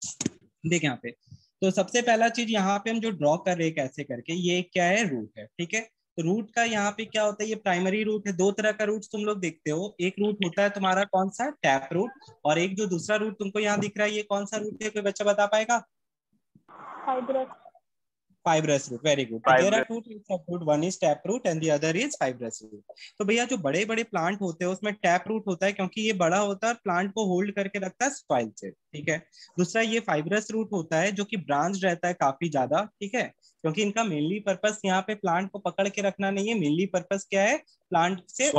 देख यहाँ पे, तो सबसे पहला चीज यहाँ पे हम जो ड्रॉ कर रहे हैं कैसे करके, ये क्या है, रूट है, ठीक है। तो रूट का यहाँ पे क्या होता है, ये प्राइमरी रूट है। दो तरह का रूट तुम लोग देखते हो, एक रूट होता है तुम्हारा कौन सा, टैप रूट, और एक जो दूसरा रूट तुमको यहाँ दिख रहा है, ये कौन सा रूट है, कोई बच्चा बता पाएगा? Fibrous. Fibrous root, very good. तो there are two types of root, one is tap root and the other is fibrous root. तो भैया जो बड़े बड़े प्लांट होते हैं उसमें टैप रूट होता है, क्योंकि ये बड़ा होता है और प्लांट को होल्ड करके रखता है सॉइल से, ठीक है। दूसरा ये फाइब्रस रूट होता है जो कि ब्रांच रहता है काफी ज्यादा, ठीक है, क्योंकि इनका मेनली पर्पस यहाँ पे प्लांट को पकड़ के रखना नहीं है, मेनली पर्पस क्या है, प्लांट से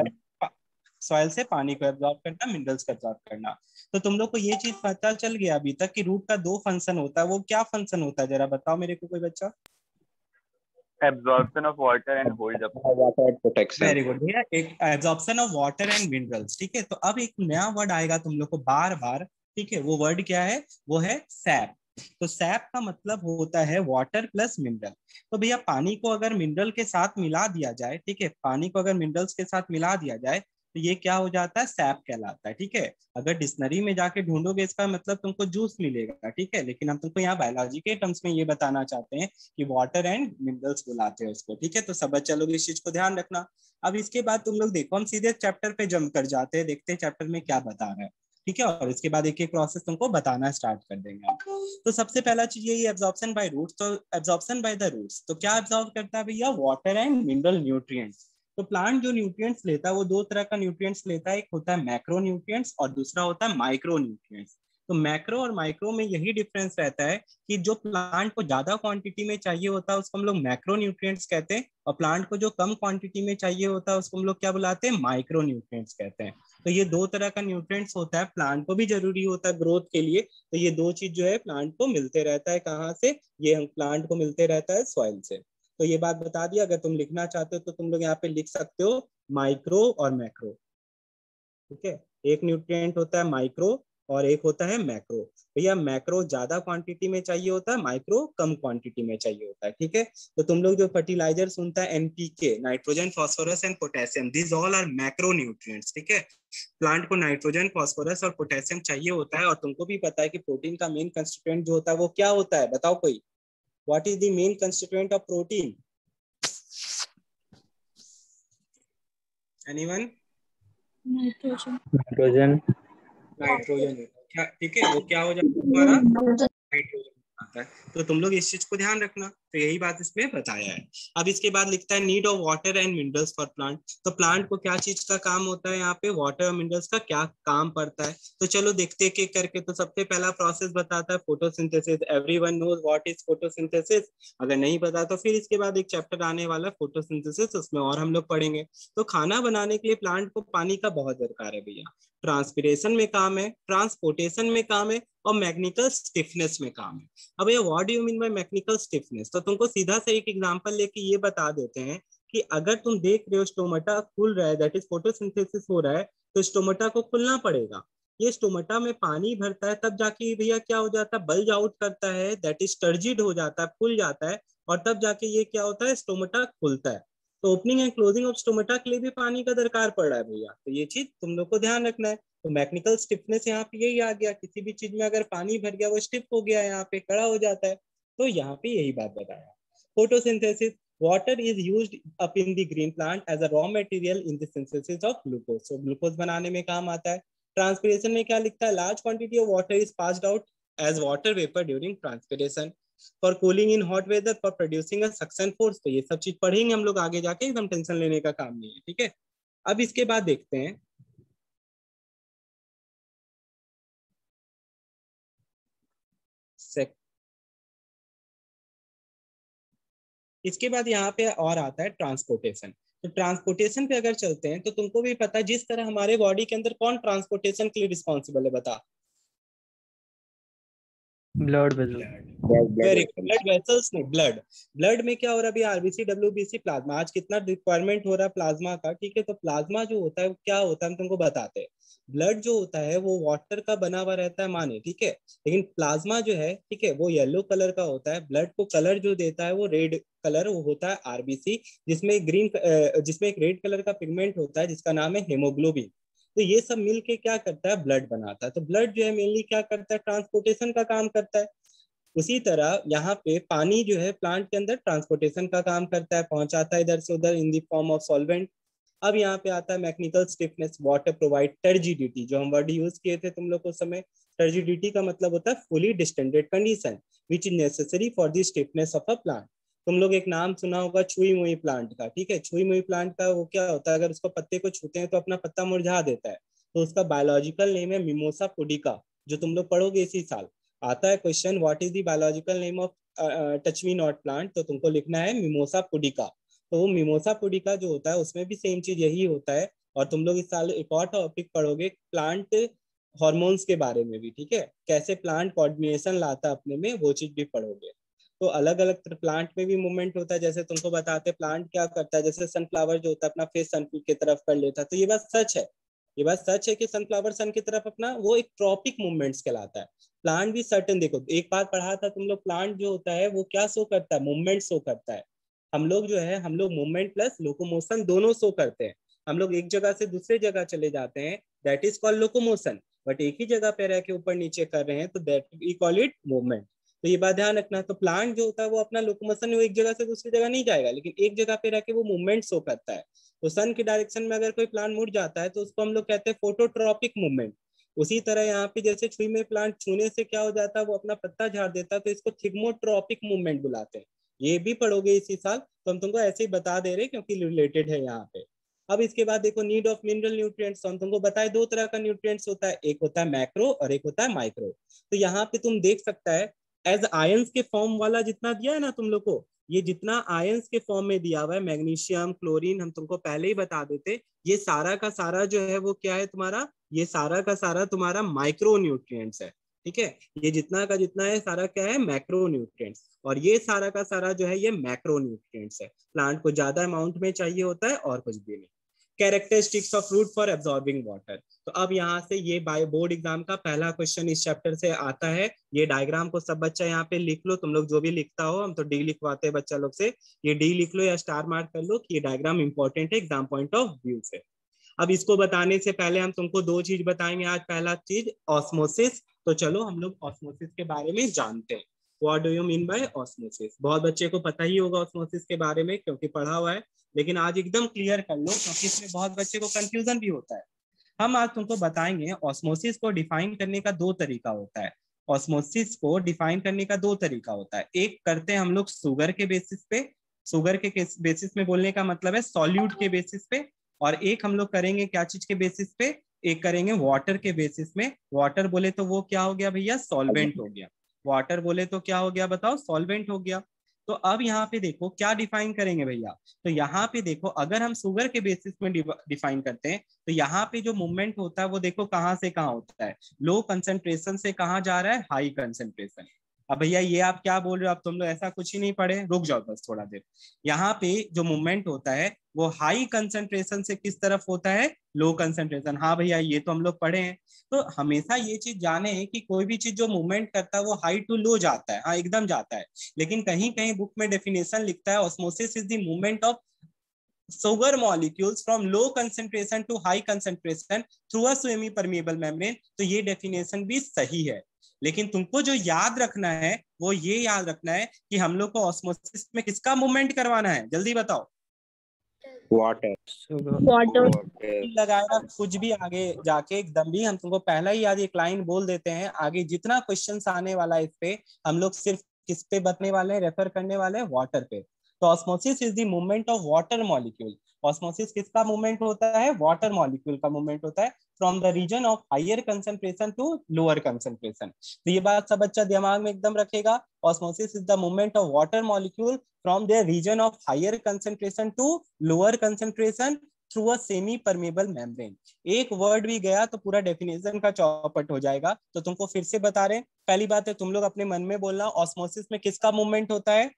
सॉइल से पानी को एब्जॉर्ब करना, मिनरल्स को एब्जॉर्ब करना। तो तुम लोग को ये चीज पता चल गया अभी तक कि रूट का दो फंक्शन होता है, वो क्या फंक्शन होता है, जरा बताओ मेरे को कोई बच्चा। Absorption of water and hold up water protection. Very good भैया, एक absorption of water and minerals, ठीक है। तो अब एक नया वर्ड आएगा तुम लोग को बार बार, ठीक है, वो वर्ड क्या है, वो है सैप। तो सैप का मतलब होता है वाटर प्लस मिनरल। तो भैया पानी को अगर मिनरल के साथ मिला दिया जाए, ठीक है, पानी को अगर मिनरल्स के साथ मिला दिया जाए तो ये क्या हो जाता है, सैप कहलाता है, ठीक है। अगर डिक्शनरी में जाके ढूंढोगे इसका मतलब तुमको जूस मिलेगा, ठीक है, लेकिन हम तुमको यहाँ बायोलॉजी के टर्म्स में ये बताना चाहते हैं कि वाटर एंड मिनरल्स बुलाते हैं उसको, ठीक है। तो सब बच्चा लोग इस चीज को ध्यान रखना। अब इसके बाद तुम लोग देखो, हम सीधे चैप्टर पे जंप कर जाते हैं, देखते हैं चैप्टर में क्या बता रहा है, ठीक है, और इसके बाद एक एक प्रोसेस तुमको बताना स्टार्ट कर देंगे हम। तो सबसे पहला चीज यही एब्जॉर्प्शन बाय रूट्स। तो एब्जॉर्प्शन बाय द रूट्स तो क्या एब्जॉर्ब करता है भैया, वाटर एंड मिनरल न्यूट्रिएंट्स। तो प्लांट जो न्यूट्रिएंट्स लेता है वो दो तरह का न्यूट्रिएंट्स लेता है, एक होता है मैक्रो न्यूट्रिएंट्स और दूसरा होता है माइक्रो न्यूट्रिएंट्स। तो मैक्रो और माइक्रो में यही डिफरेंस रहता है कि जो प्लांट को ज्यादा क्वांटिटी में चाहिए होता है उसको हम लोग मैक्रो न्यूट्रिएंट्स कहते हैं, और प्लांट को जो कम क्वांटिटी में चाहिए होता है उसको हम लोग क्या बुलाते हैं, माइक्रो न्यूट्रिएंट्स कहते हैं। तो ये दो तरह का न्यूट्रिएंट्स होता है, प्लांट को भी जरूरी होता है ग्रोथ के लिए। तो ये दो चीज जो है प्लांट को मिलते रहता है, कहाँ से, ये हम प्लांट को मिलते रहता है सॉइल से। तो ये बात बता दिया, अगर तुम लिखना चाहते हो तो तुम लोग यहाँ पे लिख सकते हो माइक्रो और मैक्रो, ठीक है। एक न्यूट्रिएंट होता है माइक्रो और एक होता है मैक्रो। भैया मैक्रो ज्यादा क्वांटिटी में चाहिए होता है, माइक्रो कम क्वांटिटी में चाहिए होता है, ठीक है। तो तुम लोग जो फर्टिलाइजर सुनता है NPK, nitrogen phosphorus and potassium, this all are macro nutrients, ठीक है। प्लांट को नाइट्रोजन फास्फोरस और पोटेशियम चाहिए होता है, और तुमको भी पता है कि प्रोटीन का मेन कंस्टिट्यूएंट जो होता है वो क्या होता है, बताओ कोई, what is the main constituent of protein, anyone? Nitrogen. Nitrogen. Nitrogen, क्या, ठीक है, वो क्या हो जाता है हमारा, नाइट्रोजन आता है। तो तुम लोग इस चीज को ध्यान रखना, तो यही बात इसमें बताया है। अब इसके बाद लिखता है need of water and minerals for plant. तो प्लांट को क्या चीज का काम होता है, यहाँ पे वाटर और मिनरल्स का क्या काम पड़ता है। तो चलो देखते हैं एक करके। तो सबसे पहला प्रोसेस बताता है photosynthesis. Everyone knows what is photosynthesis, अगर नहीं पता तो फिर इसके बाद एक चैप्टर आने वाला फोटोसिंथेसिस, उसमें और हम लोग पढ़ेंगे। तो खाना बनाने के लिए प्लांट को पानी का बहुत दरकार है भैया। ट्रांसपिरेशन में काम है, ट्रांसपोर्टेशन में काम है, और मैकेनिकल स्टिफनेस में काम है। अब ये what do you mean by mechanical stiffness, तो तुमको सीधा से एक एग्जांपल लेके ये बता देते हैं कि अगर तुम देख रहे हो स्टोमेटा खुल रहा है, दैट इज फोटोसिंथेसिस हो रहा है, तो स्टोमेटा को खुलना पड़ेगा। ये स्टोमेटा में पानी भरता है तब जाके भैया क्या हो जाता है, बल्ज आउट करता है, दैट इज टर्जिड हो जाता है, फूल जाता है, और तब जाके ये क्या होता है, स्टोमेटा खुलता है। तो opening and closing of stomata के लिए भी पानी का दरकार पड़ रहा है भैया। तो ये चीज तुम लोग को ध्यान रखना है। तो मैकेनिकल स्टिफनेस यहाँ पे यही आ गया, किसी भी चीज में अगर पानी भर गया वो स्टिफ हो गया, यहाँ पे खड़ा हो जाता है। तो यहाँ पे यही बात बताया। Photosynthesis, water is used up in the green plant as a raw material in the synthesis of glucose. So glucose बनाने में काम आता है। ट्रांसपिरेशन में क्या लिखता है, large quantity of water is passed out as water vapour during transpiration. For cooling in hot weather, for producing a suction force. तो ये सब चीज पढ़ेंगे हम लोग आगे जाके, एकदम टेंशन लेने का काम नहीं है, ठीक है। अब इसके बाद देखते हैं इसके बाद यहाँ पे और आता है ट्रांसपोर्टेशन। तो ट्रांसपोर्टेशन पे अगर चलते हैं तो तुमको भी पता है जिस तरह हमारे बॉडी के अंदर कौन ट्रांसपोर्टेशन के लिए रिस्पॉन्सिबल है, बता। Blood vessel. Very good, blood vessels नहीं, ब्लड। ब्लड में क्या हो रहा है अभी, आरबीसी, डब्ल्यूबीसी, प्लाज्मा। आज कितना रिक्वायरमेंट हो रहा है प्लाज्मा का, ठीक है। तो प्लाज्मा जो होता है वो क्या होता है हम तुमको बताते हैं। ब्लड जो होता है वो वाटर का बना हुआ रहता है माने, ठीक है, लेकिन प्लाज्मा जो है, ठीक है, वो येलो कलर का होता है। ब्लड को कलर जो देता है वो रेड कलर, वो होता है आरबीसी, जिसमें एक रेड कलर का पिगमेंट होता है जिसका नाम है हेमोग्लोबिन। तो ये सब मिल के क्या करता है, ब्लड बनाता है। तो ब्लड जो है मेनली क्या करता है, ट्रांसपोर्टेशन का काम करता है। उसी तरह यहाँ पे पानी जो है प्लांट के अंदर ट्रांसपोर्टेशन का काम करता है, पहुंचाता है इधर से उधर in the form of solvent. अब यहाँ पे आता है mechanical stiffness, water provide turgidity, जो हम वर्ड यूज किए थे तुम लोग उस समय। टर्जिडिटी का मतलब होता है fully distended condition which is necessary for the stiffness of a plant. तुम लोग एक नाम सुना होगा छुई मुई प्लांट का, ठीक है। छुई मुई प्लांट का वो क्या होता है, अगर उसको पत्ते को छूते हैं तो अपना पत्ता मुरझा देता है, तो उसका बायोलॉजिकल नेम है मिमोसा पुडिका, जो तुम लोग पढ़ोगे इसी साल। आता है question, what is the biological name of touch me not plant, तो तुमको लिखना है मिमोसा पुडिका। तो वो मिमोसा पुडिका जो होता है उसमें भी सेम चीज यही होता है। और तुम लोग इस साल एक और टॉपिक पढ़ोगे प्लांट हॉर्मोन्स के बारे में भी, ठीक है, कैसे प्लांट कोऑर्डिनेशन लाता है अपने में, वो चीज भी पढ़ोगे। तो अलग अलग प्लांट में भी मूवमेंट होता है, जैसे तुमको बताते प्लांट क्या करता है, जैसे सनफ्लावर जो होता है अपना फेस सन की तरफ कर लेता है, तो ये बात सच है। ये बात सच है कि सनफ्लावर सन की तरफ अपना वो एक ट्रॉपिक मूवमेंट्स कहलाता है। प्लांट भी सर्टेन, देखो एक बात पढ़ा था तुम लोग, प्लांट जो होता है वो क्या शो करता है, मूवमेंट शो करता है। हम लोग जो है हम लोग मूवमेंट प्लस लोकोमोशन दोनों शो करते हैं। हम लोग एक जगह से दूसरे जगह चले जाते हैं, that is called locomotion. But एक ही जगह पे रह के ऊपर नीचे कर रहे हैं तो that we call it movement. तो ये बात ध्यान रखना है। तो प्लांट जो होता है वो अपना लोकोमोशन, वो एक जगह से दूसरी जगह नहीं जाएगा, लेकिन एक जगह पे रह के वो मूवमेंट शो करता है। तो सन की डायरेक्शन में अगर कोई प्लांट मुड़ जाता है तो उसको हम लोग कहते हैं फोटोट्रॉपिक मूवमेंट। उसी तरह यहाँ पे जैसे छुई में प्लांट छूने से क्या हो जाता है, वो अपना पत्ता झाड़ देता है, तो इसको थिग्मोट्रॉपिक मूवमेंट बुलाते हैं। ये भी पढ़ोगे इसी साल, तो हम तुमको ऐसे ही बता दे रहे क्योंकि रिलेटेड है यहाँ पे। अब इसके बाद देखो नीड ऑफ मिनरल न्यूट्रिएंट्स, तो हम तुमको बताए दो तरह का न्यूट्रिएंट्स होता है, एक होता है मैक्रो और एक होता है माइक्रो। तो यहाँ पे तुम देख सकता है एज आयंस के फॉर्म वाला जितना दिया है ना तुम लोग को, ये जितना आयंस के फॉर्म में दिया हुआ है, मैग्नीशियम क्लोरीन, हम तुमको पहले ही बता देते, ये सारा का सारा जो है वो क्या है तुम्हारा, ये सारा का सारा तुम्हारा माइक्रो न्यूट्रिएंट्स है, ठीक है। ये जितना का जितना है सारा क्या है, मैक्रो न्यूट्रिएंट्स। और ये सारा का सारा जो है ये मैक्रो न्यूट्रिएंट्स है। प्लांट को ज्यादा अमाउंट में चाहिए होता है और कुछ भी नहीं। Characteristics of root for absorbing water, तो अब यहाँ से ये बायो बोर्ड एग्जाम का पहला क्वेश्चन इस चैप्टर से आता है। ये डायग्राम को सब बच्चा यहाँ पे लिख लो, तुम लोग जो भी लिखता हो, हम तो डी लिखवाते हैं बच्चा लोग से, ये डी लिख लो या स्टार मार्क कर लो कि ये डायग्राम इंपॉर्टेंट है एग्जाम पॉइंट ऑफ व्यू से। अब इसको बताने से पहले हम तुमको दो चीज बताएंगे आज। पहला चीज ऑस्मोसिस, तो चलो हम लोग ऑस्मोसिस के बारे में जानते हैं। What do you mean by osmosis, बहुत बच्चे को पता ही होगा ऑस्मोसिस के बारे में क्योंकि पढ़ा हुआ है, लेकिन आज एकदम क्लियर कर लो क्योंकि इसमें बहुत बच्चे को कंफ्यूजन भी होता है। हम आज तुमको बताएंगे ऑस्मोसिस को डिफाइन करने का दो तरीका होता है। ऑस्मोसिस को डिफाइन करने का दो तरीका होता है, एक करते हैं हम लोग शुगर के बेसिस पे, शुगर के बेसिस में बोलने का मतलब है सॉल्यूट के बेसिस पे, और एक हम लोग करेंगे क्या चीज के बेसिस पे, एक करेंगे वाटर के बेसिस में। वाटर बोले तो वो क्या हो गया भैया, सॉल्वेंट हो गया। वाटर बोले तो क्या हो गया बताओ, सॉल्वेंट हो गया। तो अब यहाँ पे देखो क्या डिफाइन करेंगे भैया, तो यहाँ पे देखो अगर हम शुगर के बेसिस में डिफाइन करते हैं तो यहाँ पे जो मूवमेंट होता है वो देखो कहाँ से कहाँ होता है, लो कंसेंट्रेशन से कहाँ जा रहा है, हाई कंसेंट्रेशन। अब भैया ये आप क्या बोल रहे हो, अब तुम लोग ऐसा कुछ ही नहीं पढ़े, रुक जाओ बस थोड़ा देर। यहाँ पे जो मूवमेंट होता है वो हाई कंसेंट्रेशन से किस तरफ होता है, लो कंसेंट्रेशन। हाँ भैया ये तो हम लोग पढ़े हैं। तो हमेशा ये चीज जाने कि कोई भी चीज जो मूवमेंट करता है वो हाई टू लो जाता है, हाँ एकदम जाता है। लेकिन कहीं कहीं बुक में डेफिनेशन लिखता है osmosis is the movement of sugar molecules from low concentration to high concentration through a semi permeable membrane। तो ये डेफिनेशन भी सही है, लेकिन तुमको जो याद रखना है वो ये याद रखना है कि हम लोग को ऑस्मोसिस में किसका मूवमेंट करवाना है, जल्दी बताओ। वाटर। वाटर। लगाएगा कुछ भी आगे जाके एकदम भी, हम तुमको पहला ही आज एक लाइन बोल देते हैं, आगे जितना क्वेश्चन आने वाला है इस पे हम लोग सिर्फ किस पे बतने वाले हैं, रेफर करने वाले हैं, वाटर पे। तो osmosis is the movement of water molecule. Osmosis किसका मूवमेंट होता है, वाटर मॉलिक्यूल का मूवमेंट होता है from the region of higher concentration to lower concentration. तो ये बात सब बच्चा दिमाग में एकदम रखेगा, osmosis is the movement of water molecule from the region of higher concentration to lower concentration through a semi permeable membrane. एक वर्ड भी गया तो पूरा डेफिनेशन का चौपट हो जाएगा। तो तुमको फिर से बता रहे हैं, पहली बात है तुम लोग अपने मन में बोलना ऑस्मोसिस में किसका मूवमेंट होता है,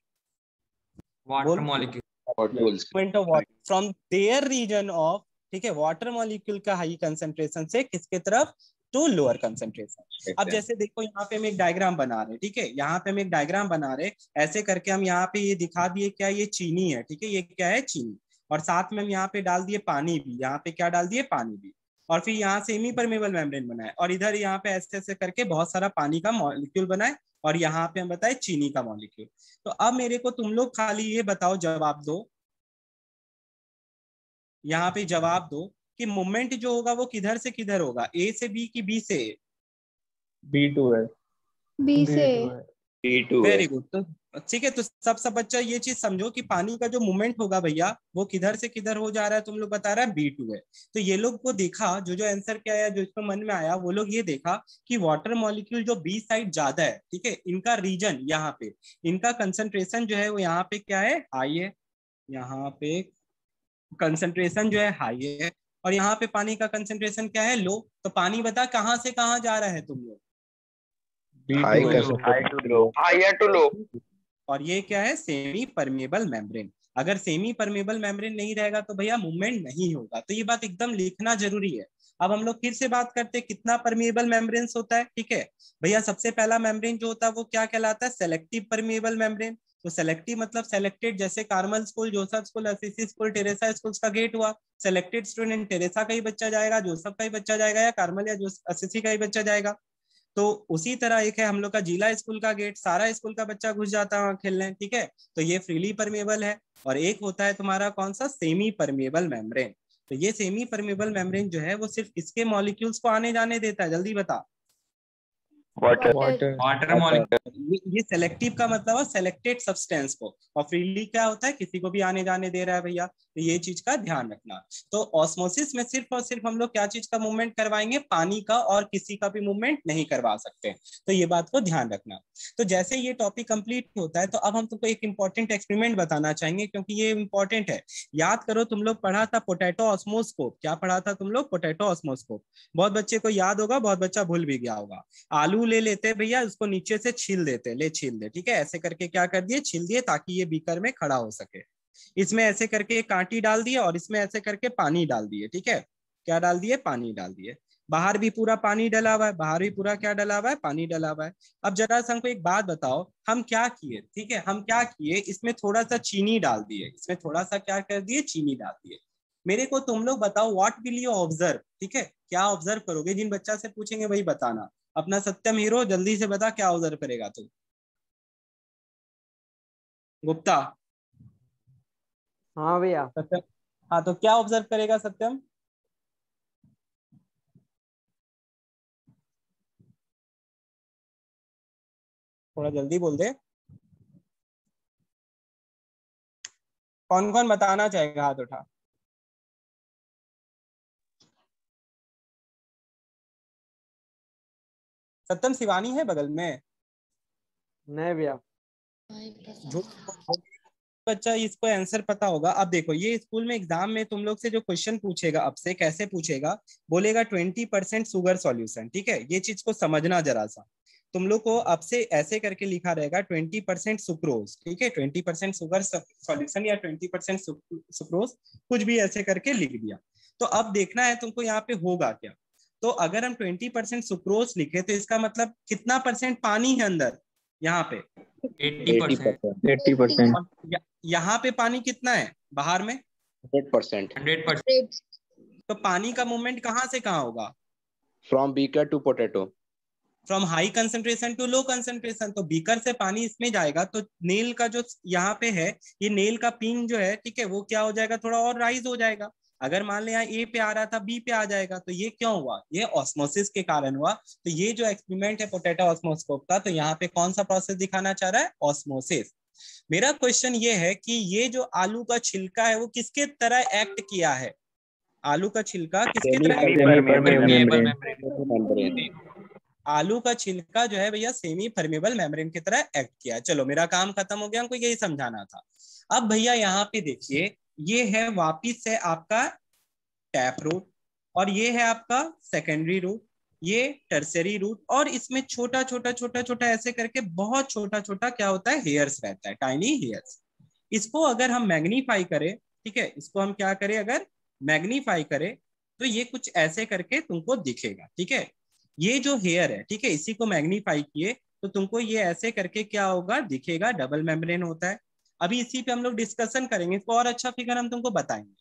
water molecule movement of water from there region of, ठीक है, वाटर मॉलिक्यूल का हाई कंसेंट्रेशन से किसके तरफ, टू लोअर कंसेंट्रेशन। अब जैसे देखो यहाँ पे हम एक डायग्राम बना रहे हैं, ठीक है, यहाँ पे हम एक डायग्राम बना रहे हैं, ऐसे करके हम यहाँ पे ये दिखा दिए क्या ये चीनी है, ठीक है, ये क्या है चीनी, और साथ में हम यहाँ पे डाल दिए पानी भी, यहाँ पे क्या डाल दिए पानी भी। और फिर यहाँ सेमी परमेबल मेम्ब्रेन बनाए, और इधर यहाँ पे ऐसे ऐसे करके बहुत सारा पानी का मॉलिक्यूल बनाए, और यहाँ पे हम बताए चीनी का मॉलिक्यूल। तो अब मेरे को तुम लोग खाली ये बताओ, जवाब दो, यहाँ पे जवाब दो कि मूवमेंट जो होगा वो किधर से किधर होगा, ए से बी की बी से ए? B2 है। बी से B2 है। Very good. तो ठीक है, तो सब बच्चा ये चीज समझो कि पानी का जो मूवमेंट होगा भैया वो किधर से किधर हो जा रहा है, तुम लोग बता रहा है B2 है। तो ये लोग को देखा, जो जो आंसर क्या आया, जो इसको मन में आया, वो लोग ये देखा कि वाटर मॉलिक्यूल जो बी साइड ज्यादा है, ठीक है, इनका रीजन यहाँ पे, इनका कंसंट्रेशन जो है वो यहाँ पे क्या है, हाई है, यहाँ पे कंसंट्रेशन जो है हाई है, और यहाँ पे पानी का कंसंट्रेशन क्या है, लो। तो पानी बता कहाँ से कहाँ जा रहा है तुम लोग, हाई to कर low. सकते हैं। Higher to low. और ये क्या है, सेमी परमेबल मेम्ब्रेन। अगर सेमी परमेबल मेम्ब्रेन नहीं रहेगा तो भैया मूवमेंट नहीं होगा, तो ये बात एकदम लिखना जरूरी है। अब हम लोग फिर से बात करते हैं कितना परमेबल मेम्ब्रेन होता है, ठीक है भैया। सबसे पहला मेम्ब्रेन जो होता है वो क्या कहलाता है, सेलेक्टिव परमेबल मेम्ब्रेन। तो सेलेक्टिव मतलब सेलेक्टेड, जैसे Carmel school, Joseph school, Assisi school, Teresa school का गेट हुआ, सेलेक्टेड स्टूडेंट टेरेसा का ही बच्चा जाएगा, जोसेफ का ही बच्चा जाएगा, या कार्मल या असिसी का ही बच्चा जाएगा। तो उसी तरह एक है हम लोग का जिला स्कूल का गेट, सारा स्कूल का बच्चा घुस जाता है वहां खेलने, ठीक है, तो ये फ्रीली परमेबल है। और एक होता है तुम्हारा कौन सा, सेमी परमेबल मेम्ब्रेन। तो ये सेमी परमेबल मेम्ब्रेन जो है वो सिर्फ इसके मॉलिक्यूल्स को आने जाने देता है, जल्दी बता। वाटर। Water molecule. ये सेलेक्टिव का मतलब है सेलेक्टेड सब्सटेंस को, और फ्रीली क्या होता है, किसी को भी आने जाने दे रहा है भैया, तो ये चीज का ध्यान रखना। तो ऑस्मोसिस में सिर्फ और सिर्फ हम लोग क्या चीज का मूवमेंट करवाएंगे, पानी का, और किसी का भी मूवमेंट नहीं करवा सकते, तो ये बात को ध्यान रखना। तो जैसे ये टॉपिक कंप्लीट होता है, तो अब हम तुमको एक इंपॉर्टेंट एक्सपेरिमेंट बताना चाहेंगे, क्योंकि ये इंपॉर्टेंट है। याद करो, तुम लोग पढ़ा था पोटैटो ऑस्मोस्कोप, क्या पढ़ा था तुम लोग, पोटैटो ऑस्मोस्कोप। बहुत बच्चे को याद होगा, बहुत बच्चा भूल भी गया होगा। आलू ले लेते भैया, उसको नीचे से छील देते, ले छील दे, ठीक है, ऐसे करके क्या कर दिए, छील दिए, ताकि ये बीकर में खड़ा हो सके। इसमें ऐसे करके कांटी डाल दिए, और इसमें ऐसे करके पानी डाल दिए, ठीक है, क्या डाल दिए, पानी डाल दिए। बाहर भी पूरा पानी डला हुआ है, बाहर भी पूरा क्या डला हुआ है, पानी डला हुआ है। अब जरा से हमको एक बात बताओ, हम क्या किए, ठीक है, हम क्या किए, इसमें थोड़ा सा चीनी डाल दिए, इसमें थोड़ा सा क्या कर दिए, चीनी डाल दिए। मेरे को तुम लोग बताओ, व्हाट विल यू ऑब्जर्व, ठीक है, क्या ऑब्जर्व करोगे, जिन बच्चा से पूछेंगे वही बताना। अपना सत्यम हीरो जल्दी से बता, क्या ऑब्जर्व करेगा तू, गुप्ता। हाँ भैया। सत्यम, हाँ, तो क्या ऑब्जर्व करेगा सत्यम, थोड़ा जल्दी बोल दे। कौन कौन बताना चाहेगा, हाथ उठा। सत्यम, शिवानी है बगल में, नहीं भैया। झूठ बच्चा, इसको आंसर पता होगा। अब देखो, ये स्कूल में एग्जाम में तुम लोग से जो क्वेश्चन पूछेगा, अब से कैसे पूछेगा, बोलेगा 20% शुगर सॉल्यूशन, ठीक है, ये चीज को समझना जरा सा। तुम लोग को अब से ऐसे करके लिखा रहेगा 20% सुक्रोज, ठीक है, 20% शुगर सॉल्यूशन या 20% सुक्रोज, कुछ भी ऐसे करके लिख दिया। तो अब देखना है तुमको यहाँ पे होगा क्या। तो अगर हम 20% सुक्रोज लिखे, तो इसका मतलब कितना परसेंट पानी है अंदर, यहाँ पे 80%. 80%. और यहाँ पे पानी कितना है, बाहर में 100%. 100%. तो पानी का मूवमेंट कहाँ से कहाँ होगा, From beaker to potato. From high concentration to low concentration. तो बीकर से पानी इसमें जाएगा, तो नेल का जो यहाँ पे है, ये नेल का पिन जो है, ठीक है, वो क्या हो जाएगा, थोड़ा और राइज हो जाएगा। अगर मान ले यहाँ ए पे आ रहा था, बी पे आ जाएगा। तो ये क्यों हुआ, ये ऑस्मोसिस के कारण हुआ। तो ये जो एक्सपेरिमेंट है पोटैटो ऑस्मोस्कोप का, तो यहाँ पे कौन सा प्रोसेस दिखाना चाह रहा है, ऑस्मोसिस। मेरा क्वेश्चन ये है कि ये जो आलू का छिलका है वो किसके तरह एक्ट किया है, आलू का छिलका किसके तरह Permeable Membrane. आलू का छिलका जो है भैया सेमी परमेबल मेम्ब्रेन की तरह एक्ट किया। चलो, मेरा काम खत्म हो गया, हमको यही समझाना था। अब भैया यहाँ पे देखिए, ये है वापिस से आपका टैप रूट, और ये है आपका सेकेंडरी रूट, ये टर्सरी रूट, और इसमें छोटा छोटा छोटा छोटा ऐसे करके बहुत छोटा छोटा क्या होता है, हेयर्स रहता है, टाइनी हेयर्स। इसको अगर हम मैग्नीफाई करें, ठीक है, इसको हम क्या करें, अगर मैग्नीफाई करें, तो ये कुछ ऐसे करके तुमको दिखेगा, ठीक है। ये जो हेयर है, ठीक है, इसी को मैग्नीफाई किए तो तुमको ये ऐसे करके क्या होगा, दिखेगा, डबल मेम्ब्रेन होता है। अभी इसी पे हम लोग डिस्कशन करेंगे, इसको और अच्छा फिगर हम तुमको बताएंगे।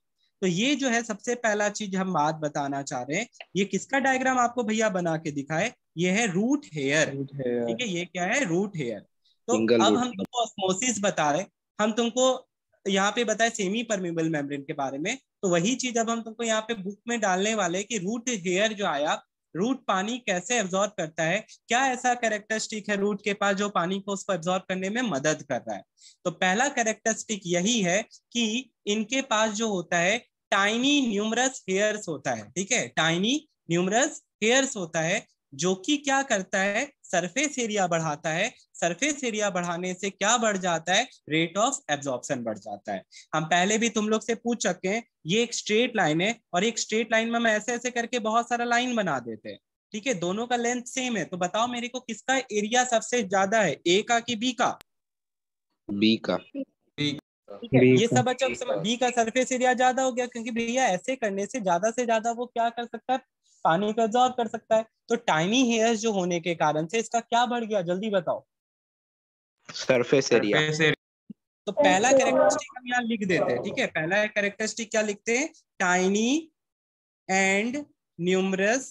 तो ये जो है सबसे पहला चीज हम बात बताना चाह रहे हैं, ये किसका डायग्राम आपको भैया बना के दिखाए, ये है रूट हेयर, ठीक है, ये क्या है, रूट हेयर। तो Single अब root हम तुमको ऑस्मोसिस बता रहे, हम तुमको यहाँ पे बताए सेमी परमेबल मेम्ब्रेन के बारे में, तो वही चीज अब हम तुमको यहाँ पे बुक में डालने वाले कि रूट हेयर जो आया, रूट पानी कैसे एब्जॉर्ब करता है, क्या ऐसा कैरेक्टरिस्टिक है रूट के पास जो पानी को उसको एब्जॉर्ब करने में मदद कर रहा है। तो पहला कैरेक्टरिस्टिक यही है कि इनके पास जो होता है टाइनी न्यूमरस हेयर्स होता है, ठीक है, टाइनी न्यूमरस हेयर्स होता है, जो कि क्या करता है, सरफेस एरिया बढ़ाता है। सरफेस एरिया बढ़ाने से क्या बढ़ जाता है, रेट ऑफ एब्जॉर्प्शन बढ़ जाता है। हम पहले भी तुम लोग से पूछ चुके हैं, ये एक स्ट्रेट लाइन है और एक स्ट्रेट लाइन में हम ऐसे ऐसे करके बहुत सारा लाइन बना देते हैं, ठीक है, दोनों का लेंथ सेम है, तो बताओ मेरे को किसका एरिया सबसे ज्यादा है, ए का कि बी का? B का। ठीक है, ये सब अच्छा, बी का सरफेस एरिया ज्यादा हो गया, क्योंकि भैया ऐसे करने से ज्यादा वो क्या कर सकता है, पानी को एब्जॉर्ब कर सकता है। तो टाइनी हेयर्स जो होने के कारण से इसका क्या बढ़ गया, जल्दी बताओ। Surface area। तो पहला कैरेक्टरिस्टिक हम यहाँ लिख देते हैं, ठीक है, पहला कैरेक्टरिस्टिक क्या लिखते हैं, टाइनी एंड न्यूमरस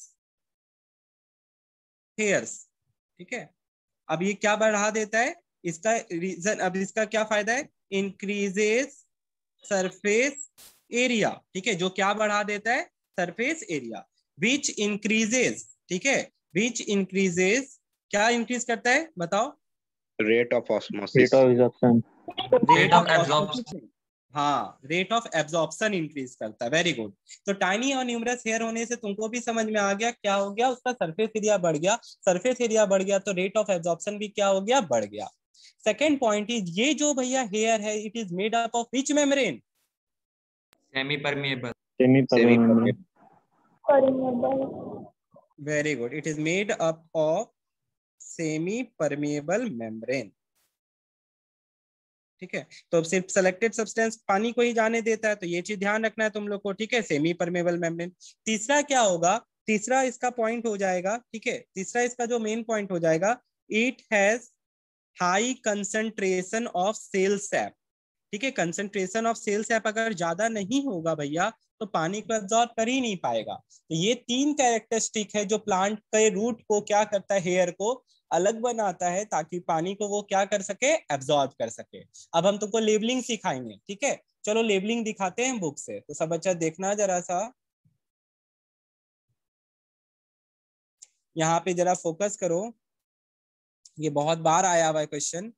हेयर्स, ठीक है। अब ये क्या बढ़ा देता है, इसका रीजन, अब इसका क्या फायदा है, इंक्रीजेस सरफेस एरिया, ठीक है, जो क्या बढ़ा देता है, सरफेस एरिया, विच इंक्रीजेस, ठीक है, विच इंक्रीजेस, क्या इंक्रीज करता है बताओ, Rate of osmosis। Rate of absorption, हाँ, रेट ऑफ एब्जॉर्प्शन इंक्रीज करता है, वेरी गुड। तो टाइनी और न्यूमरस हेयर होने से तुमको भी समझ में आ गया क्या हो गया, उसका सरफेस एरिया बढ़ गया, सरफेस एरिया बढ़ गया तो रेट ऑफ एब्जॉर्प्शन भी क्या हो गया, बढ़ गया। सेकेंड पॉइंट इज, ये जो भैया हेयर है, it is made up of which membrane, semi permeable. Very good, it is made up of semi permeable membrane, ठीक है। तो अब सिर्फ सेलेक्टेड सब्सटेंस पानी को ही जाने देता है, तो ये चीज ध्यान रखना है तुम लोग को, ठीक है, सेमी परमेबल मेम्ब्रेन। तीसरा क्या होगा, तीसरा इसका पॉइंट हो जाएगा, ठीक है, तीसरा इसका जो मेन पॉइंट हो जाएगा, it has high concentration of cell sap, ठीक है, कंसंट्रेशन ऑफ सेल सैप अगर ज्यादा नहीं होगा भैया तो पानी को एब्जॉर्ब कर ही नहीं पाएगा। तो ये तीन कैरेक्टरिस्टिक है जो प्लांट के रूट को क्या करता है, हेयर को अलग बनाता है, ताकि पानी को वो क्या कर सके, एब्जॉर्ब कर सके। अब हम तुमको लेबलिंग सिखाएंगे, ठीक है, चलो लेबलिंग दिखाते हैं बुक से, तो सब बच्चा देखना जरा सा, यहाँ पे जरा फोकस करो, ये बहुत बार आया हुआ है क्वेश्चन।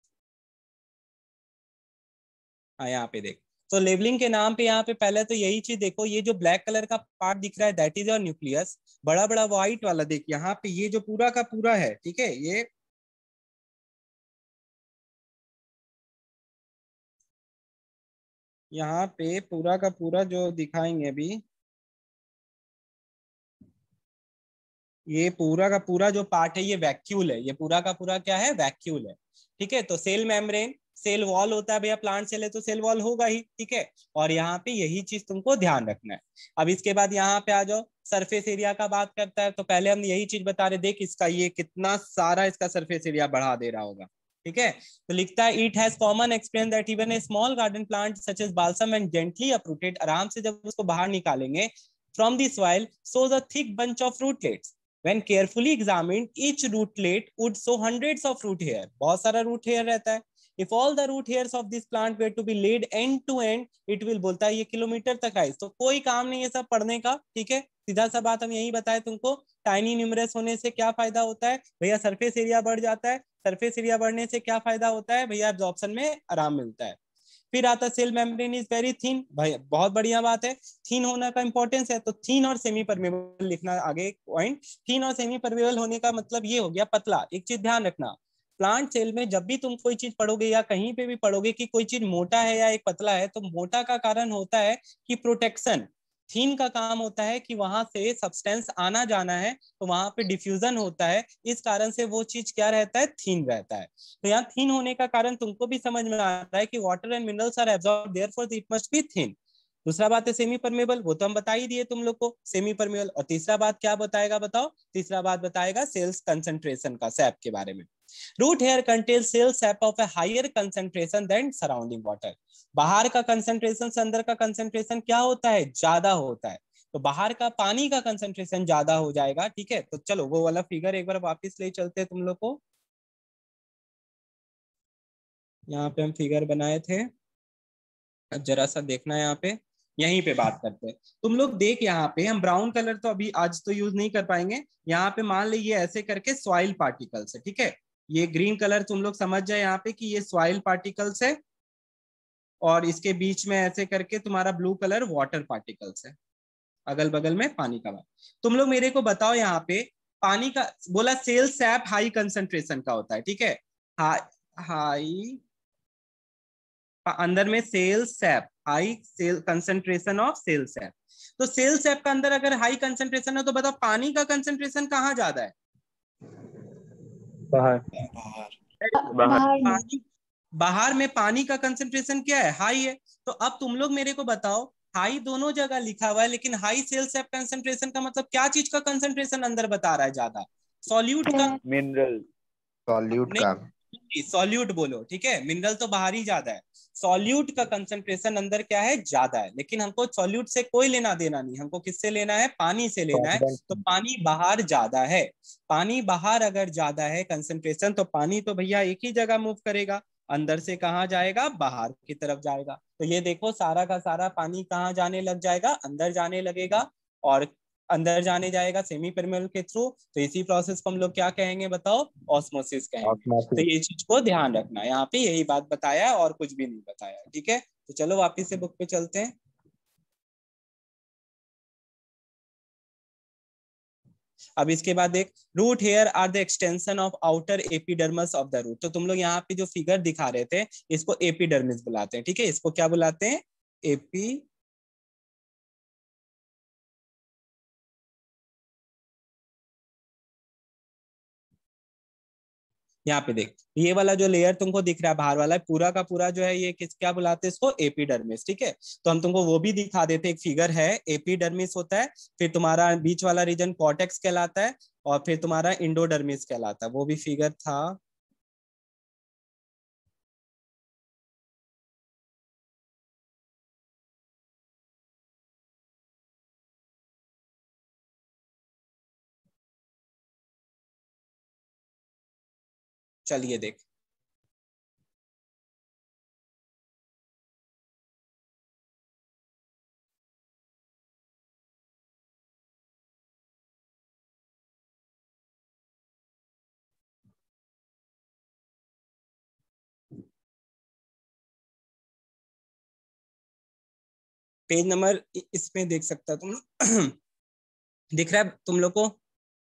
हाँ, यहाँ पे देख, तो लेबलिंग के नाम पे यहाँ पे पहले तो यही चीज देखो, ये जो ब्लैक कलर का पार्ट दिख रहा है दैट इज योर न्यूक्लियस, बड़ा बड़ा व्हाइट वाला देख यहाँ पे, ये जो पूरा का पूरा है, ठीक है, ये यहाँ पे पूरा का पूरा जो दिखाएंगे अभी, ये पूरा का पूरा जो पार्ट है ये वैक्यूल है, ये पूरा का पूरा क्या है, वैक्यूल है, ठीक है। तो सेल मेम्ब्रेन, सेल वॉल होता है भैया, प्लांट सेल है तो सेल वॉल होगा ही, ठीक है, और यहाँ पे यही चीज तुमको ध्यान रखना है। अब इसके बाद यहाँ पे आ जाओ, सरफेस एरिया का बात करता है, तो पहले हम यही चीज बता रहे, देख इसका ये कितना सारा इसका सरफेस एरिया बढ़ा दे रहा होगा, ठीक है। तो लिखता है, it has common explain that even a small garden plant such as balsam and gently uprooted, आराम से जब उसको बाहर निकालेंगे from the soil, shows a thick bunch of rootlets. When carefully examined, each rootlet would show hundreds of root hair. बहुत सारा root hair रहता है। If all the root hairs of this plant were to be laid end to end, it will, बोलता है ये kilometre तक आए, तो कोई काम नहीं है सब पढ़ने का, ठीक है, सीधा सा बात हम यही बताए तुमको। टाइनी न्यूमरस होने से क्या फायदा होता है भैया, सरफेस एरिया बढ़ जाता है, सरफेस एरिया बढ़ने से क्या फायदा होता है भैया, एब्जॉर्प्शन में आराम मिलता है। फिर आता cell membrane is very thin, भाई बहुत बढ़िया बात है, थिन होने का इंपॉर्टेंस है, तो थिन और सेमी परमेबल लिखना आगे पॉइंट। थिन और सेमी परमेबल होने का मतलब ये हो गया पतला। एक चीज ध्यान रखना, प्लांट सेल में जब भी तुम कोई चीज पढ़ोगे या कहीं पे भी पढ़ोगे कि कोई चीज मोटा है या एक पतला है, तो मोटा का कारण होता है कि प्रोटेक्शन, थीन का काम होता है कि वहां से सब्सटेंस आना जाना है, तो वहां पे डिफ्यूजन होता है, इस कारण से वो चीज क्या रहता है, थीन रहता है। तो यहाँ थीन होने का कारण तुमको भी समझ में आता है कि water and minerals are absorbed therefore it must be thin. दूसरा बात है सेमी परमेबल, वो तो हम बता ही दिए तुम लोग को, सेमी परमेबल। और तीसरा बात क्या बताएगा बताओ, तीसरा बात बताएगा सेल्स कंसंट्रेशन का, सैप के बारे में, root hair contain cell sap of a higher concentration than surrounding water. बाहर का कंसेंट्रेशन से अंदर का कंसेंट्रेशन क्या होता है, ज्यादा होता है। तो बाहर का पानी का कंसेंट्रेशन ज्यादा हो जाएगा, ठीक है। तो चलो वो वाला फिगर एक बार वापस ले चलते हैं तुम लोग को। यहाँ पे हम फिगर बनाए थे, अब जरा सा देखना यहाँ पे, यहीं पे बात करते हैं। तुम लोग देख, यहाँ पे हम ब्राउन कलर तो अभी आज तो यूज नहीं कर पाएंगे। यहाँ पे मान लीजिए ऐसे करके सॉइल पार्टिकल्स है, ठीक है। ये ग्रीन कलर तुम लोग समझ जाए यहाँ पे कि ये सॉइल पार्टिकल्स है, और इसके बीच में ऐसे करके तुम्हारा ब्लू कलर वाटर पार्टिकल्स है, अगल बगल में पानी का। तुम लोग मेरे को बताओ, यहाँ पे पानी का बोला सेल सैप हाई कंसेंट्रेशन का होता है, ठीक है। हाई अंदर में cell sap, high cell concentration of cell sap. तो सेल सैप का अंदर अगर हाई कंसेंट्रेशन है तो बताओ पानी का कंसेंट्रेशन कहाँ ज्यादा है? बाहर। बाहर में। पानी, बाहर में पानी का कंसेंट्रेशन क्या है, हाई है। तो अब तुम लोग मेरे को बताओ, हाई दोनों जगह लिखा हुआ है, लेकिन हाई सेल सैप कंसेंट्रेशन का मतलब क्या चीज का कंसेंट्रेशन अंदर बता रहा है ज्यादा? सॉल्यूट का? मिनरल। सॉल्यूट का। सॉल्यूट बोलो, ठीक है। मिनरल तो बाहर ही ज्यादा है, सॉल्यूट का कंसंट्रेशन अंदर क्या है, ज्यादा है। लेकिन हमको सॉल्यूट से कोई लेना देना नहीं, हमको किससे लेना है, पानी से लेना है। तो पानी बाहर ज्यादा है, पानी बाहर अगर ज्यादा है कंसंट्रेशन, तो पानी तो भैया एक ही जगह मूव करेगा, अंदर से कहाँ जाएगा, बाहर की तरफ जाएगा। तो ये देखो सारा का सारा पानी कहाँ जाने लग जाएगा, अंदर जाने लगेगा, और अंदर जाने जाएगा सेमी परमेबल के थ्रू। तो इसी प्रोसेस को हम लोग क्या कहेंगे बताओ, ऑस्मोसिस कहेंगे। तो ये चीज को ध्यान रखना, यहाँ पे यही बात बताया है और कुछ भी नहीं बताया, ठीक है। तो चलो वापिस से बुक पे चलते हैं। अब इसके बाद देख, root hair are the extension of outer epidermis of the root. तो तुम लोग यहाँ पे जो फिगर दिखा रहे थे, इसको एपिडर्मिस बुलाते हैं, ठीक है। इसको क्या बुलाते हैं, एपी। यहाँ पे देख, ये वाला जो लेयर तुमको दिख रहा है बाहर वाला, पूरा का पूरा जो है ये किस क्या बुलाते हैं इसको, एपिडर्मिस, ठीक है। तो हम तुमको वो भी दिखा देते, एक फिगर है, एपिडर्मिस होता है, फिर तुम्हारा बीच वाला रीजन कॉर्टेक्स कहलाता है, और फिर तुम्हारा इंडोडर्मिस कहलाता है, वो भी फिगर था। चलिए देख, पेज नंबर इसमें देख सकता है तुम लोग दिख रहा है तुम लोग को?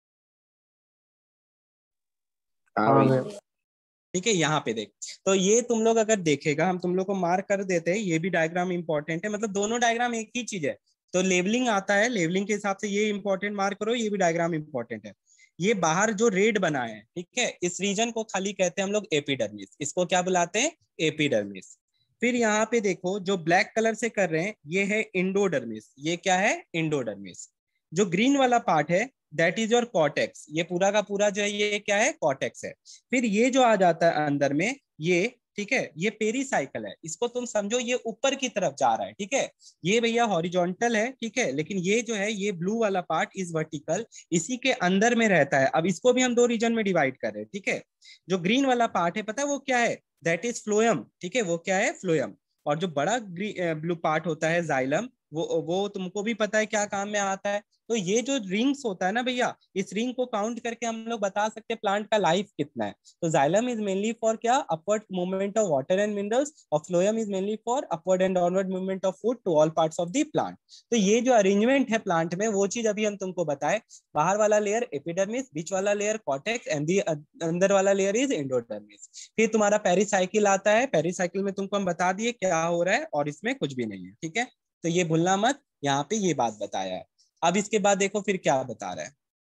हाँ भाई। ठीक है, यहाँ पे देख, तो ये तुम लोग अगर देखेगा, हम तुम लोग को मार्क कर देते हैं, ये भी डायग्राम इंपॉर्टेंट है, मतलब दोनों डायग्राम एक ही चीज है। तो लेवलिंग आता है, लेवलिंग के हिसाब से ये इंपॉर्टेंट मार्क करो, ये भी डायग्राम इंपॉर्टेंट है। ये बाहर जो रेड बना है, ठीक है, इस रीजन को खाली कहते हैं हम लोग एपिडर्मिस, इसको क्या बुलाते हैं, एपिडर्मिस। फिर यहाँ पे देखो जो ब्लैक कलर से कर रहे हैं, ये है इंडोडर्मिस, ये क्या है, इंडोडर्मिस। जो ग्रीन वाला पार्ट है, दैट इज योर कॉर्टेक्स, ये पूरा का पूरा जो है ये क्या है, कॉर्टेक्स है। फिर ये जो आ जाता है अंदर में, ये ठीक है, ये पेरीसाइकिल है, इसको तुम समझो ये ऊपर की तरफ जा रहा है, ठीक है। ये भैया हॉरिजॉन्टल है, ठीक है, लेकिन ये जो है ये ब्लू वाला पार्ट इज वर्टिकल, इसी के अंदर में रहता है। अब इसको भी हम दो रीजन में डिवाइड कर रहे हैं, ठीक है। जो ग्रीन वाला पार्ट है, पता है वो क्या है, दैट इज फ्लोएम, ठीक है, वो क्या है, फ्लोएम। और जो बड़ा ब्लू पार्ट होता है जाइलम, वो तुमको भी पता है क्या काम में आता है। तो ये जो रिंग्स होता है ना भैया, इस रिंग को काउंट करके हम लोग बता सकते हैं प्लांट का लाइफ कितना है। तो जाइलम इज मेनली फॉर क्या, upward movement of water and minerals, और phloem is mainly for upward and downward movement of food to all parts of the plant. तो ये जो अरेंजमेंट है प्लांट में, वो चीज अभी हम तुमको बताए, बाहर वाला लेयर एपिडर्मिस, बीच वाला लेयर कॉर्टेक्स, एंड दी अंदर वाला लेयर इज एंडोडर्मिस। फिर तुम्हारा पेरिसाइकिल आता है, पेरिसाइकिल में तुमको हम बता दिए क्या हो रहा है, और इसमें कुछ भी नहीं है, ठीक है। तो ये भूलना मत, यहाँ पे ये बात बताया है। अब इसके बाद देखो फिर क्या बता रहा है,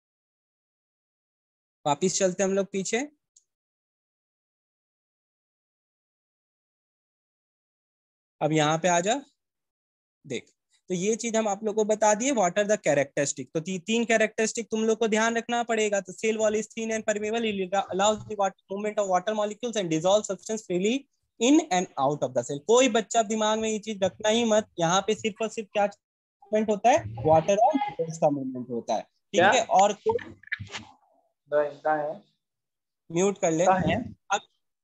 वापिस चलते हम लोग पीछे। अब यहाँ पे आ जा, देख, तो ये चीज हम आप लोगों को बता दिए। व्हाट आर द कैरेक्टरिस्टिक, तो तीन कैरेक्टरिस्टिक तुम लोग को ध्यान रखना पड़ेगा। तो cell wall is thin and permeable, it allows the movement of water molecules and dissolve substance freely in and out of the cell. कोई बच्चा दिमाग में ये चीज रखना ही मत, यहाँ पे सिर्फ और सिर्फ क्या मूवमेंट होता है, वाटर और वेपर्स का मूवमेंट होता है, ठीक है। और म्यूट कर ले, अब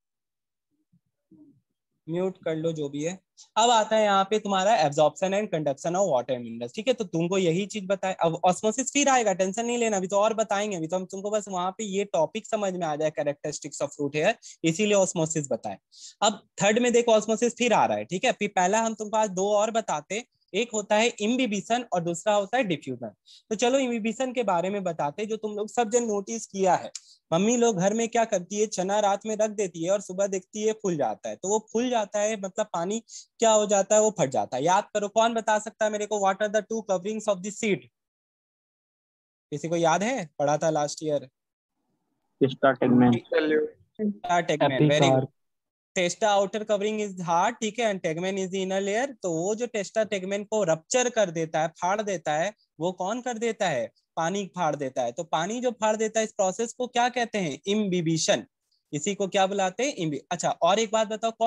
म्यूट कर लो जो भी है। अब आता है यहाँ पे तुम्हारा absorption and conduction of water minerals, ठीक है। तो तुमको यही चीज बताए, अब ऑस्मोसिस फिर आएगा, टेंशन नहीं लेना, अभी तो और बताएंगे। अभी तो हम तुमको बस वहां पे ये टॉपिक समझ में आ जाए कैरेक्टरिस्टिक्स ऑफ फ्रूट हेयर, इसीलिए ऑस्मोसिस बताए। अब थर्ड में देखो ऑस्मोसिस फिर आ रहा है, ठीक है। फिर पहला हम तुमको आज दो और बताते, एक होता है इम्बिबिशन और दूसरा होता है डिफ्यूजन। तो चलो इम्बिबिशन के बारे में बताते, जो तुम लोग सब जन नोटिस किया है, मम्मी लोग घर में क्या करती है, चना रात में रख देती है और सुबह देखती है फूल जाता है। तो वो फूल जाता है मतलब पानी क्या हो जाता है, वो फट जाता है। याद करो, कौन बता सकता है मेरे को, what are the two coverings of the seed? किसी को याद है, पढ़ा था last year? Tegmen, very good. Testa outer covering is hard, ठीक है, and tegmen is the inner layer. तो वो जो टेस्टा टेगमेन को रप्चर कर देता है, फाड़ देता है, वो कौन कर देता है, पानी फाड़ देता है। तो पानी जो फाड़ देता है, इस प्रोसेस को क्या कहते हैं, इम्बिबिशन। इसी को क्या बुलाते हैं, अच्छा और एक बात बताओ,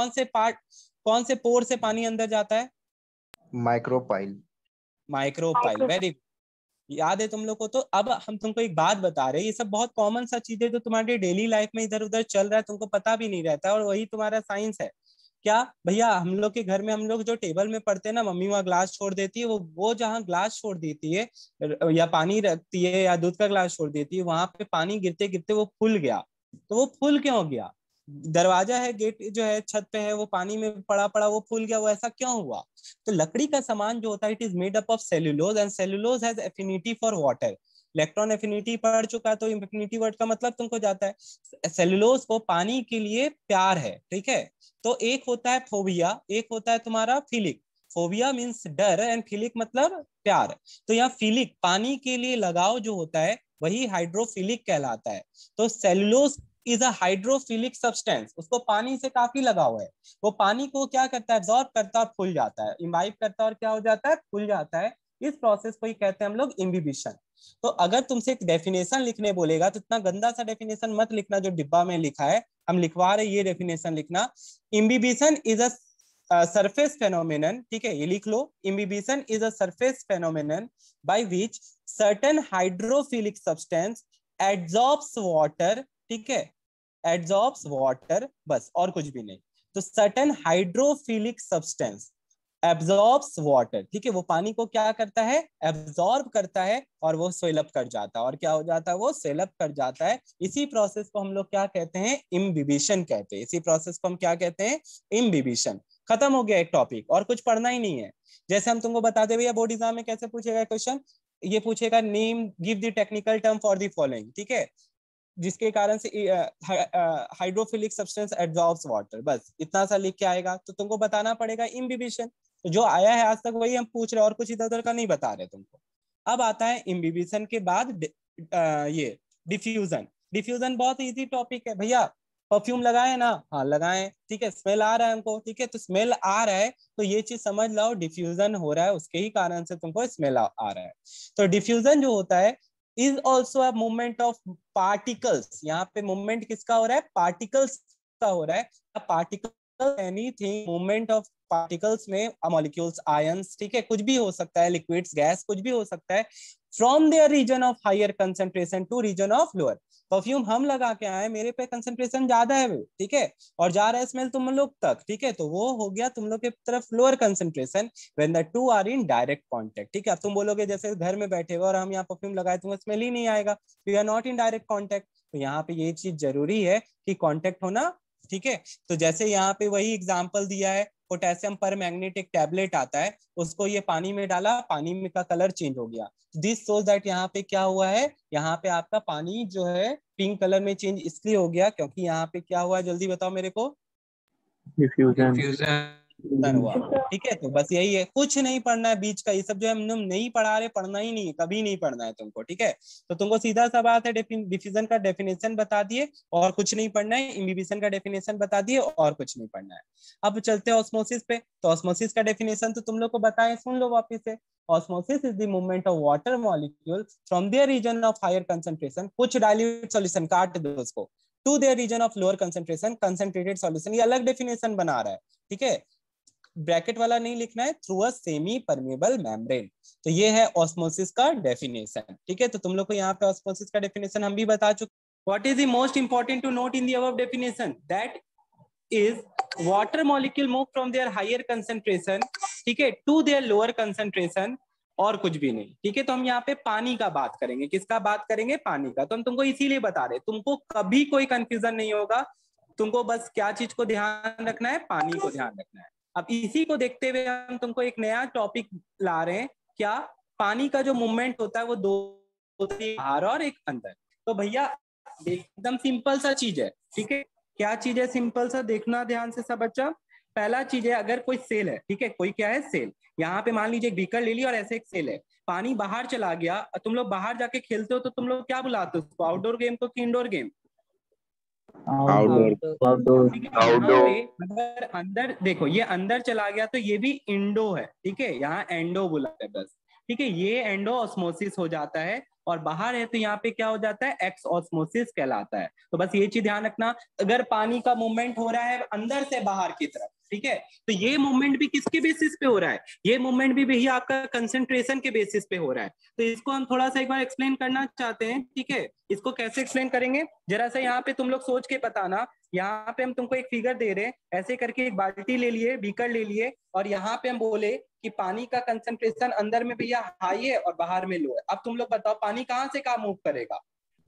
कौन से पोर से पानी अंदर जाता है? माइक्रोपाइल। माइक्रोपाइल, वेरी याद है तुम लोग को। तो अब हम तुमको एक बात बता रहे हैं, ये सब बहुत कॉमन सा चीजें जो तुम्हारे डेली लाइफ में इधर उधर चल रहा है, तुमको पता भी नहीं रहता है, और वही तुम्हारा साइंस है। क्या भैया, हम लोग के घर में हम लोग जो टेबल में पढ़ते हैं ना, मम्मी वहाँ ग्लास छोड़ देती है, वो जहाँ ग्लास छोड़ देती है या पानी रखती है या दूध का ग्लास छोड़ देती है, वहां पे पानी गिरते गिरते वो फूल गया। तो वो फूल क्यों गया? दरवाजा है, गेट जो है, छत पे है, वो पानी में पड़ा पड़ा वो फूल गया, वो ऐसा क्यों हुआ? तो लकड़ी का सामान जो होता है, it is made up of cellulose and cellulose has affinity for water. Electron affinity पढ़ चुका, तो एफिनिटी वर्ड का मतलब तुमको जाता है, सेल्यूलोज को पानी के लिए प्यार है, ठीक है। तो एक होता है फोबिया, एक होता है तुम्हारा फिलिक। फोबिया मीन्स डर एंड फिलिक मतलब प्यार। तो यहाँ फिलिक पानी के लिए लगाव जो होता है, वही हाइड्रोफिलिक कहलाता है। तो cellulose is a hydrophilic substance, उसको पानी से काफी लगाव है। वो पानी को क्या करता है, एब्जॉर्ब करता है और फूल जाता है, इम्बाइब करता है और क्या हो जाता है, फूल जाता है। इस प्रोसेस को ही कहते हैं हम लोग इम्बिबिशन। तो अगर तुमसे एक डेफिनेशन लिखने बोलेगा, तो इतना गंदा सा डेफिनेशन मत लिखना जो डिब्बा में लिखा है, हम लिखवा रहे ये डेफिनेशन लिखना। Imbibition is a surface phenomenon, ठीक है, ये लिख लो। Imbibition is a surface phenomenon by which certain hydrophilic substance adsorbs water, ठीक है, एड्सॉर्ब्स वाटर, बस और कुछ भी नहीं। तो certain hydrophilic substance absorbs water, ठीक है, वो पानी को क्या करता है, एब्जॉर्ब करता है और वो स्वेल अप कर जाता है। और क्या हो जाता है, वो स्वेल अप कर जाता है। इसी प्रोसेस को हम लोग क्या कहते हैं, इम्बिबिशन कहते हैं। इसी प्रोसेस को हम क्या कहते हैं, इम्बिबिशन। खत्म हो गया एक टॉपिक, और कुछ पढ़ना ही नहीं है। जैसे हम तुमको बताते भैया, बोर्ड एग्जाम में कैसे पूछेगा क्वेश्चन, ये पूछेगा name give the technical term for the following, ठीक है, जिसके कारण से हाइड्रोफिलिक सब्सटेंस एब्जॉर्ब्स वाटर, बस इतना सा लिख के आएगा। तो तुमको बताना पड़ेगा इम्बिबिशन। तो जो आया है आज तक वही हम पूछ रहे हैं, और कुछ इधर उधर का नहीं बता रहे तुमको। अब आता है इम्बिबिशन के बाद ये डिफ्यूजन। डिफ्यूजन बहुत इजी टॉपिक है भैया। परफ्यूम लगाए ना, हाँ लगाए, ठीक है, स्मेल आ रहा है हमको, ठीक है, तो स्मेल आ रहा है, तो ये चीज समझ लो डिफ्यूजन हो रहा है, उसके ही कारण से तुमको स्मेल आ रहा है। तो डिफ्यूजन जो होता है is also a movement of particles. यहाँ पे मूवमेंट किसका हो रहा है, पार्टिकल्स का हो रहा है। Particle anything, movement of particles में मॉलिक्यूल्स, आयंस, ठीक है, कुछ भी हो सकता है, लिक्विड्स, गैस, कुछ भी हो सकता है, from there region of higher concentration to region of lower. Perfume हम लगा के आए, मेरे पे कंसेंट्रेशन ज्यादा है वो, ठीक है, और जा रहा है स्मेल तुम लोग तक, ठीक है, तो वो हो गया तुम लोग के तरफ lower concentration when the two are in direct contact, ठीक है। अब तुम बोलोगे जैसे घर में बैठे हुए और हम यहाँ परफ्यूम लगाए, तुम्हें स्मेल ही नहीं आएगा, we are not in direct contact. तो यहाँ पे ये चीज जरूरी है कि कांटेक्ट होना, ठीक है। तो जैसे यहाँ पे वही एग्जांपल दिया है, पोटेशियम पर मैग्नेट एक टैबलेट आता है, उसको ये पानी में डाला, पानी में का कलर चेंज हो गया। दिस शोज दैट यहाँ पे क्या हुआ है, यहाँ पे आपका पानी जो है पिंक कलर में चेंज इसलिए हो गया क्योंकि यहाँ पे क्या हुआ है, जल्दी बताओ मेरे को। डिफ्यूजन। डन हुआ। ठीक है, तो बस यही है, कुछ नहीं पढ़ना है बीच का, ये सब जो हम नहीं पढ़ा रहे, पढ़ना ही नहीं है, कभी नहीं पढ़ना है तुमको। ठीक है, तो तुमको सीधा सा बात है, डिफिजन का डेफिनेशन बता दिए और कुछ नहीं पढ़ना है, इम्बिबिशन का डेफिनेशन बता दिए और कुछ नहीं पढ़ना है। अब चलते हैं ऑस्मोसिस पे। तो ऑस्मोसिस का डेफिनेशन तो तुम लोग को बताएं, सुन लो वापिस से। Osmosis is the movement of water molecules from their region of higher concentration, कुछ dilute solution, काट दो उसको, to their region of lower concentration, concentrated solution। ये अलग डेफिनेशन बना रहा है। ठीक है, ब्रैकेट वाला नहीं लिखना है, through a semi permeable membrane. तो ये है ऑस्मोसिस का डेफिनेशन। ठीक है, तो तुम लोग को यहाँ पे ऑस्मोसिस का डेफिनेशन हम भी बता चुके। What is the most important to note in the above definition? That is water molecule move from their higher concentration, ठीक है, to their lower concentration, और कुछ भी नहीं। ठीक है, तो हम यहाँ पे पानी का बात करेंगे। किसका बात करेंगे? पानी का। तो हम तुमको इसीलिए बता रहे, तुमको कभी कोई कंफ्यूजन नहीं होगा, तुमको बस क्या चीज को ध्यान रखना है? पानी को ध्यान रखना है। अब इसी को देखते हुए हम तुमको एक नया टॉपिक ला रहे हैं। क्या? पानी का जो मूवमेंट होता है वो दो, बाहर और एक अंदर। तो भैया एकदम सिंपल सा चीज है। ठीक है, क्या चीज है? सिंपल सा, देखना ध्यान से सब बच्चा। पहला चीज है, अगर कोई सेल है, ठीक है, कोई क्या है? सेल। यहाँ पे मान लीजिए एक बीकर ले लिया और ऐसे एक सेल है, पानी बाहर चला गया, तुम लोग बाहर जाके खेलते हो तो तुम लोग क्या बुलाते हो उसको? आउटडोर गेम को कि इंडोर गेम? आउटडोर। ठीक है, यहाँ पे अगर अंदर देखो, ये अंदर चला गया तो ये भी इंडो है। ठीक है, यहाँ एंडो बुलाते हैं बस। ठीक है, ये एंडो ऑस्मोसिस हो जाता है, और बाहर है तो यहाँ पे क्या हो जाता है? एक्स ऑस्मोसिस कहलाता है। तो बस ये चीज ध्यान रखना, अगर पानी का मूवमेंट हो रहा है अंदर से बाहर की तरफ, ठीक है, तो ये मूवमेंट भी किसके बेसिस पे हो रहा है? ये मूवमेंट भी भैया आपका कंसंट्रेशन के बेसिस पे हो रहा है। तो इसको हम थोड़ा सा एक बार एक्सप्लेन करना चाहते हैं। ठीक है, इसको कैसे एक्सप्लेन करेंगे जरा सा यहाँ पे तुम लोग सोच के बताना। यहाँ पे हम तुमको एक फिगर दे रहे हैं, ऐसे करके एक बाल्टी ले लिए, बीकर ले लिए, और यहाँ पे हम बोले कि पानी का कंसंट्रेशन अंदर में भैया हाई है और बाहर में लो है। अब तुम लोग बताओ पानी कहाँ से कहाँ मूव करेगा?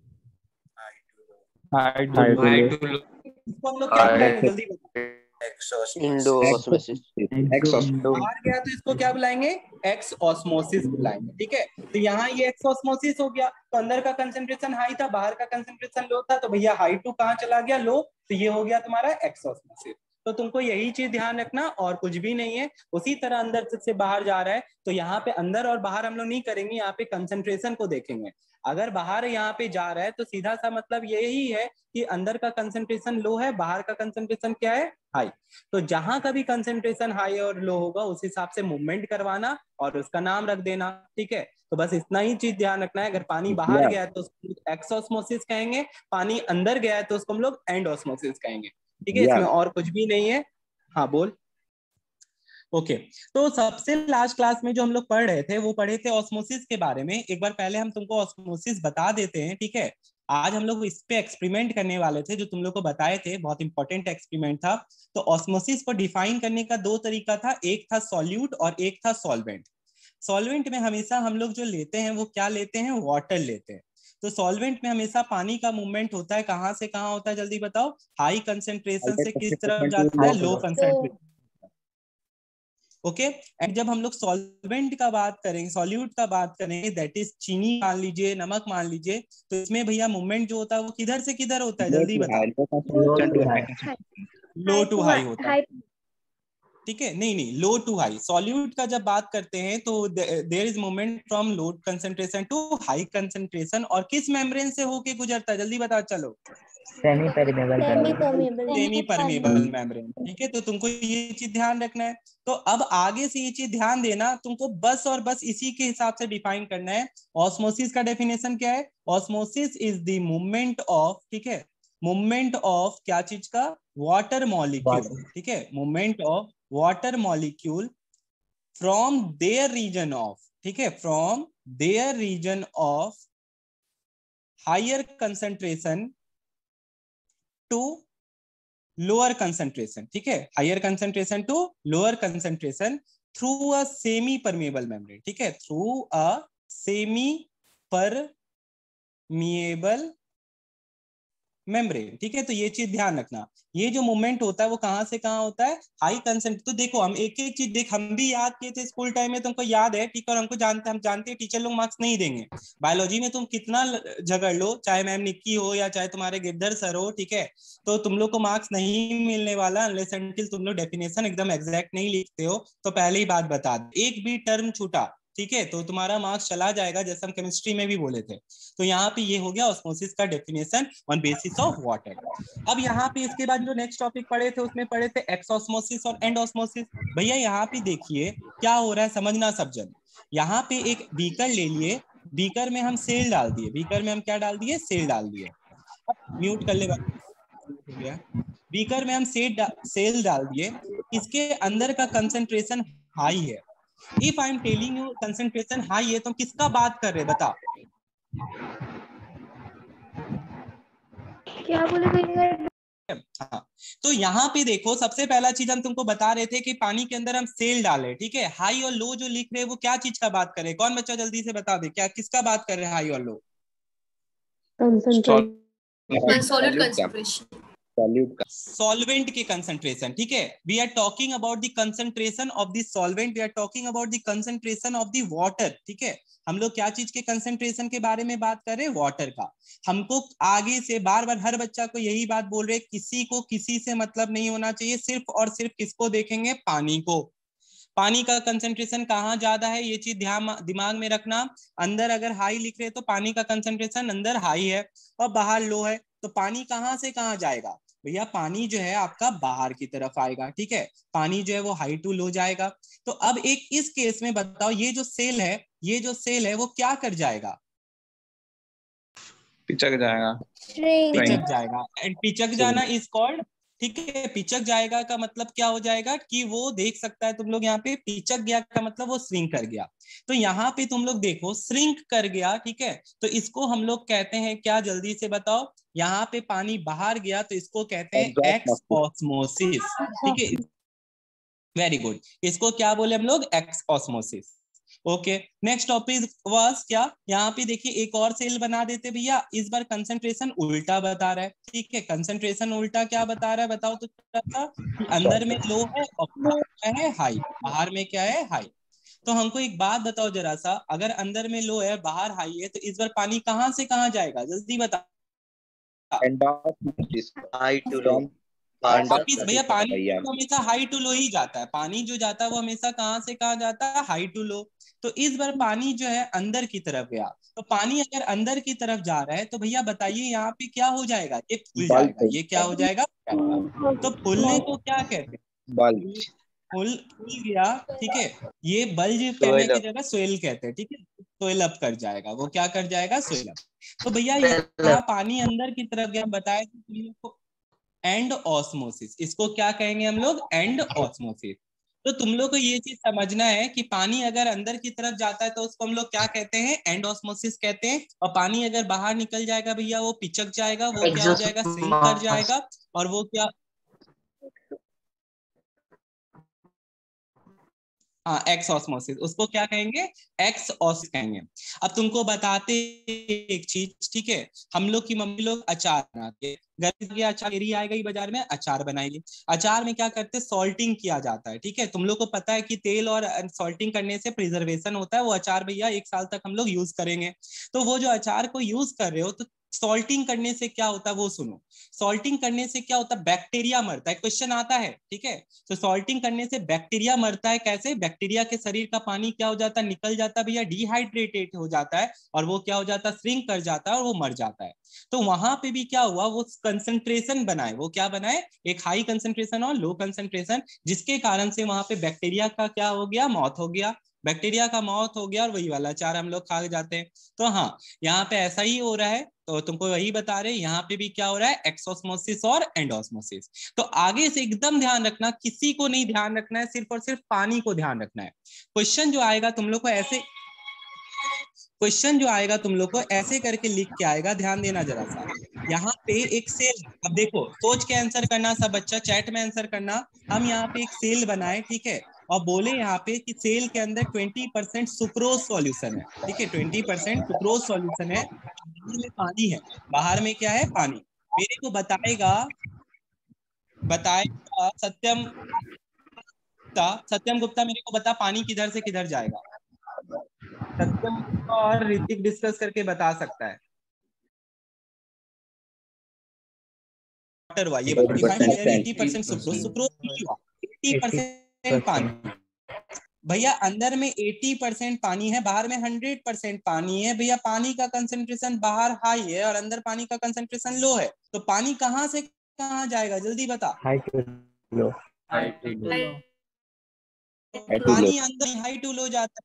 इसको हम लोग क्या बुलाएंगे? जल्दी बताओ। Endosmosis. बाहर गया तो इसको क्या बुलाएंगे? एक्स ऑस्मोसिस बुलाएंगे। ठीक है, तो यहाँ ये एक्स ऑस्मोसिस हो गया, तो अंदर का कंसंट्रेशन हाई था, बाहर का कंसंट्रेशन लो था, तो भैया हाई टू कहाँ चला गया? लो। तो ये हो गया तुम्हारा एक्स ऑस्मोसिस। तो तुमको यही चीज ध्यान रखना और कुछ भी नहीं है। उसी तरह अंदर से बाहर जा रहा है, तो यहाँ पे अंदर और बाहर हम लोग नहीं करेंगे, यहाँ पे कंसंट्रेशन को देखेंगे। अगर बाहर यहाँ पे जा रहा है तो सीधा सा मतलब यही है कि अंदर का कंसंट्रेशन लो है, बाहर का कंसंट्रेशन क्या है? हाई। तो जहां का भी कंसंट्रेशन हाई और लो होगा उस हिसाब से मूवमेंट करवाना और उसका नाम रख देना। ठीक है, तो बस इतना ही चीज ध्यान रखना है। अगर पानी बाहर गया है तो उसको एक्स ऑस्मोसिस कहेंगे, पानी अंदर गया है तो उसको हम लोग एंड ऑस्मोसिस कहेंगे। ठीक है, इसमें और कुछ भी नहीं है। हाँ बोल। ओके, तो सबसे लास्ट क्लास में जो हम लोग पढ़ रहे थे वो पढ़े थे ऑस्मोसिस के बारे में। एक बार पहले हम तुमको ऑस्मोसिस बता देते हैं। ठीक है, आज हम लोग इस पे एक्सपेरिमेंट करने वाले थे जो तुम लोग को बताए थे, बहुत इंपॉर्टेंट एक्सपेरिमेंट था। तो ऑस्मोसिस को डिफाइन करने का दो तरीका था, एक था सॉल्यूट और एक था सॉल्वेंट। सॉल्वेंट में हमेशा हम लोग जो लेते हैं वो क्या लेते हैं? वाटर लेते हैं। तो सॉल्वेंट में हमेशा पानी का मूवमेंट होता है, कहाँ से कहाँ होता है? जल्दी बताओ। हाई कंसेंट्रेशन से किस तरफ जाता है? Low concentration. ओके, एंड जब हम लोग सॉल्वेंट का बात करेंगे, सॉल्यूट का बात करेंगे, दैट इज चीनी मान लीजिए, नमक मान लीजिए, तो इसमें भैया मूवमेंट जो होता है वो किधर से किधर होता है? जल्दी बताओ। लो टू हाई होता है। ठीक है, नहीं नहीं, लो टू हाई। सॉल्यूट का जब बात करते हैं तो there is movement from low concentration to high concentration, और किस मेम्ब्रेन से होके गुजरता है? जल्दी बताओ चलो। Semi permeable membrane. ठीक है, तो तुमको ये चीज ध्यान रखना है। तो अब आगे से ये चीज ध्यान देना, तुमको बस और बस इसी के हिसाब से डिफाइन करना है। ऑस्मोसिस का डेफिनेशन क्या है? Osmosis is the movement of, ठीक है, मूवमेंट ऑफ क्या चीज का? Water molecule. ठीक है, movement of water molecule from there region of, ठीक है, from there region of higher concentration to lower concentration. ठीक है, higher concentration to lower concentration through a semi permeable membrane. ठीक है, through a semi permeable membrane, ठीक है। तो ये चीज ध्यान रखना, ये जो मूवमेंट होता है वो कहाँ से कहाँ होता है, हाई कंसेंट। तो देखो हम एक एक चीज देख, हम भी याद किए थे स्कूल टाइम में, तुमको याद है, ठीक है। और हमको जानते, हम जानते हैं टीचर लोग मार्क्स नहीं देंगे। बायोलॉजी में तुम कितना झगड़ लो, चाहे मैम निक्की हो या चाहे तुम्हारे गिरधर सर हो, ठीक है, तो तुम लोग को मार्क्स नहीं मिलने वाला अनलेस अनटिल तुम लोग डेफिनेशन एकदम एग्जैक्ट नहीं लिखते हो। तो पहले ही बात बता दे, एक भी टर्म छूटा, ठीक है, तो तुम्हारा मार्क्स चला जाएगा, जैसे हम केमिस्ट्री में भी बोले थे। तो यहाँ पे ये हो गया ऑस्मोसिस का definition on basis of water. अब यहाँ पे इसके बाद जो नेक्स्ट टॉपिक पढ़े थे उसमें पढ़े थे एक्सऑस्मोसिस और एंडऑस्मोसिस। भैया यहाँ पे देखिए क्या हो रहा है, समझना सब जन। यहाँ पे एक बीकर ले लिए, बीकर में हम सेल डाल दिए, बीकर में हम क्या डाल दिए, सेल डाल दिए। म्यूट कर ले, हो गया। बीकर में हम सेल डाल दिए, इसके अंदर का कंसंट्रेशन हाई है। If I am telling you concentration high है, तो हम किसका बात कर रहे हैं बता। क्या बोले भैया? हाँ, तो यहाँ पे देखो, सबसे पहला चीज हम तुमको बता रहे थे कि पानी के अंदर हम सेल डाले, ठीक है। हाई और लो जो लिख रहे हैं वो क्या चीज का बात कर रहे हैं, कौन बच्चा जल्दी से बता दे, क्या किसका बात कर रहे हैं, हाई और लो? सॉलिड कंसंट्रेशन, सॉल्वेंट के कंसंट्रेशन, ठीक है। We are talking about the concentration of the solvent, we are talking about the concentration of the water, ठीक है। हम लोग क्या चीज के कंसंट्रेशन के बारे में बात कर रहे हैं, वाटर का। हमको आगे से बार बार हर बच्चा को यही बात बोल रहे, किसी को किसी से मतलब नहीं होना चाहिए, सिर्फ और सिर्फ किसको देखेंगे, पानी को। पानी का कंसंट्रेशन कहाँ ज्यादा है, ये चीज दिमाग में रखना। अंदर अगर हाई लिख रहे तो पानी का कंसंट्रेशन अंदर हाई है और बाहर लो है, तो पानी कहाँ से कहाँ जाएगा भैया, पानी जो है आपका बाहर की तरफ आएगा, ठीक है। पानी जो है वो हाई टू लो जाएगा। तो अब एक इस केस में बताओ, ये जो सेल है, ये जो सेल है वो क्या कर जाएगा, पिचक जाएगा, पिचक जाएगा। एंड पिचक जाना इज कॉल्ड, ठीक है। पिचक जाएगा का मतलब क्या हो जाएगा कि वो देख सकता है, तुम लोग यहाँ पे पिचक गया का मतलब वो श्रिंक कर गया। तो यहाँ पे तुम लोग देखो श्रिंक कर गया, ठीक है। तो इसको हम लोग कहते हैं क्या, जल्दी से बताओ। यहाँ पे पानी बाहर गया तो इसको कहते हैं एक्स ऑस्मोसिस, ठीक है। वेरी गुड, इसको क्या बोले हम लोग, exosmosis. Okay, next topic was क्या, यहाँ पे देखिए एक और सेल बना देते भैया। इस बार कंसंट्रेशन उल्टा बता रहा है, ठीक है। कंसंट्रेशन उल्टा क्या बता रहा है बताओ तो, अंदर में लो है और बाहर क्या है, हाई। बाहर में क्या है, हाई। तो हमको एक बात बताओ जरा सा, अगर अंदर में लो है बाहर हाई है, तो इस बार पानी कहाँ से कहाँ जाएगा, जल्दी बता। हाई टू लो, वापिस भैया पानी तो हमेशा हाई टू लो ही जाता है, पानी जो जाता है वो हमेशा कहाँ से कहाँ जाता है, हाई टू लो। तो इस बार पानी जो है अंदर की तरफ गया, तो पानी अगर अंदर की तरफ जा रहा है तो भैया बताइए यहाँ पे क्या हो जाएगा, ये फूल जाएगा, ये क्या हो जाएगा, तो फूलने को क्या कहते हैं, फूल गया, ठीक है। ये बल्ज करने की जगह सोइल कहते हैं, ठीक है। सोइल अप कर जाएगा, वो क्या कर जाएगा, सोइल अप। तो भैया यहाँ पानी अंदर की तरफ गया, बताया तुम लोग को एंड ऑस्मोसिस, इसको क्या कहेंगे हम लोग, एंड ऑस्मोसिस। तो तुम लोग को ये चीज समझना है कि पानी अगर अंदर की तरफ जाता है तो उसको हम लोग क्या कहते हैं, एंड ऑस्मोसिस कहते हैं। और पानी अगर बाहर निकल जाएगा भैया वो पिचक जाएगा, वो क्या हो जाएगा, सिंक कर जाएगा। और वो क्या, हाँ एक्स ऑस्मोसिस, उसको क्या कहेंगे, एक्स ऑस्मोसिस कहेंगे। अब तुमको बताते एक चीज, ठीक है। हम लोग की मम्मी लोग अचार बनाते हैं, गर्मी के अचार एरी आएगा ही बाजार में, अचार बनाएगी। अचार में क्या करते हैं, सॉल्टिंग किया जाता है, ठीक है। तुम लोग को पता है कि तेल और सॉल्टिंग करने से प्रिजर्वेशन होता है। वो अचार भैया 1 साल तक हम लोग यूज करेंगे। तो वो जो अचार को यूज कर रहे हो, तो सॉल्टिंग करने से क्या होता है वो सुनो। सॉल्टिंग करने से क्या होता है, बैक्टीरिया मरता है, क्वेश्चन आता है, ठीक है। तो सॉल्टिंग करने से बैक्टीरिया मरता है, कैसे, बैक्टीरिया के शरीर का पानी क्या हो जाता है, निकल जाता है भैया, डिहाइड्रेटेड हो जाता है, और वो क्या हो जाता है, श्रिंक कर जाता है और वो मर जाता है। तो वहां पे भी क्या हुआ, वो कंसंट्रेशन बनाए, वो क्या बनाए, एक हाई कंसंट्रेशन और लो कंसंट्रेशन, जिसके कारण से वहां पे बैक्टीरिया का क्या हो गया, मौत हो गया। बैक्टीरिया का मौत हो गया और वही वाला अचार हम लोग खा जाते हैं। तो हाँ, यहाँ पे ऐसा ही हो रहा है। तो तुमको वही बता रहे, यहाँ पे भी क्या हो रहा है, एक्सोस्मोसिस और एंडोस्मोसिस। तो आगे से एकदम ध्यान रखना, किसी को नहीं ध्यान रखना है, सिर्फ और सिर्फ पानी को ध्यान रखना है। क्वेश्चन जो आएगा तुम लोग को ऐसे, क्वेश्चन जो आएगा तुम लोग को ऐसे करके लिख के आएगा, ध्यान देना जरा सा। यहाँ पे एक सेल, अब देखो सोच के आंसर करना, सब बच्चा चैट में आंसर करना। हम यहाँ पे एक सेल बनाए, ठीक है, और बोले यहाँ पे कि सेल के अंदर 20% सुक्रोज सॉल्यूशन है, ठीक है। 20% सुक्रोज सॉल्यूशन है, बाहर में पानी है, बाहर में क्या है, पानी। मेरे को बताएगा सत्यम गुप्ता मेरे को बता पानी किधर से किधर जाएगा। सत्यम गुप्ता और ऋतिक डिस्कस करके बता सकता है। वाटर हुआ ये बता 80% सुक्रोज 80% पानी। भैया अंदर में 80% पानी है, बाहर में 100% पानी है। भैया पानी का कंसंट्रेशन बाहर हाई है और अंदर पानी का कंसंट्रेशन लो है, तो पानी कहाँ से कहाँ जाएगा जल्दी बता। High to low. पानी अंदर हाई टू लो जाता है।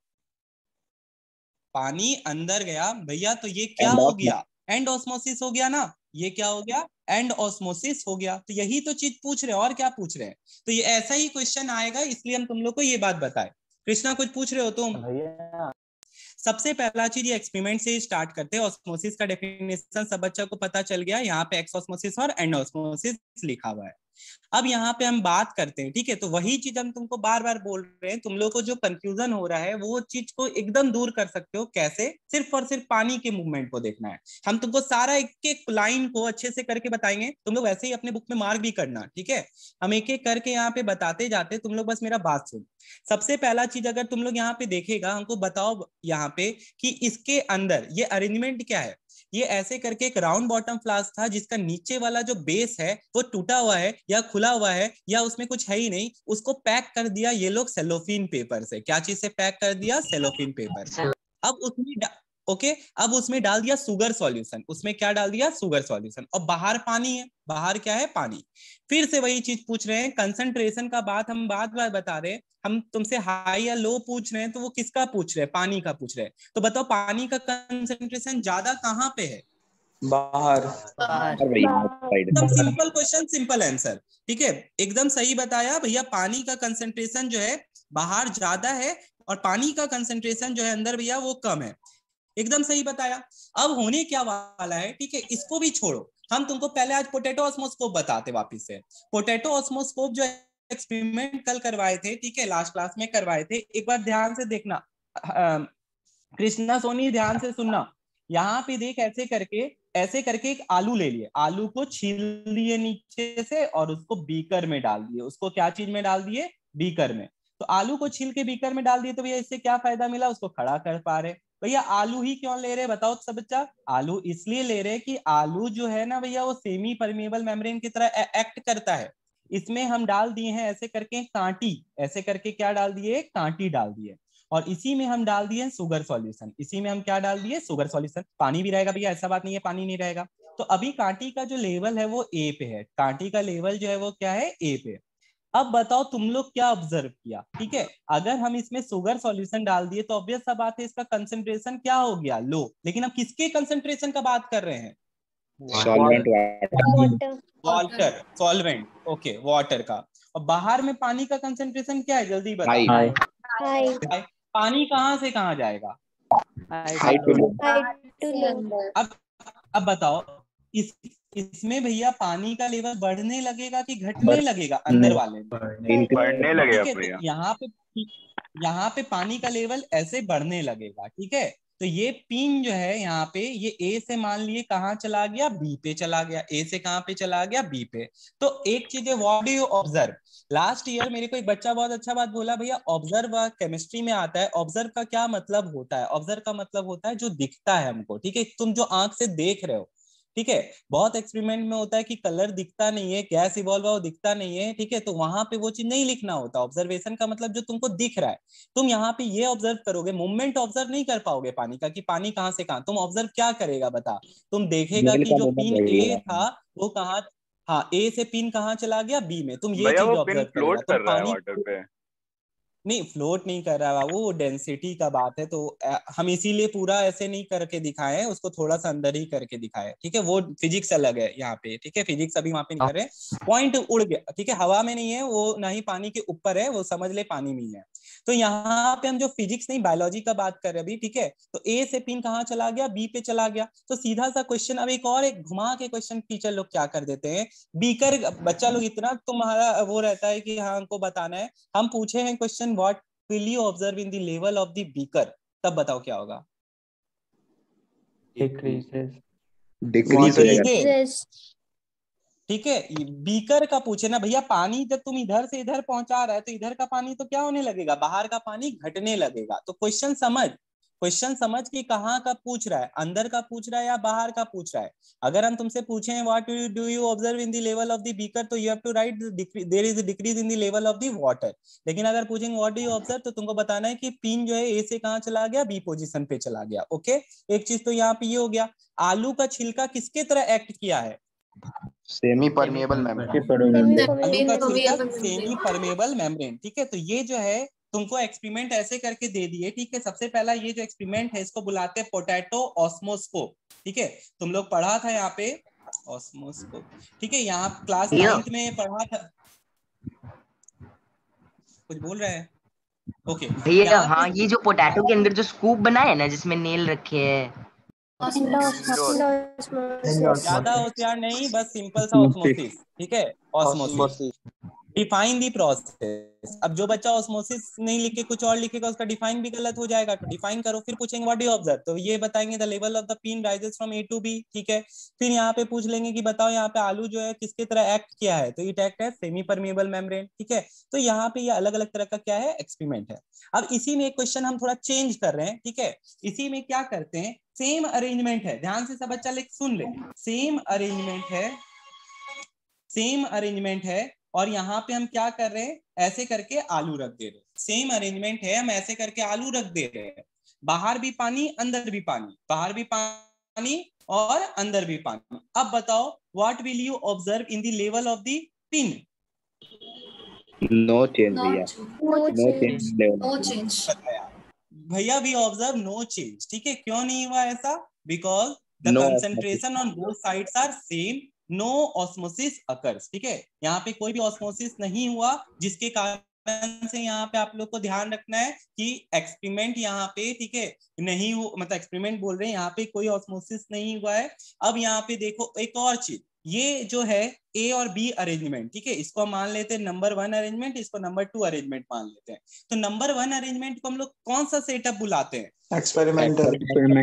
पानी अंदर गया भैया तो ये क्या हो गया, एंड ऑस्मोसिस हो गया ना। ये क्या हो गया, एंड ऑस्मोसिस हो गया। तो यही तो चीज पूछ रहे हैं, और क्या पूछ रहे हैं। तो ये ऐसा ही क्वेश्चन आएगा, इसलिए हम तुम लोग को ये बात बताए। कृष्णा कुछ पूछ रहे हो तुम? भैया सबसे पहला चीज ये एक्सपेरिमेंट से स्टार्ट करते हैं। ऑस्मोसिस का डेफिनेशन सब बच्चा को पता चल गया, यहाँ पे एक्स ऑस्मोसिस और एंड ऑस्मोसिस लिखा हुआ है। अब यहाँ पे हम बात करते हैं, ठीक है। तो वही चीज हम तुमको बार बार बोल रहे हैं, तुम लोग को जो कंफ्यूजन हो रहा है वो चीज को एकदम दूर कर सकते हो। कैसे? सिर्फ और सिर्फ पानी के मूवमेंट को देखना है। हम तुमको सारा एक एक लाइन को अच्छे से करके बताएंगे, तुम लोग वैसे ही अपने बुक में मार्क भी करना, ठीक है। हम एक एक करके यहाँ पे बताते जाते, तुम लोग बस मेरा बात सुन। सबसे पहला चीज अगर तुम लोग यहाँ पे देखेगा, हमको बताओ यहाँ पे कि इसके अंदर ये अरेंजमेंट क्या है। ये ऐसे करके एक राउंड बॉटम फ्लास्क था जिसका नीचे वाला जो बेस है वो टूटा हुआ है या खुला हुआ है या उसमें कुछ है ही नहीं। उसको पैक कर दिया ये लोग सेलोफिन पेपर से। क्या चीज से पैक कर दिया? सेलोफिन पेपर से। अब उसमें ओके अब उसमें डाल दिया शुगर सॉल्यूशन। उसमें क्या डाल दिया? Sugar solution. और बाहर पानी है। बाहर क्या है? पानी। फिर से वही चीज पूछ रहे हैं, कंसंट्रेशन का बात हम बात बार बता रहे हैं। हम तुमसे हाई या लो पूछ रहे हैं, तो वो किसका पूछ रहे हैं? पानी का पूछ रहे हैं। तो बताओ पानी का कंसंट्रेशन ज्यादा कहाँ पे है? बाहर। एकदम सिंपल क्वेश्चन, सिंपल आंसर, ठीक है। एकदम सही बताया भैया। पानी का कंसंट्रेशन जो है बाहर ज्यादा है और पानी का कंसंट्रेशन जो है अंदर भैया वो कम है। एकदम सही बताया। अब होने क्या वाला है, ठीक है, इसको भी छोड़ो। हम तुमको पहले आज पोटैटो ऑस्मोस्कोप बताते वापिस से। पोटैटो ऑस्मोस्कोप जो एक्सपेरिमेंट कल करवाए थे, ठीक है, लास्ट क्लास में करवाए थे। एक बार ध्यान से देखना, कृष्णा सोनी ध्यान से सुनना। यहाँ पे देख, ऐसे करके एक आलू ले लिए, आलू को छील लिए नीचे से और उसको बीकर में डाल दिए। उसको क्या चीज में डाल दिए? बीकर में। तो आलू को छील के बीकर में डाल दिए, तो भैया इससे क्या फायदा मिला? उसको खड़ा कर पा रहे। भैया आलू ही क्यों ले रहे बताओ सब बच्चा? आलू इसलिए ले रहे कि आलू जो है ना भैया वो सेमी परमेबल मेम्ब्रेन की तरह एक्ट करता है। इसमें हम डाल दिए हैं ऐसे करके कांटी, ऐसे करके क्या डाल दिए? कांटी डाल दिए। और इसी में हम डाल दिए शुगर सॉल्यूशन। इसी में हम क्या डाल दिए? Sugar solution. पानी भी रहेगा भैया, ऐसा बात नहीं है पानी नहीं रहेगा। तो अभी कांटी का जो लेवल है वो ए पे है। कांटी का लेवल जो है वो क्या है? ए पे। अब बताओ तुम लोग क्या ऑब्जर्व किया, ठीक है। अगर हम इसमें शुगर सॉल्यूशन डाल दिए तो ऑब्वियस सा बात है इसका कंसंट्रेशन क्या हो गया? लो। लेकिन हम किसके कंसंट्रेशन का बात कर रहे हैं? वाटर, सॉल्वेंट, ओके, वाटर का। और बाहर में पानी का कंसंट्रेशन क्या है जल्दी बताओ? हाई पानी कहाँ से कहाँ जाएगा? अब बताओ इसमें भैया पानी का लेवल बढ़ने लगेगा कि घटने लगेगा? अंदर वाले में बढ़ने लगेगा ठीक है। भैया। तो यहाँ पे पानी का लेवल ऐसे बढ़ने लगेगा, ठीक है। तो ये पिन जो है यहाँ पे, ये ए से मान लिए कहाँ चला गया? बी पे चला गया। ए से कहाँ पे चला गया? बी पे। तो एक चीज है, what do you observe? Last year मेरे को एक बच्चा बहुत अच्छा बात बोला, भैया ऑब्जर्व केमिस्ट्री में आता है। ऑब्जर्व का क्या मतलब होता है? ऑब्जर्व का मतलब होता है जो दिखता है हमको, ठीक है, तुम जो आंख से देख रहे हो, ठीक है। बहुत एक्सपेरिमेंट में होता है कि कलर दिखता नहीं है, गैस इवॉल्व हो दिखता नहीं है, ठीक है, तो वहां पे वो चीज नहीं लिखना होता। ऑब्जर्वेशन का मतलब जो तुमको दिख रहा है। तुम यहाँ पे ये ऑब्जर्व करोगे, मूवमेंट ऑब्जर्व नहीं कर पाओगे पानी का, कि पानी कहाँ से कहाँ। तुम ऑब्जर्व क्या करेगा बता? तुम देखेगा कि जो पिन ए था वो कहाँ, हाँ, ए से पिन कहाँ चला गया? बी में। तुम ये भैया चीज वो पिन ऑब्जर्व करेगा। फ्लोट तुम कर रहा है पानी वाटर पे। नहीं, फ्लोट नहीं कर रहा है वो डेंसिटी का बात है। तो हम इसीलिए पूरा ऐसे नहीं करके दिखाए हैं, उसको थोड़ा सा अंदर ही करके दिखाए, ठीक है। वो फिजिक्स अलग है यहाँ पे, ठीक है, फिजिक्स अभी वहां पे नहीं कर रहे। पॉइंट उड़ गया, ठीक है, हवा में नहीं है वो, ना ही पानी के ऊपर है वो, समझ ले पानी में ही है। तो यहाँ पे हम जो फिजिक्स नहीं बायोलॉजी का बात कर रहे हैं अभी, ठीक है। तो ए से पिन कहाँ चला गया? बी पे चला गया। तो सीधा सा क्वेश्चन, अब एक और एक घुमा के क्वेश्चन टीचर लोग क्या कर देते हैं, बीकर, बच्चा लोग इतना तुम्हारा वो रहता है कि हाँ हमको बताना है। हम पूछे हैं question, what will you observe in the level of the beaker? तब बताओ क्या होगा? डिक्रीजेस। Decrease Decrease. ठीक है, बीकर का पूछे ना भैया, पानी जब तुम इधर से इधर पहुंचा रहा है तो इधर का पानी तो क्या होने लगेगा, बाहर का पानी घटने लगेगा। तो क्वेश्चन समझ कि कहाँ का पूछ रहा है, अंदर का पूछ रहा है या बाहर का पूछ रहा है। अगर हम तुमसे पूछें what do you observe in the level of the beaker, तो you have to write there is a decrease in the level of the water. लेकिन अगर पूछेंगे व्हाट डू यू ऑब्जर्व, तो तुमको बताना है कि पिन जो है ए से कहाँ चला गया, बी पोजीशन पे चला गया। ओके, एक चीज तो यहाँ पे ये हो गया। आलू का छिलका किसके तरह एक्ट किया है, सेमी परमिएबल मेम्ब्रेन। आलू का छिलका सेमी परमेबल मेम्ब्रेन। ठीक है, तो ये जो है तुमको एक्सपेरिमेंट ऐसे करके दे दिए। ठीक है, सबसे पहला ये जो एक्सपेरिमेंट है इसको बुलाते हैं पोटैटो ऑस्मोस्कोप। ठीक है, तुम लोग पढ़ा था यहाँ पे ऑस्मोस्कोप। ठीक है, यहाँ क्लास 9th में पढ़ा था। कुछ बोल रहे हैं? ओके भैया, हाँ ये जो पोटैटो के अंदर जो स्कूप बना है ना, जिसमें नेल रखे हैं, ज्यादा होशियार नहीं, बस सिंपल सा ऑस्मोसिस। ठीक है, ऑस्मोसिस डिफाइन दी प्रोसेस। अब जो बच्चा ऑस्मोसिस नहीं लिख के कुछ और लिखेगा उसका डिफाइन भी गलत हो जाएगा, तो डिफाइन करो। फिर पूछेंगे व्हाट डू यू ऑब्जर्व, तो ये बताएंगे the level of the pin rises from A to B. ठीक है, फिर यहाँ पे पूछ लेंगे कि बताओ यहाँ पे आलू जो है किसके तरह एक्ट किया है, तो इट एक्ट है सेमी परमिएबल मेम्ब्रेन। ठीक है, तो यहाँ पे ये अलग अलग तरह का क्या है, एक्सपेरिमेंट है। अब इसी में एक क्वेश्चन हम थोड़ा चेंज कर रहे हैं। ठीक है, इसी में क्या करते हैं, सेम अरेंजमेंट है, ध्यान से सब बच्चा लेके सुन ले। सेम अरेंजमेंट है और यहाँ पे हम क्या कर रहे हैं, ऐसे करके आलू रख दे रहे हैं। सेम अरेंजमेंट है, हम ऐसे करके आलू रख दे रहे हैं। बाहर भी पानी अंदर भी पानी, बाहर भी पानी और अंदर भी पानी। अब बताओ what will you observe in the level of the pin. No change भैया, नो चेंज भैया वी ऑब्जर्व नो चेंज। ठीक है, क्यों नहीं हुआ ऐसा, because the concentration on both sides are same, no osmosis occurs. ठीक है, यहाँ पे कोई भी ऑस्मोसिस नहीं हुआ, जिसके कारण से यहाँ पे आप लोग को ध्यान रखना है कि एक्सपेरिमेंट यहाँ पे, ठीक है, नहीं हो, मतलब एक्सपेरिमेंट बोल रहे हैं, यहाँ पे कोई ऑस्मोसिस नहीं हुआ है। अब यहाँ पे देखो एक और चीज, ये जो है ए और बी अरेंजमेंट, ठीक है, इसको हम मान लेते हैं नंबर 1 अरेंजमेंट, इसको नंबर 2 अरेंजमेंट मान लेते हैं। तो नंबर 1 अरेंजमेंट को हम लोग कौन सा सेटअप बुलाते हैं, एक्सपेरिमेंटल।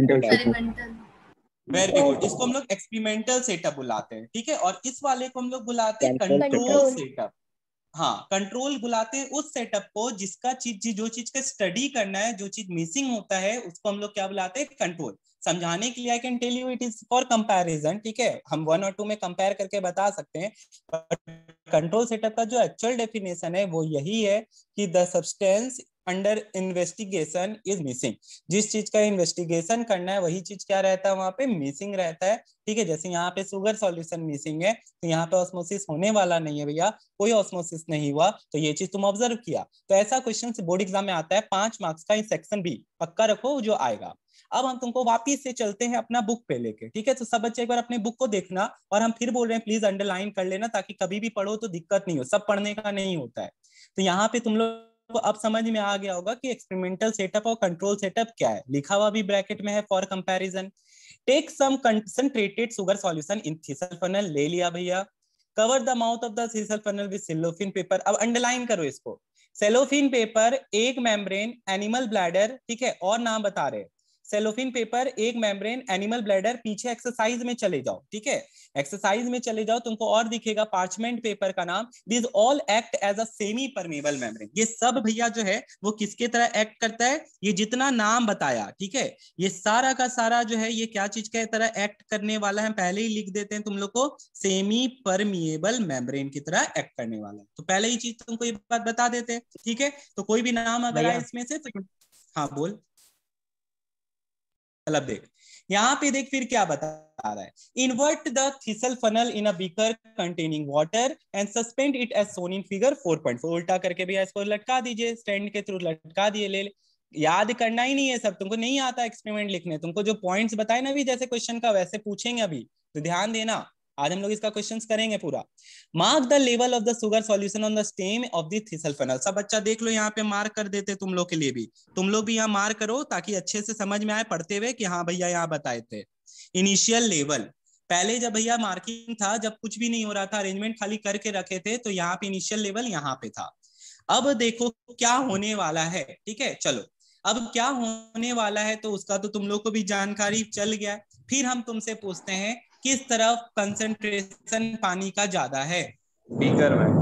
वेरी गुड, इसको हम लोग एक्सपेरिमेंटल सेटअप बुलाते हैं। ठीक है, और इस वाले को हम लोग बुलाते हैं कंट्रोल सेटअप। हाँ, कंट्रोल बुलाते हैं उस सेटअप को जिसका जो चीज का स्टडी करना है, जो चीज मिसिंग होता है, उसको हम लोग क्या बुलाते हैं, कंट्रोल। समझाने के लिए I can tell you it is for comparison. ठीक है, हम 1 और 2 में कंपेयर करके बता सकते हैं। कंट्रोल सेटअप का जो एक्चुअल डेफिनेशन है वो यही है कि the substance under investigation is missing. जिस चीज का इन्वेस्टिगेशन करना है वही चीज क्या रहता है, वहां पे मिसिंग रहता है। ठीक है, जैसे यहाँ पे शुगर सॉल्यूशन मिसिंग है, तो यहाँ पे ऑस्मोसिस होने वाला नहीं है भैया, कोई ऑस्मोसिस नहीं हुआ, तो ये चीज तुम ऑब्जर्व किया। तो ऐसा क्वेश्चन बोर्ड एग्जाम में आता है 5 मार्क्स का, सेक्शन बी पक्का रखो जो आएगा। अब हम तुमको वापिस से चलते हैं अपना बुक पे लेके। ठीक है, तो सब बच्चे एक बार अपने बुक को देखना, और हम फिर बोल रहे हैं प्लीज अंडरलाइन कर लेना, ताकि कभी भी पढ़ो तो दिक्कत नहीं हो, सब पढ़ने का नहीं होता है। तो यहाँ पे तुम लोग को अब समझ में आ गया होगा कि एक्सपेरिमेंटल सेटअप और कंट्रोल सेटअप क्या है, लिखा हुआ भी ब्रैकेट में है for comparison. Take some concentrated sugar solution in thistle funnel, ले लिया भैया। Cover the mouth of the thistle funnel with cellophane paper. अब अंडरलाइन करो इसको, cellophane paper, egg membrane, animal bladder. ठीक है, और नाम बता रहे, cellophane paper, egg membrane, animal bladder. पीछे एक्सरसाइज में चले जाओ। ठीक है, एक्सरसाइज में चले जाओ, तुमको और दिखेगा पार्चमेंट पेपर का नाम। This all act as a semi permeable membrane. ये सब भैया जो है वो किसके तरह एक्ट करता है, ये जितना नाम बताया, ठीक है, ये सारा का सारा जो है ये क्या चीज के तरह एक्ट करने वाला है, पहले ही लिख देते हैं तुम लोग को, सेमी परमिएबल मेम्ब्रेन की तरह एक्ट करने वाला है। तो पहले ही चीज तुमको ये बात बता देते हैं। ठीक है, तो कोई भी नाम अगर आए इसमें से तो हाँ बोल। मतलब देख यहाँ पे, देख फिर क्या बता रहा है, invert the thistle funnel in a beaker containing water and suspend it as shown in figure 4.4। उल्टा करके भी इसको लटका दीजिए, स्टैंड के थ्रू लटका दिए। ले याद करना ही नहीं है सब, तुमको नहीं आता एक्सपेरिमेंट लिखने, तुमको जो पॉइंट्स बताए ना भी जैसे क्वेश्चन का वैसे पूछेंगे अभी, तो ध्यान देना, आज हम लोग इसका क्वेश्चंस करेंगे पूरा। Mark the level of the sugar solution on the stem of the thistle funnel. सब बच्चा देख लो, यहाँ पे मार्क कर देते तुम लोग के लिए भी, तुम लोग भी यहाँ मार्क करो ताकि अच्छे से समझ में आए पढ़ते हुए कि हाँ भैया यहाँ बताए थे। इनिशियल लेवल, पहले जब भैया मार्किंग था, जब कुछ भी नहीं हो रहा था, अरेंजमेंट खाली करके रखे थे, तो यहाँ पे इनिशियल लेवल यहाँ पे था। अब देखो क्या होने वाला है। ठीक है, चलो अब क्या होने वाला है तो उसका तो तुम लोग को भी जानकारी चल गया। फिर हम तुमसे पूछते हैं किस तरफ कंसंट्रेशन पानी का ज्यादा है? बीकर में।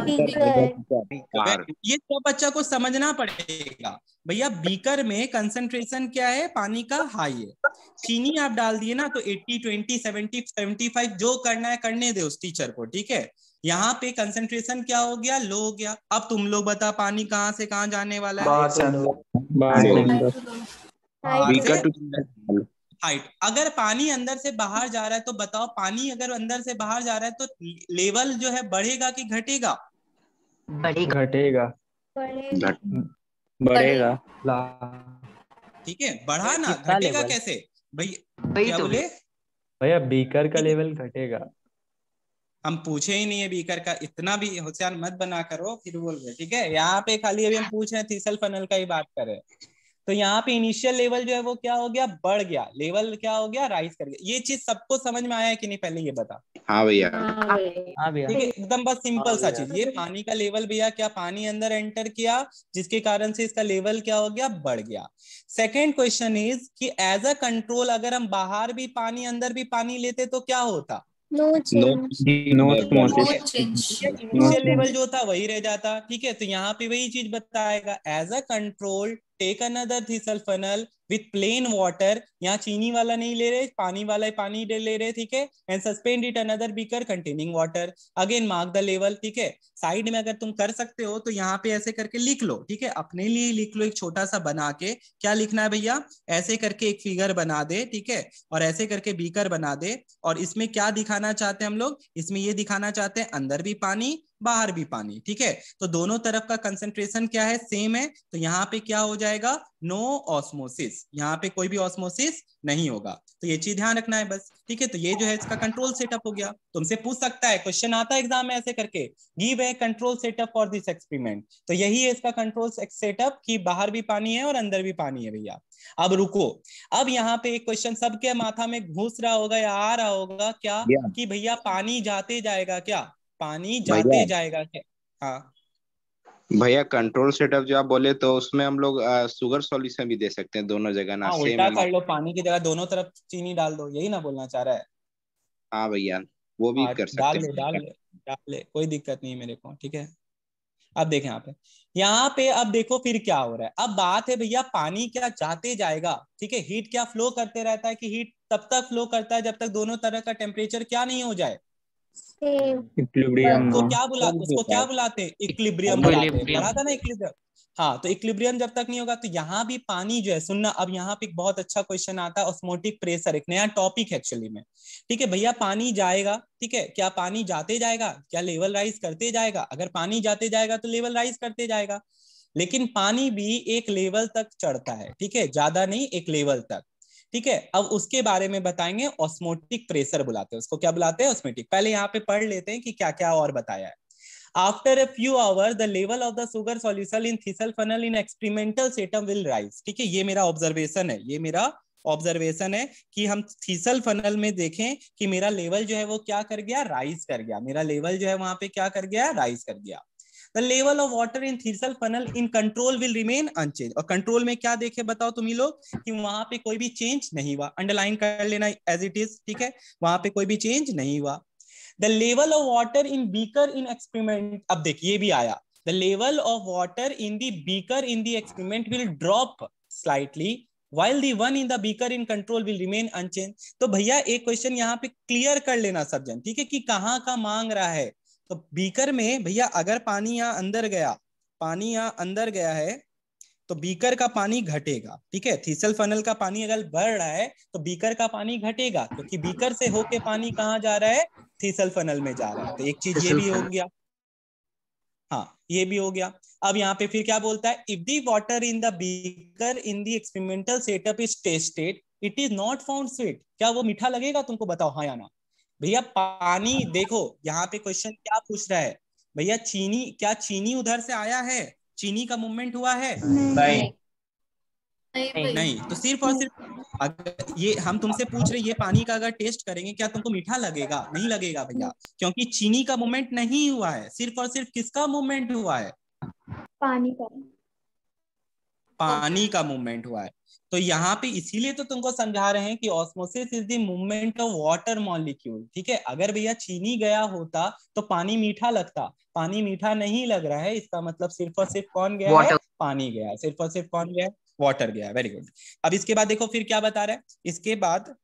बीकर। ये तो बच्चा को समझना पड़ेगा भैया, बीकर में कंसंट्रेशन क्या है, पानी का हाई है। चीनी आप डाल दिए ना तो 80 20 70 75 जो करना है करने दे उस टीचर को, ठीक है। यहाँ पे कंसंट्रेशन क्या हो गया, लो हो गया। अब तुम लोग बता पानी कहाँ से कहाँ जाने वाला है? बाहर से अंदर। Beaker to height. अगर पानी अंदर से बाहर जा रहा है तो बताओ, पानी अगर अंदर से बाहर जा रहा है तो लेवल जो है बढ़ेगा कि घटेगा? घटेगा। बढ़ेगा। ठीक है, बढ़ा ना, घटेगा कैसे भैया? क्या बोले भैया? बीकर का लेवल घटेगा। हम पूछे ही नहीं है बीकर का, इतना भी होशियार मत बना करो फिर बोल रहे, ठीक है। यहाँ पे खाली अभी हम पूछ रहे हैं, थीसल फनल का ही बात कर रहे हैं। तो यहाँ पे इनिशियल लेवल जो है वो क्या हो गया, बढ़ गया। लेवल क्या हो गया, राइज कर गया। ये चीज सबको समझ में आया है कि नहीं, पहले ये बता। हाँ भैया। ठीक है, एकदम बस सिंपल सा चीज। ये पानी का लेवल भैया, क्या पानी अंदर एंटर किया जिसके कारण से इसका लेवल क्या हो गया, बढ़ गया। सेकेंड क्वेश्चन इज कि एज अ कंट्रोल अगर हम बाहर भी पानी अंदर भी पानी लेते तो क्या होता? No change. इनिशियल लेवल जो था वही रह जाता, ठीक है। तो यहाँ पे वही चीज बताएगा, as a control take another thistle funnel with plain water. यहाँ चीनी वाला नहीं ले रहे, पानी वाला पानी ले रहे, ठीक है। And suspend it another beaker containing water, again mark the level, ठीक है। साइड में अगर तुम कर सकते हो तो यहाँ पे ऐसे करके लिख लो, ठीक है। अपने लिए लिख लो, एक छोटा सा बना के। क्या लिखना है भैया, ऐसे करके एक फिगर बना दे, ठीक है, और ऐसे करके बीकर बना दे। और इसमें क्या दिखाना चाहते हैं हम लोग, इसमें ये दिखाना चाहते हैं अंदर भी पानी बाहर भी पानी, ठीक है। तो दोनों तरफ का कंसंट्रेशन क्या है, सेम है। तो यहाँ पे क्या हो जाएगा, नो ऑस्मोसिस, यहाँ पे कोई भी ऑस्मोसिस नहीं होगा। तो ये चीज ध्यान रखना है बस, ठीक है। तो ये जो है इसका कंट्रोल सेटअप हो गया। तुमसे पूछ सकता है, क्वेश्चन आता है एग्जाम में ऐसे करके, give a control setup for this experiment. तो यही है इसका कंट्रोल सेटअप कि बाहर भी पानी है और अंदर भी पानी है भैया। अब रुको, अब यहाँ पे एक क्वेश्चन सबके माथा में घुस रहा होगा या आ रहा होगा क्या, कि भैया पानी जाते जाएगा क्या, पानी जाते जाएगा क्या? हाँ भैया कंट्रोल सेटअप जो आप बोले तो उसमें हम लोग शुगर सॉल्यूशन भी दे सकते हैं दोनों जगह ना, हाँ, सेम उल्टा कर लो, पानी की जगह दोनों तरफ चीनी डाल दो, यही ना बोलना चाह रहा है? हाँ भैया, वो भी हाँ, कर सकते डाल ले हैं। डाल ले डाल ले, कोई दिक्कत नहीं है मेरे को, ठीक है। अब देखें यहाँ पे अब देखो फिर क्या हो रहा है। अब बात है भैया, पानी क्या जाते जाएगा, ठीक है। हीट क्या फ्लो करते रहता है, कि हीट तब तक फ्लो करता है जब तक दोनों तरह का टेम्परेचर क्या नहीं हो जाए, इक्विलिब्रियम। उसको क्या बुलाते हैं, इक्विलिब्रियम बुलाते हैं, पढ़ा था ना इक्विलिब्रियम। हाँ, तो इक्विलिब्रियम जब तक नहीं होगा तो यहाँ भी पानी जो है, सुनना, अब यहाँ पे एक बहुत अच्छा क्वेश्चन आता है, ऑस्मोटिक प्रेशर, एक नया टॉपिक है एक्चुअली में, ठीक है भैया। पानी जाएगा, ठीक है, क्या पानी जाते जाएगा, क्या लेवल राइज करते जाएगा? अगर पानी जाते जाएगा तो लेवल राइज करते जाएगा, लेकिन पानी भी एक लेवल तक चढ़ता है, ठीक है, ज्यादा नहीं, एक लेवल तक, ठीक है। अब उसके बारे में बताएंगे, ऑस्मोटिक प्रेशर बुलाते हैं उसको। क्या बुलाते हैं, ऑस्मोटिक। पहले यहाँ पे पढ़ लेते हैं कि क्या क्या और बताया है। After a few hour the level of the sugar solution in thistle funnel in experimental setup will rise, ठीक है। ये मेरा ऑब्जर्वेशन है, ये मेरा ऑब्जर्वेशन है कि हम थीसल फनल में देखें कि मेरा लेवल जो है वो क्या कर गया, राइज कर गया। मेरा लेवल जो है वहां पे क्या कर गया, राइज कर गया। The level of water in thistle funnel in control will remain unchanged। और कंट्रोल में क्या देखे बताओ तुम ही लोग, कि वहां पे कोई भी चेंज नहीं हुआ। अंडरलाइन कर लेना एज इट इज, ठीक है, वहां पे कोई भी चेंज नहीं हुआ। The level of water in beaker in experiment, अब देखिए ये भी आया, the level of water in the beaker in the experiment will drop slightly while the one in the beaker in control will remain unchanged। तो भैया एक question यहाँ पे क्लियर कर लेना सब जन, ठीक है, कि कहाँ का मांग रहा है। तो बीकर में भैया अगर पानी यहाँ अंदर गया, पानी यहाँ अंदर गया है तो बीकर का पानी घटेगा, ठीक है। थीसल फनल का पानी अगर बढ़ रहा है तो बीकर का पानी घटेगा, क्योंकि बीकर से होके पानी कहाँ जा रहा है, थीसल फनल में जा रहा है। तो एक चीज ये भी हो गया, हाँ ये भी हो गया। अब यहाँ पे फिर क्या बोलता है, if the water in the beaker in the experimental setup is tested it is not found sweet, क्या वो मीठा लगेगा तुमको, बताओ हाँ या ना। भैया पानी देखो, यहाँ पे क्वेश्चन क्या पूछ रहा है भैया, चीनी, क्या चीनी उधर से आया है, चीनी का मूवमेंट हुआ है? नहीं। तो सिर्फ और सिर्फ अगर ये हम तुमसे पूछ रहे, ये पानी का अगर टेस्ट करेंगे क्या तुमको मीठा लगेगा? नहीं लगेगा भैया, क्योंकि चीनी का मूवमेंट नहीं हुआ है। सिर्फ और सिर्फ किसका मूवमेंट हुआ है, पानी का पानी का मूवमेंट हुआ है। तो यहाँ पे इसीलिए तो तुमको समझा रहे हैं कि osmosis is the movement of water molecule, ठीक है। अगर भैया चीनी गया होता तो पानी मीठा लगता, पानी मीठा नहीं लग रहा है, इसका मतलब सिर्फ और सिर्फ कौन गया है, पानी गया है, सिर्फ और सिर्फ कौन गया है, वाटर गया है। Very good. अब इसके बाद देखो फिर क्या बता रहा है, इसके बाद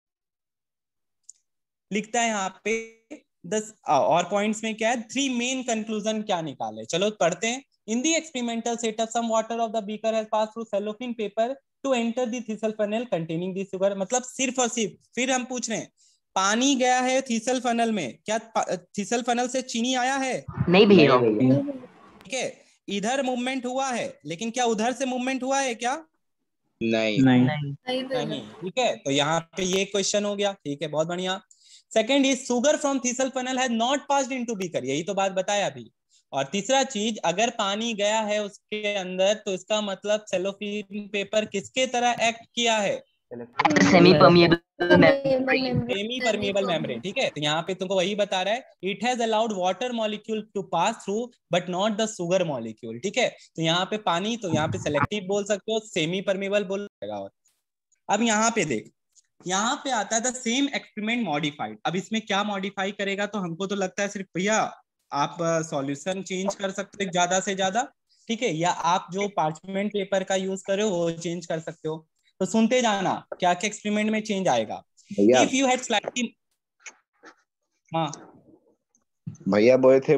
लिखता है यहाँ पे 10 और पॉइंट्स में क्या है, 3 मेन कंक्लूजन क्या निकाले, चलो पढ़ते हैं। In the experimental setup some water of the beaker has pass through cellophane paper to enter the thistle funnel containing the sugar. मतलब सिर्फ और सिर्फ, फिर हम पूछ रहे हैं, पानी गया है थीसल फनल में, क्या थीसल फनल से चीनी आया है? नहीं भैया। ठीक है, इधर मूवमेंट हुआ है, लेकिन क्या उधर से मूवमेंट हुआ है क्या? नहीं नहीं। ठीक है, तो यहाँ पे ये क्वेश्चन हो गया। ठीक है, बहुत बढ़िया। Second is sugar from thistle funnel has not passed into beaker, यही तो बात बताया अभी। और तीसरा चीज, अगर पानी गया है उसके अंदर तो इसका मतलब सेलोफेन पेपर किसके तरह एक्ट किया है? Semi permeable semi permeable membrane. ठीक है, तो यहाँ पे तुमको वही बता रहा है, it has allowed water molecule to pass through but not the sugar molecule. ठीक है, तो यहाँ पे पानी, तो यहाँ पे सेलेक्टिव बोल सकते हो, सेमी परमिएबल बोल सकते हो। अब यहाँ पे देख, यहाँ पे आता है द सेम एक्सपेरिमेंट मॉडिफाइड। अब इसमें क्या मॉडिफाई करेगा, तो हमको तो लगता है सिर्फ भैया आप सॉल्यूशन चेंज कर सकते हो ज्यादा से ज्यादा, ठीक है, या आप जो पार्चमेंट पेपर का यूज कर रहे हो वो चेंज कर सकते हो। तो सुनते जाना क्या क्या एक्सपेरिमेंट में चेंज आएगा। इफ यू हैड स्लाइटली, हाँ भैया बोले थे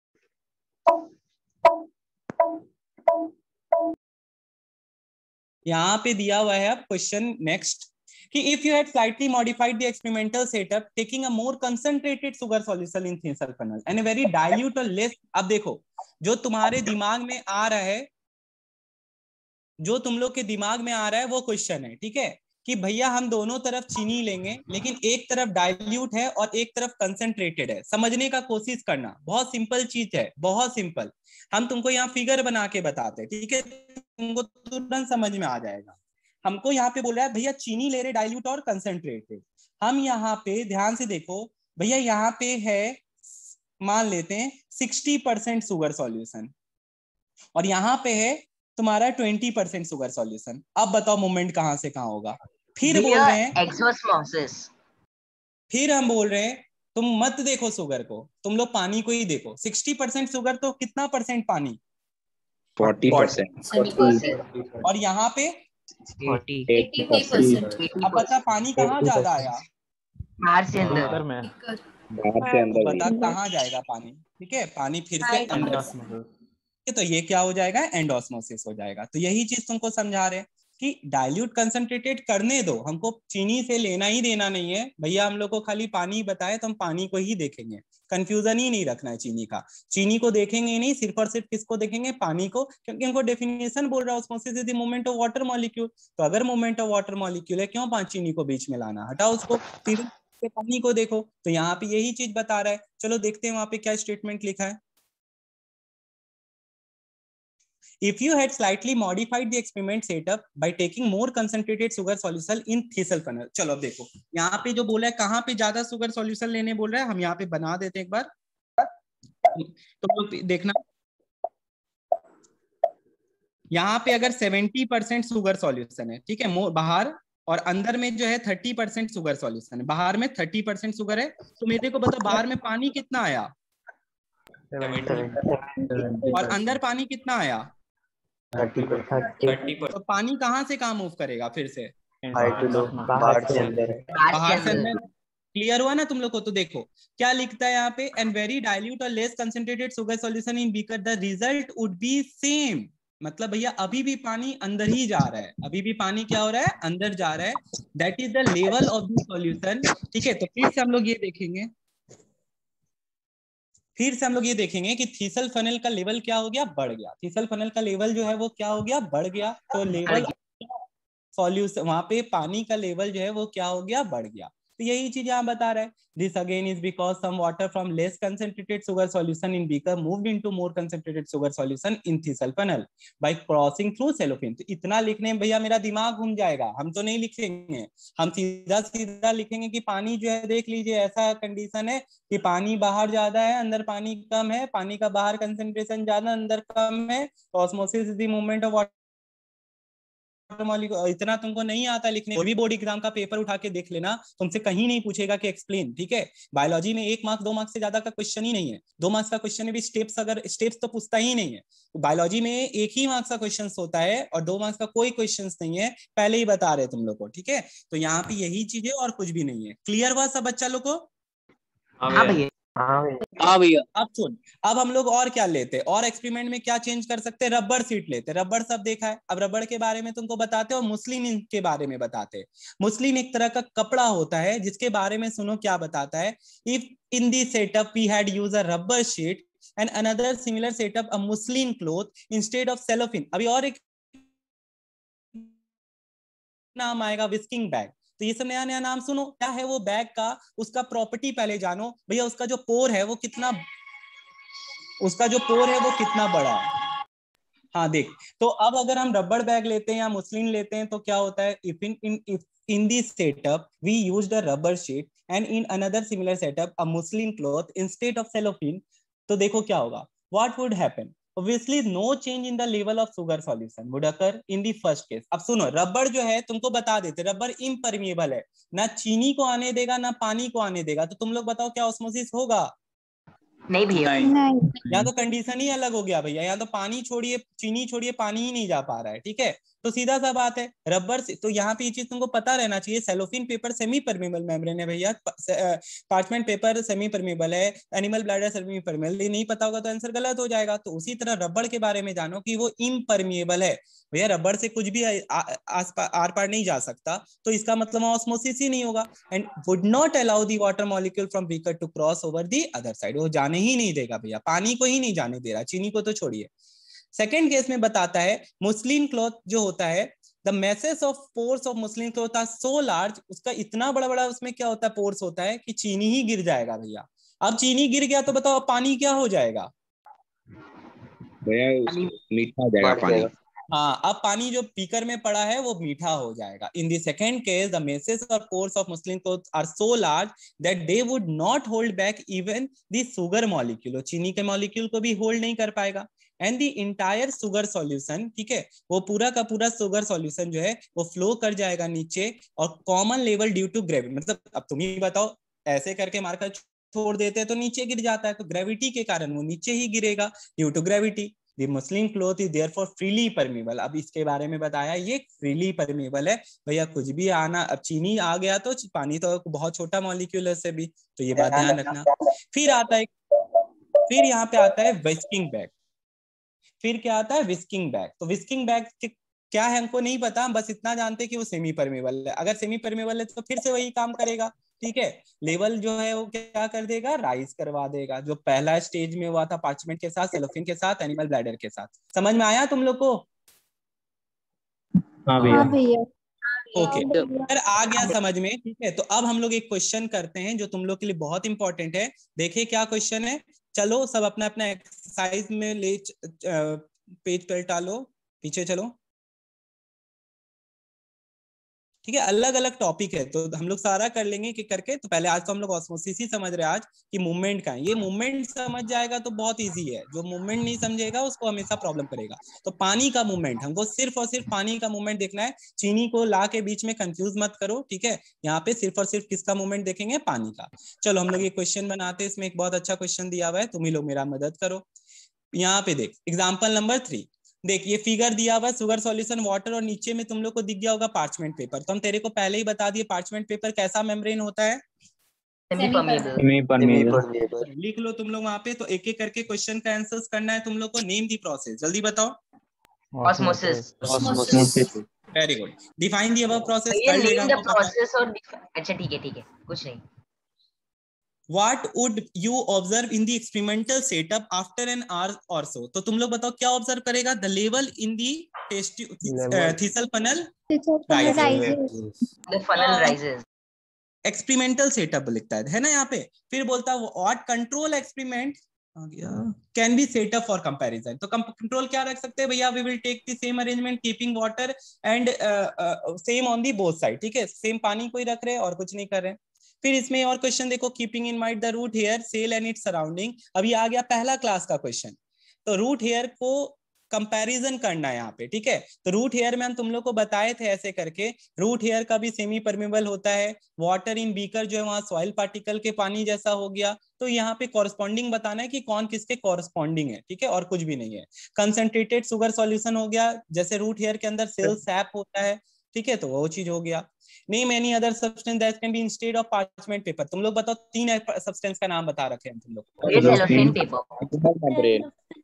यहाँ पे दिया हुआ है अब क्वेश्चन नेक्स्ट कि if you had slightly modified the experimental setup taking a more concentrated sugar solution in thistle funnel and very dilute or less. अब देखो, जो तुम्हारे दिमाग में आ रहा है, जो तुम लोग के दिमाग में आ रहा है वो क्वेश्चन है, ठीक है, कि भैया हम दोनों तरफ चीनी लेंगे लेकिन एक तरफ डाइल्यूट है और एक तरफ कंसंट्रेटेड है। समझने का कोशिश करना, बहुत सिंपल चीज है, बहुत सिंपल। हम तुमको यहाँ फिगर बना के बताते हैं, ठीक है, तुमको तुरंत समझ में आ जाएगा। हमको यहाँ पे बोल रहा है भैया चीनी ले रहे डाइल्यूट और कंसंट्रेटेड। हम यहाँ पे ध्यान से देखो भैया, यहाँ पे है, मान लेते हैं 60% शुगर सॉल्यूशन और यहाँ पे है तुम्हारा 20% शुगर सॉल्यूशन। अब बताओ मूवमेंट कहां से कहां होगा। फिर बोल रहे हैं एक्सोस्मोसिस। फिर हम बोल रहे हैं तुम मत देखो शुगर को, तुम लोग पानी को ही देखो। 60% शुगर तो कितना परसेंट पानी? 40%। और यहाँ पे 80%। अब बता पानी कहाँ ज्यादा आया? बाहर से अंदर में बता कहाँ जाएगा पानी? ठीक है, पानी फिर से अंदर, तो ये क्या हो जाएगा, एंडोस्मोसिस हो जाएगा। तो यही चीज तुमको समझा रहे हैं कि डाइल्यूट कंसंट्रेटेड करने दो, हमको चीनी से लेना ही देना नहीं है भैया। हम लोग को खाली पानी बताए तो हम पानी को ही देखेंगे, कंफ्यूजन ही नहीं रखना है चीनी का। चीनी को देखेंगे ही नहीं, सिर्फ और सिर्फ किसको देखेंगे, पानी को, क्योंकि हमको डेफिनेशन बोल रहा है osmosis is the movement of water molecule. तो अगर मूवमेंट ऑफ वाटर मॉलिक्यूल है, क्यों चीनी को बीच में लाना, हटाओ उसको, सीधे पानी को देखो। तो यहाँ पे यही चीज बता रहा है। चलो देखते हैं वहां पे क्या स्टेटमेंट लिखा है। If you had slightly modified the experiment setup by taking more concentrated sugar solution in Thesel funnel। चलो अब देखो यहाँ पे जो बोला है, कहाँ पे ज्यादा सुगर सॉल्यूशन लेने बोल रहा है, हम यहाँ पे बना देते हैं एक बार, तुम लोग देखना। यहाँ पे अगर 70% शुगर सॉल्यूशन है, ठीक है, बाहर, और अंदर में जो है 30% शुगर सॉल्यूशन है, बाहर में 30% शुगर है, तो मेरे को बताओ बाहर में पानी कितना आया और अंदर पानी कितना आया? 30%। तो पानी कहाँ से कहाँ मूव करेगा फिर से? बाहर से अंदर। बाहर से अंदर। क्लियर हुआ ना तुम लोग को? तो देखो क्या लिखता है यहाँ पे, and very dilute or less concentrated sugar solution in beaker the result would be same. मतलब भैया अभी भी पानी अंदर ही जा रहा है, अभी भी पानी क्या हो रहा है, अंदर जा रहा है। That is the level of the solution. ठीक है, तो फिर से हम लोग ये देखेंगे, फिर से हम लोग ये देखेंगे कि थीसल फनल का लेवल क्या हो गया, बढ़ गया। थीसल फनल का लेवल जो है वो क्या हो गया, बढ़ गया। तो लेवल सॉल्यूशन, वहां पे पानी का लेवल जो है वो क्या हो गया, बढ़ गया। तो यही चीज यहाँ बता रहा है। This again is because some water from less concentrated sugar solution in beaker moved into more concentrated sugar solution in thistle funnel by crossing through cellophane. तो इतना लिखने में भैया मेरा दिमाग घूम जाएगा, हम तो नहीं लिखेंगे, हम सीधा सीधा लिखेंगे कि पानी जो है, देख लीजिए ऐसा कंडीशन है कि पानी बाहर ज्यादा है, अंदर पानी कम है, पानी का बाहर कंसंट्रेशन ज्यादा, अंदर कम है। Osmosis is the movement of molecule, इतना तुमको नहीं आता लिखने, कोई भी बोर्ड एग्जाम का पेपर उठा के देख लेना, तुमसे कहीं नहीं पूछेगा कि एक्सप्लेन, ठीक है। बायोलॉजी में 1 मार्क्स 2 मार्क्स से ज्यादा का क्वेश्चन ही नहीं है, 2 मार्क्स का क्वेश्चन में भी स्टेप्स, अगर स्टेप्स तो पूछता ही नहीं है। बायोलॉजी में 1 ही मार्क्स का क्वेश्चन होता है और 2 मार्क्स का कोई क्वेश्चन नहीं है, पहले ही बता रहे तुम लोग को, ठीक है। तो यहाँ पे यही चीज है और कुछ भी नहीं है। क्लियर हुआ सब बच्चा लोग को? हाँ भैया। हाँ भैया। अब सुन, अब हम लोग और क्या लेते हैं, और एक्सपेरिमेंट में क्या चेंज कर सकते हैं, रबर सीट लेते हैं। रबर सब देखा है, अब रबर के बारे में तुमको बताते हैं और मुस्लिन के बारे में बताते हैं। मुस्लिन एक तरह का कपड़ा होता है जिसके बारे में सुनो क्या बताता है। If in the setup we had use a rubber sheet and another similar setup a muslin cloth instead of cellophane. अभी और एक नाम आएगा, विस्किंग बैग। तो ये सब नया नया नाम सुनो, क्या है वो बैग का, उसका प्रॉपर्टी पहले जानो भैया। उसका जो पोर है वो कितना, उसका जो पोर है वो कितना बड़ा है। हाँ देख, तो अब अगर हम रबर बैग लेते हैं या मुस्लिन लेते हैं तो क्या होता है, if in this setup we used a rubber sheet and in another similar setup a muslin cloth instead of cellophane, तो देखो क्या होगा, what would happen, obviously no change in the level of sugar solution would occur in the first case। अब सुनो, rubber जो है तुमको बता देते, रबर इम्परमिएबल है, ना चीनी को आने देगा ना पानी को आने देगा। तो तुम लोग बताओ क्या ऑस्मोसिस होगा? नहीं भैया। यहाँ तो कंडीशन ही अलग हो गया भैया, यहाँ तो पानी छोड़िए, चीनी छोड़िए, पानी ही नहीं जा पा रहा है, ठीक है। तो सीधा सा बात है, रबर से, तो यहाँ पे ये चीज तुमको पता रहना चाहिए, cellophane paper semi permeable membrane है भैया, पार्चमेंट पेपर सेमी परमेबल है, एनिमल ब्लैडर सेमी परमेबल। ये नहीं पता होगा तो आंसर गलत हो जाएगा। तो उसी तरह रबर के बारे में जानो कि वो इम्परमिएबल है भैया, रबर से कुछ भी आर पार नहीं जा सकता, तो इसका मतलब ऑस्मोसिस ही नहीं होगा। And would not allow the water molecule from beaker to cross over the other side, वो जाने ही नहीं देगा भैया, पानी को ही नहीं जाने दे रहा, चीनी को तो छोड़िए। सेकेंड केस में बताता है, मुस्लिन क्लॉथ जो होता है, the meshes of pores of muslin cloth are so large, उसका इतना बड़ा बड़ा उसमें क्या होता है, पोर्स होता है कि चीनी ही गिर जाएगा भैया। अब चीनी गिर गया तो बताओ पानी क्या हो जाएगा? भैया मीठा हो जाएगा पानी। हाँ, अब पानी जो बीकर में पड़ा है वो मीठा हो जाएगा। In the second case the meshes or pores of muslin cloth are so large that they would not hold back even the sugar molecule, चीनी के मॉलिक्यूल को भी होल्ड नहीं कर पाएगा। And the entire sugar solution, ठीक है, वो पूरा का पूरा शुगर सॉल्यूशन जो है वो फ्लो कर जाएगा नीचे, और common level due to gravity, मतलब अब तुम ही बताओ, ऐसे करके मारकर छोड़ देते हैं तो नीचे गिर जाता है, तो ग्रेविटी के कारण वो नीचे ही गिरेगा, due to gravity. The muslin cloth is therefore freely permeable। अब इसके बारे में बताया, ये freely permeable है भैया, कुछ भी आना, अब चीनी आ गया तो पानी तो बहुत छोटा मॉलिक्यूल है से भी, तो ये बात ध्यान रखना। फिर आता है, फिर यहाँ पे आता है विस्किंग बैग। फिर क्या आता है, विस्किंग बैग। तो विस्किंग बैग क्या है हमको नहीं पता, बस इतना जानते कि वो सेमी परमेबल है। अगर सेमी परमेबल है तो फिर से वही काम करेगा, ठीक है। लेवल जो है वो क्या कर देगा, राइज करवा देगा, जो पहला स्टेज में हुआ था पार्चमेंट के साथ, सेलोफिन के साथ, एनिमल ब्लैडर के साथ। समझ में आया तुम लोग को? हाँ भैया। ओके, अगर आ गया समझ में, ठीक है, तो अब हम लोग एक क्वेश्चन करते हैं जो तुम लोग के लिए बहुत इंपॉर्टेंट है। देखिए क्या क्वेश्चन है, चलो सब अपना अपना एक्सरसाइज में ले, पेज पर टालो, पीछे चलो, ठीक है। अलग अलग टॉपिक है तो हम लोग सारा कर लेंगे कि करके। तो पहले आज तो हम लोग ऑस्मोसिस ही समझ रहे हैं आज कि मूवमेंट का है। ये मूवमेंट समझ जाएगा तो बहुत इजी है, जो मूवमेंट नहीं समझेगा उसको हमेशा प्रॉब्लम करेगा। तो पानी का मूवमेंट, हमको सिर्फ और सिर्फ पानी का मूवमेंट देखना है, चीनी को ला के बीच में कंफ्यूज मत करो, ठीक है। यहाँ पे सिर्फ और सिर्फ किसका मूवमेंट देखेंगे, पानी का। चलो हम लोग ये क्वेश्चन बनाते हैं, इसमें एक बहुत अच्छा क्वेश्चन दिया हुआ है, तुम ही लोग मेरा मदद करो। यहाँ पे देख एग्जाम्पल नंबर 3, देख ये फिगर दिया हुआ, शुगर सॉल्यूशन वाटर, और नीचे में तुम लोग को दिख गया होगा पार्चमेंट पेपर। तो हम तेरे को पहले ही बता दिए पार्चमेंट पेपर कैसा मेम्ब्रेन होता है, लिख लो तुम लोग वहां पे। तो एक एक करके क्वेश्चन का आंसर्स करना है तुम लोग को। नेम दी प्रोसेस, जल्दी बताओ। Osmosis. Very good. Define the above process ये कर लेगा नेम द प्रोसेस और अच्छा ठीक है कुछ नहीं। What would you observe in the experimental setup after an hour or so? तो तुम लोग बताओ क्या ऑब्जर्व करेगा, the level in the thistle funnel rises, The funnel rises। Experimental setup लिखता है ना यहाँ पे। फिर बोलता है what control experiment can be setup for comparison. तो कंट्रोल क्या रख सकते हैं भैया, we will take the same arrangement keeping water and same on the both side, ठीक है, सेम पानी को ही रख रहे हैं और कुछ नहीं कर रहे हैं। फिर इसमें और क्वेश्चन देखो, keeping in mind the root hair cell and its surrounding. अभी आ गया पहला क्लास का क्वेश्चन। तो रूट हेयर को कंपैरिजन करना है यहाँ पे, ठीक है। तो रूट हेयर में हम तुम लोग को बताए थे ऐसे करके, रूट हेयर का भी सेमी परमेबल होता है, वाटर इन बीकर जो है वहां सॉइल पार्टिकल के पानी जैसा हो गया। तो यहाँ पे कॉरस्पॉन्डिंग बताना है कि कौन किसके कॉरस्पॉन्डिंग है, ठीक है, और कुछ भी नहीं है। कंसंट्रेटेड शुगर सॉल्यूशन हो गया, जैसे रूट हेयर के अंदर सेल सैप होता है, ठीक है, तो वो चीज हो गया। Name any other substance that can be instead of parchment paper. तुम लोग बताओ, 3 सब्सटेंस का नाम बता रखे हैं तुम लोग को। ये सेलोफेन पेपर,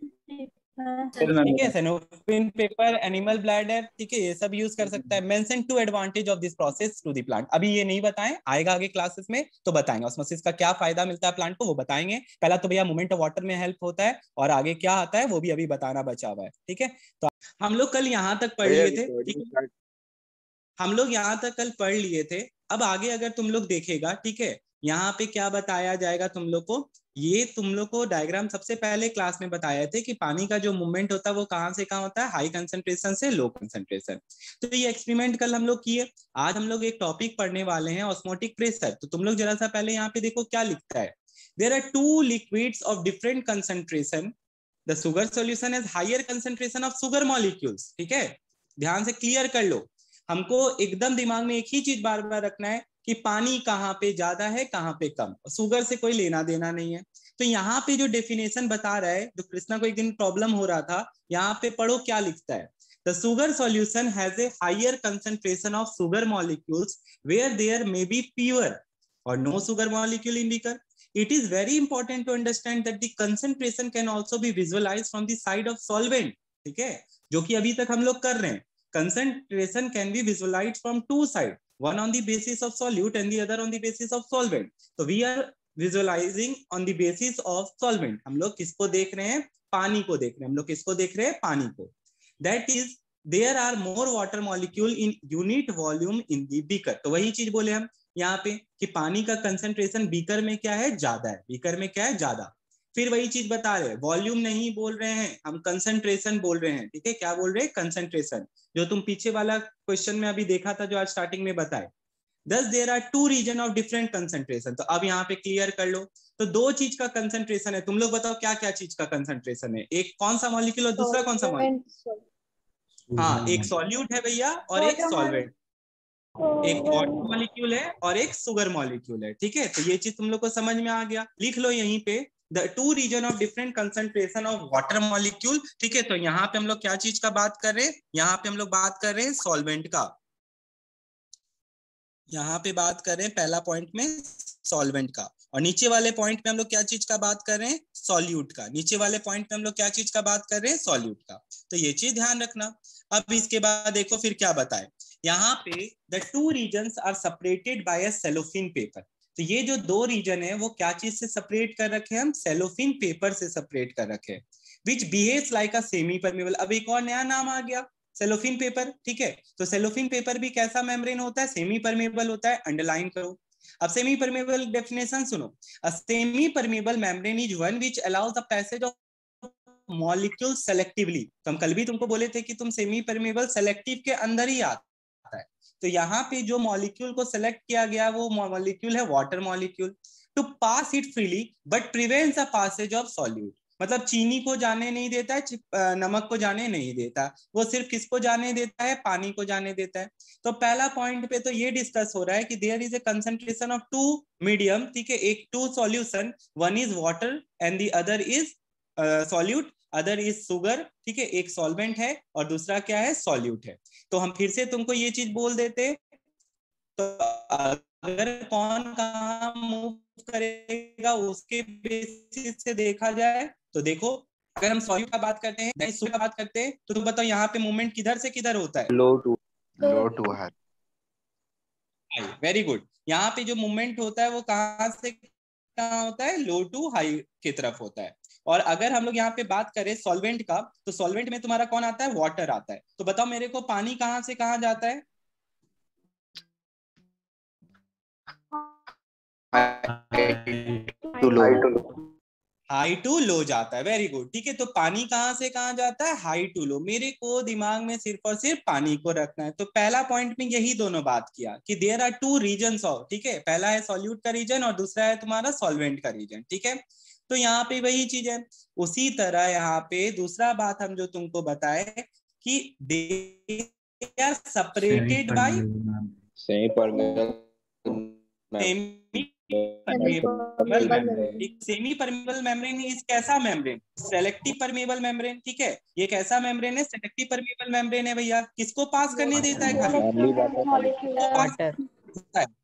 ठीक है, सेलोफेन पेपर, एनिमल ब्लैडर, ठीक है, ये सब यूज कर सकता है। Mention two advantage of this process to the plant. अभी ये नहीं बताएं, आएगा आगे क्लासेस में तो बताएंगे ऑस्मोसिस का क्या फायदा मिलता है प्लांट को, वो बताएंगे। पहला तो भैया मूवमेंट ऑफ वाटर में हेल्प होता है, और आगे क्या आता है वो भी अभी बताना बचा हुआ है, ठीक है। तो हम लोग कल यहाँ तक पढ़ लिए थे, ठीक है, हम लोग यहाँ तक कल पढ़ लिए थे। अब आगे अगर तुम लोग देखेगा, ठीक है, यहाँ पे क्या बताया जाएगा तुम लोग को, ये तुम लोग को डायग्राम सबसे पहले क्लास में बताए थे कि पानी का जो मूवमेंट होता है वो कहाँ से कहाँ होता है, हाई कंसंट्रेशन से लो कंसंट्रेशन। तो ये एक्सपेरिमेंट कल हम लोग किए। आज हम लोग एक टॉपिक पढ़ने वाले हैं, ऑस्मोटिक प्रेशर। तो तुम लोग जरा सा पहले यहाँ पे देखो क्या लिखता है। There are 2 liquids of different concentration, the sugar solution has higher concentration of sugar molecules, ठीक है, ध्यान से क्लियर कर लो। हमको एकदम दिमाग में एक ही चीज बार बार रखना है कि पानी कहाँ पे ज्यादा है कहाँ पे कम, शुगर से कोई लेना देना नहीं है। तो यहाँ पे जो डेफिनेशन बता रहा है, जो कृष्णा को एक दिन प्रॉब्लम हो रहा था, यहाँ पे पढ़ो क्या लिखता है। The sugar solution has a higher concentration of sugar molecules where there may be pure or no sugar molecule in beaker. It is very important to understand that the concentration can also be visualized from the side of solvent. ठीक है, जो कि अभी तक हम लोग कर रहे हैं. Concentration can be visualized from two sides, one on the basis of solute and the other on the basis of solvent. So we are visualizing on the basis of solvent. हम लोग किसको देख रहे हैं? पानी को देख रहे हैं. हम लोग किसको देख रहे हैं? पानी को. That is, there are more water molecule in unit volume in the beaker. तो वही चीज बोले हम यहाँ पे कि पानी का कंसंट्रेशन बीकर में क्या है? ज्यादा है. बीकर में क्या है? ज्यादा. फिर वही चीज बता रहे हैं, वॉल्यूम नहीं बोल रहे हैं हम, कंसंट्रेशन बोल रहे हैं. ठीक है, क्या बोल रहे हैं? कंसंट्रेशन. जो तुम पीछे वाला क्वेश्चन में अभी देखा था, जो आज स्टार्टिंग में बताए. Thus there are two region of different concentration. तो अब यहाँ पे क्लियर कर लो. तो दो चीज का कंसंट्रेशन है. तुम लोग बताओ क्या क्या चीज का कंसंट्रेशन है? एक कौन सा मॉलिक्यूल और दूसरा कौन सा मॉलिक्यूल? हाँ, एक सॉल्यूट है भैया और एक सॉल्वेंट. एक वाटर मॉलिक्यूल है और एक शुगर मॉलिक्यूल है. ठीक है, तो ये चीज तुम लोग को समझ में आ गया. लिख लो यहीं पे, the two region of different concentration of water molecule. ठीक है, तो यहाँ पे हम लोग क्या चीज का बात कर रहे हैं? यहाँ पे हम लोग बात कर रहे हैं सॉल्वेंट का. यहाँ पे बात कर रहे हैं पहला पॉइंट में सॉल्वेंट का, और नीचे वाले पॉइंट में हम लोग क्या चीज का बात कर रहे हैं? सॉल्यूट का. नीचे वाले पॉइंट में हम लोग क्या चीज का बात कर रहे हैं? सॉल्यूट का. तो ये चीज ध्यान रखना. अब इसके बाद देखो फिर क्या बताए. यहाँ पे the two regions are separated by a cellophane paper. तो ये जो दो रीजन है वो क्या चीज से सेपरेट कर रखे हैं? हम सेलोफिन पेपर से सेपरेट कर रखे हैं. Which behaves like a semi permeable. अब एक और नया नाम आ गया, सेलोफिन पेपर. ठीक है, तो सेलोफिन पेपर भी कैसा मेम्ब्रेन होता है? सेमी परमेबल होता है. अंडरलाइन करो. अब सेमी परमेबल डेफिनेशन सुनो. A semi permeable membrane is one which allows the passage of molecule selectively. तो हम कल भी तुमको बोले थे कि तुम सेमी परमेबल सेलेक्टिव के अंदर ही आता है. तो यहाँ पे जो मॉलिक्यूल को सेलेक्ट किया गया वो मॉलिक्यूल है water molecule. To pass it freely but prevents the passage of solute. मतलब चीनी को जाने नहीं देता है, नमक को जाने नहीं देता, वो सिर्फ किसको जाने देता है? पानी को जाने देता है. तो पहला पॉइंट पे तो ये डिस्कस हो रहा है कि there is a concentration of two medium. ठीक है, एक two solution, one is water and the other is solute, other is sugar. ठीक है, एक सॉल्वेंट है और दूसरा क्या है? सॉल्यूट है. तो हम फिर से तुमको ये चीज बोल देते, तो अगर कौन कहाँ मूव करेगा उसके बेसिस से देखा जाए तो देखो, अगर हम सॉल्यूट का बात करते हैं, शुगर का बात करते हैं, तो तुम बताओ यहाँ पे मूवमेंट किधर से किधर होता है? Low to high. Very good. यहाँ पे जो मूवमेंट होता है वो कहाँ से कहाँ होता है? लो टू हाई की तरफ होता है. और अगर हम लोग यहाँ पे बात करें सॉल्वेंट का, तो सॉल्वेंट में तुम्हारा कौन आता है? वाटर आता है. तो बताओ मेरे को, पानी कहाँ से कहाँ जाता है? हाई टू लो जाता है. Very good. ठीक है, तो पानी कहाँ से कहाँ जाता है? High to low. मेरे को दिमाग में सिर्फ और सिर्फ पानी को रखना है. तो पहला पॉइंट में यही दोनों बात किया कि there are two regions of. ठीक है, पहला है सॉल्यूट का रीजन और दूसरा है तुम्हारा सॉल्वेंट का रीजन. ठीक है, तो यहाँ पे वही चीज है। उसी तरह यहाँ पे दूसरा बात हम जो तुमको बताए कि they are separated by semi permeable semi permeable membrane. Semi permeable membrane is कैसा मेम्ब्रेन? Selective permeable membrane. ठीक है, ये कैसा मेम्ब्रेन है? सेलेक्टिव परमेबल मेम्ब्रेन है भैया। किसको पास करने देता है? खाली ओनली वाटर किसको पास करने देता है?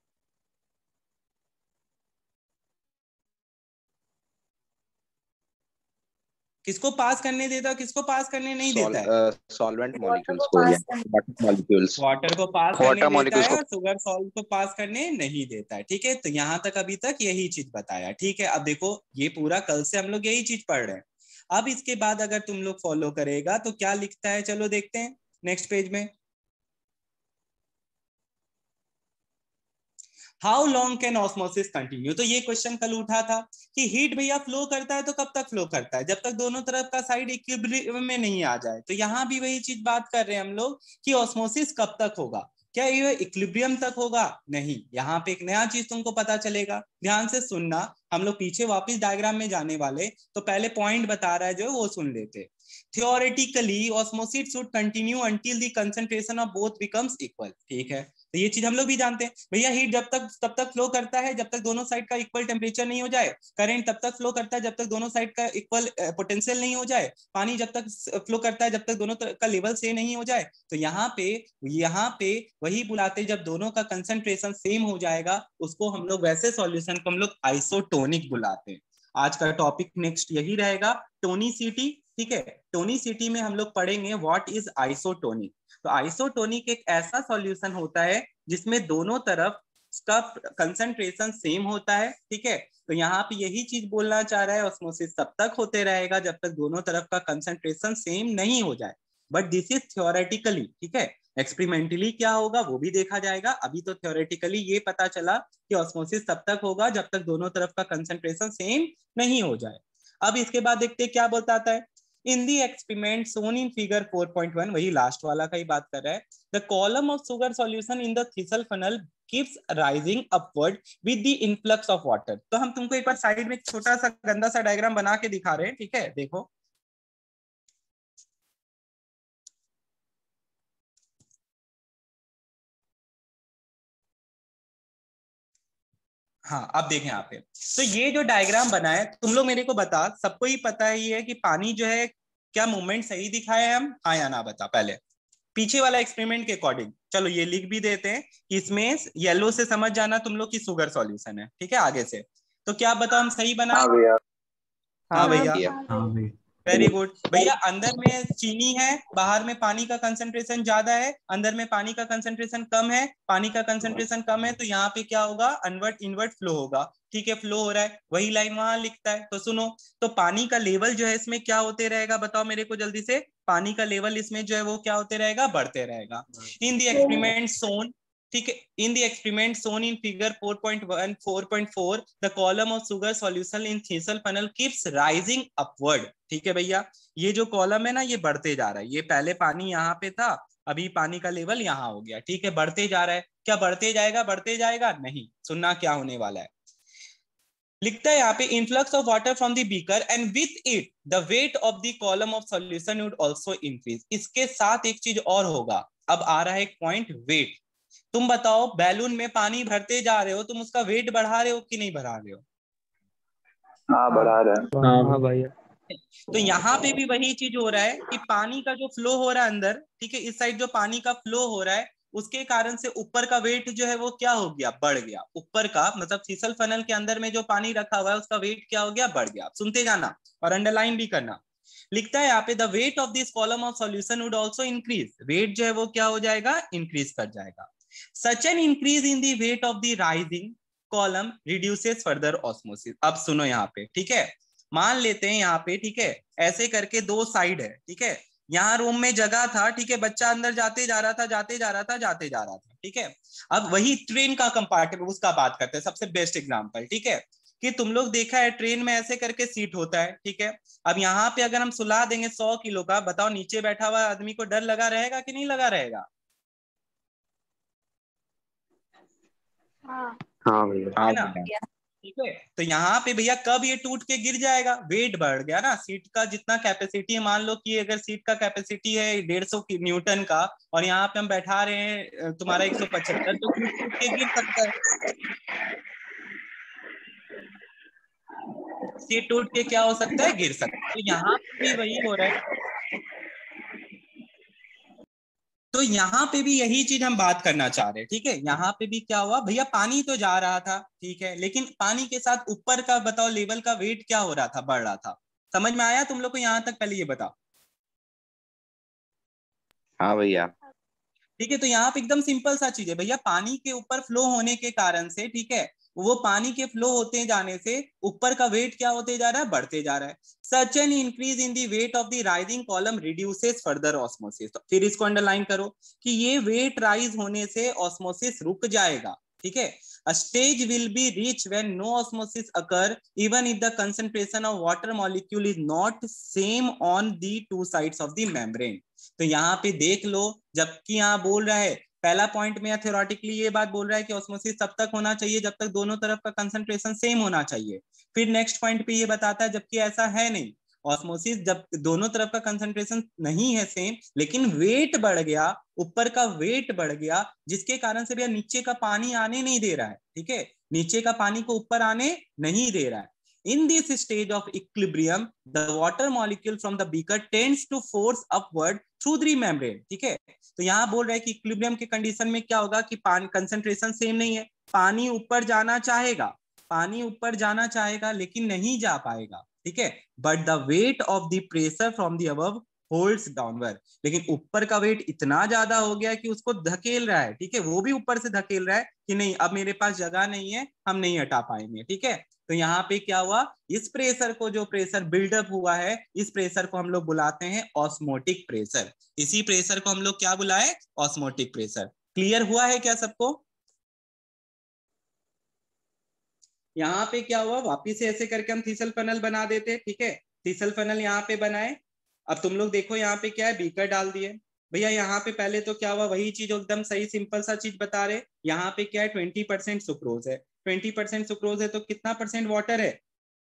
किसको पास करने देता है, किसको पास करने नहीं देता है? सॉल्वेंट मॉलिक्यूल्स को या वाटर मॉलिक्यूल्स, वाटर को पास वाटर करने देता मॉलिक्यूल्स है को। और शुगर सॉल्ट को पास करने नहीं देता है। ठीक है, तो यहाँ तक अभी तक यही चीज बताया। ठीक है, अब देखो ये पूरा कल से हम लोग यही चीज पढ़ रहे हैं। अब इसके बाद अगर तुम लोग फॉलो करेगा तो क्या लिखता है, चलो देखते हैं नेक्स्ट पेज में। How long can osmosis continue? तो ये क्वेश्चन कल उठा था कि हीट भैया फ्लो करता है तो कब तक फ्लो करता है? जब तक दोनों तरफ का साइड इक्विलिब्रियम में नहीं आ जाए। तो यहाँ भी वही चीज बात कर रहे हैं हम लोग कि ऑस्मोसिस कब तक होगा। क्या ये इक्विलिब्रियम तक होगा? नहीं। यहाँ पे एक नया चीज तुमको पता चलेगा, ध्यान से सुनना। हम लोग पीछे वापस डायग्राम में जाने वाले, तो पहले पॉइंट बता रहा है जो वो सुन लेते। Theoretically, osmosis should continue until the concentration of both becomes equal। ठीक है, तो ये चीज हम लोग भी जानते हैं भैया। हीट जब तक तब तक फ्लो करता है जब तक दोनों साइड का इक्वल टेम्परेचर नहीं हो जाए। करंट तब तक फ्लो करता है जब तक दोनों साइड का इक्वल पोटेंशियल नहीं हो जाए। पानी जब तक फ्लो करता है जब तक दोनों का लेवल सेम नहीं हो जाए। तो यहाँ पे वही बुलाते जब दोनों का कंसंट्रेशन सेम हो जाएगा, उसको हम लोग वैसे सॉल्यूशन को हम लोग आइसोटोनिक बुलाते हैं। आज का टॉपिक नेक्स्ट यही रहेगा, टोनिसिटी। ठीक है, टोनिसिटी में हम लोग पढ़ेंगे व्हाट इज आइसोटोनिक। तो आइसोटोनिक एक ऐसा सॉल्यूशन होता है जिसमें दोनों तरफ का कंसंट्रेशन सेम होता है। ठीक है, तो यहाँ पे यही चीज बोलना चाह रहा है, ऑस्मोसिस तब तक होते रहेगा जब तक दोनों तरफ का कंसंट्रेशन सेम नहीं हो जाए। But this is theoretically. ठीक है, एक्सपेरिमेंटली क्या होगा वो भी देखा जाएगा। अभी तो थ्योरेटिकली ये पता चला कि ऑस्मोसिस तब तक होगा जब तक दोनों तरफ का कंसंट्रेशन सेम नहीं हो जाए। अब इसके बाद देखते हैं क्या बताता है। In the experiment shown in figure 4.1, वही लास्ट वाला का ही बात कर रहा है। The column of sugar solution in the Thissell funnel keeps rising upward with the influx of water। तो हम तुमको एक बार साइड में एक छोटा सा गंदा सा डायग्राम बना के दिखा रहे हैं। ठीक है, देखो हाँ, अब देखें यहाँ पे। तो ये जो डायग्राम बना है, तुम लोग मेरे को बता, सबको ही पता ही है कि पानी जो है क्या मूवमेंट सही दिखाया है हम, हाँ या ना बता पहले पीछे वाला एक्सपेरिमेंट के अकॉर्डिंग। चलो ये लिख भी देते हैं, इसमें येलो से समझ जाना तुम लोग की शुगर सॉल्यूशन है। ठीक है, आगे से तो क्या बताओ हम सही बना? हाँ भैया। हाँ भैया, हाँ भाई। वेरी गुड भैया। अंदर में चीनी है, बाहर में पानी का कंसंट्रेशन ज्यादा है, अंदर में पानी का कंसंट्रेशन कम है। पानी का कंसंट्रेशन कम है तो यहाँ पे क्या होगा, अनवर्ट इनवर्ट फ्लो होगा। ठीक है, फ्लो हो रहा है, वही लाइन वहां लिखता है। तो सुनो, तो पानी का लेवल जो है इसमें क्या होते रहेगा, बताओ मेरे को जल्दी से। पानी का लेवल इसमें जो है वो क्या होते रहेगा, बढ़ते रहेगा। इन द एक्सपेरिमेंट सोन, ठीक है, in the experiment shown in figure 4.1 4.4 the column of sugar solution in Thissell funnel keeps rising upward। ठीक है भैया, ये जो कॉलम है ना ये बढ़ते जा रहा है। ये पहले पानी यहाँ पे था, अभी पानी का लेवल यहाँ हो गया। ठीक है, बढ़ते जा रहा है। क्या बढ़ते जाएगा? बढ़ते जाएगा नहीं, सुनना क्या होने वाला है। लिखता है यहाँ पे influx of water from the beaker and with it the weight of the column of solution would also increase. इसके साथ एक चीज और होगा। अब आ रहा है एक पॉइंट, वेट। तुम बताओ, बैलून में पानी भरते जा रहे हो, तुम उसका वेट बढ़ा रहे हो कि नहीं बढ़ा रहे हो? हाँ बढ़ा रहे हैं। हाँ भैया। तो यहाँ पे भी वही चीज हो रहा है कि पानी का जो फ्लो हो रहा है अंदर, ठीक है, इस साइड जो पानी का फ्लो हो रहा है उसके कारण से ऊपर का वेट जो है वो क्या हो गया, बढ़ गया। ऊपर का मतलब थीसल फनल के अंदर में जो पानी रखा हुआ है उसका वेट क्या हो गया, बढ़ गया। सुनते जाना और अंडरलाइन भी करना। लिखता है यहाँ पे the weight of this column of solution would also increase. Weight जो है वो क्या हो जाएगा, इंक्रीज कर जाएगा। Such an increase in the weight of the rising column reduces further osmosis. अब सुनो यहाँ पे, ठीक है, मान लेते हैं यहाँ पे, ठीक है, ऐसे करके दो साइड है। ठीक है, यहाँ रूम में जगह था, ठीक है, बच्चा अंदर जाते जा रहा था, जाते जा रहा था, जाते जा रहा था। ठीक है, अब वही ट्रेन का कंपार्टमेंट उसका बात करते हैं, सबसे बेस्ट एग्जांपल। ठीक है, कि तुम लोग देखा है ट्रेन में ऐसे करके सीट होता है। ठीक है, अब यहाँ पे अगर हम सुला देंगे 100 किलो का, बताओ नीचे बैठा हुआ आदमी को डर लगा रहेगा कि नहीं लगा रहेगा? हाँ भैया। है ना? ठीक है। तो यहाँ पे भैया कब ये टूट के गिर जाएगा, वेट बढ़ गया ना, सीट का जितना कैपेसिटी है, मान लो कि अगर सीट का कैपेसिटी है 150 न्यूटन का और यहाँ पे हम बैठा रहे हैं तुम्हारा 175, तो सीट टूट के गिर सकता है। सीट टूट के क्या हो सकता है, गिर सकता है। तो यहाँ पे भी वही हो रहा है, तो यहाँ पे भी यही चीज हम बात करना चाह रहे हैं। ठीक है, यहाँ पे भी क्या हुआ भैया, पानी तो जा रहा था, ठीक है, लेकिन पानी के साथ ऊपर का बताओ लेवल का वेट क्या हो रहा था, बढ़ रहा था। समझ में आया तुम लोग को यहाँ तक, पहले ये बताओ। हाँ भैया। ठीक है, तो यहाँ पे एकदम सिंपल सा चीज है भैया, पानी के ऊपर फ्लो होने के कारण से, ठीक है, वो पानी के फ्लो होते जाने से ऊपर का वेट क्या होते जा रहा है, बढ़ते जा रहा है। Such an increase in the weight of the rising column reduces further osmosis. तो फिर इसको अंडरलाइन करो कि ये वेट राइज होने से ऑस्मोसिस रुक जाएगा। ठीक है, a stage will be reached when no osmosis occur even if the concentration of water molecule is not same on the two sides of the membrane। तो यहाँ पे देख लो, जबकि यहाँ बोल रहा है पहला पॉइंट में थ्योरेटिकली ये बात बोल रहा है कि ऑस्मोसिस तब तक होना चाहिए जब तक दोनों तरफ का कंसंट्रेशन सेम होना चाहिए। फिर नेक्स्ट पॉइंट पे ये बताता है जबकि ऐसा है नहीं, ऑस्मोसिस जब दोनों तरफ का कंसंट्रेशन नहीं है सेम, लेकिन वेट बढ़ गया, ऊपर का वेट बढ़ गया, जिसके कारण से भैया नीचे का पानी आने नहीं दे रहा है। ठीक है, नीचे का पानी को ऊपर आने नहीं दे रहा है। In this stage of equilibrium, the water molecule from the beaker tends to force upward through the membrane। ठीक है, तो यहाँ बोल रहा है कि इक्विलिब्रियम के कंडीशन में क्या होगा कि पानी कंसंट्रेशन सेम नहीं है, पानी ऊपर जाना चाहेगा, पानी ऊपर जाना चाहेगा लेकिन नहीं जा पाएगा। ठीक है, but the weight of the pressure from the above holds downward. लेकिन ऊपर का वेट इतना ज्यादा हो गया कि उसको धकेल रहा है। ठीक है, वो भी ऊपर से धकेल रहा है कि नहीं अब मेरे पास जगह नहीं है, हम नहीं हटा पाएंगे। ठीक है, तो यहाँ पे क्या हुआ, इस प्रेशर को, जो प्रेशर बिल्डअप हुआ है, इस प्रेशर को हम लोग बुलाते हैं ऑस्मोटिक प्रेशर। इसी प्रेशर को हम लोग क्या बुलाए, ऑस्मोटिक प्रेशर। क्लियर हुआ है क्या सबको? यहाँ पे क्या हुआ, वापिस से ऐसे करके हम थीसल फनल बना देते। ठीक है, थीसल फनल यहाँ पे बनाए। अब तुम लोग देखो यहाँ पे क्या है, बीकर डाल दिए भैया। यहाँ पे पहले तो क्या हुआ, वही चीज एकदम सही सिंपल सा चीज बता रहे। यहाँ पे क्या है, 20% सुक्रोज है। 20% सुक्रोज है तो कितना परसेंट वाटर है,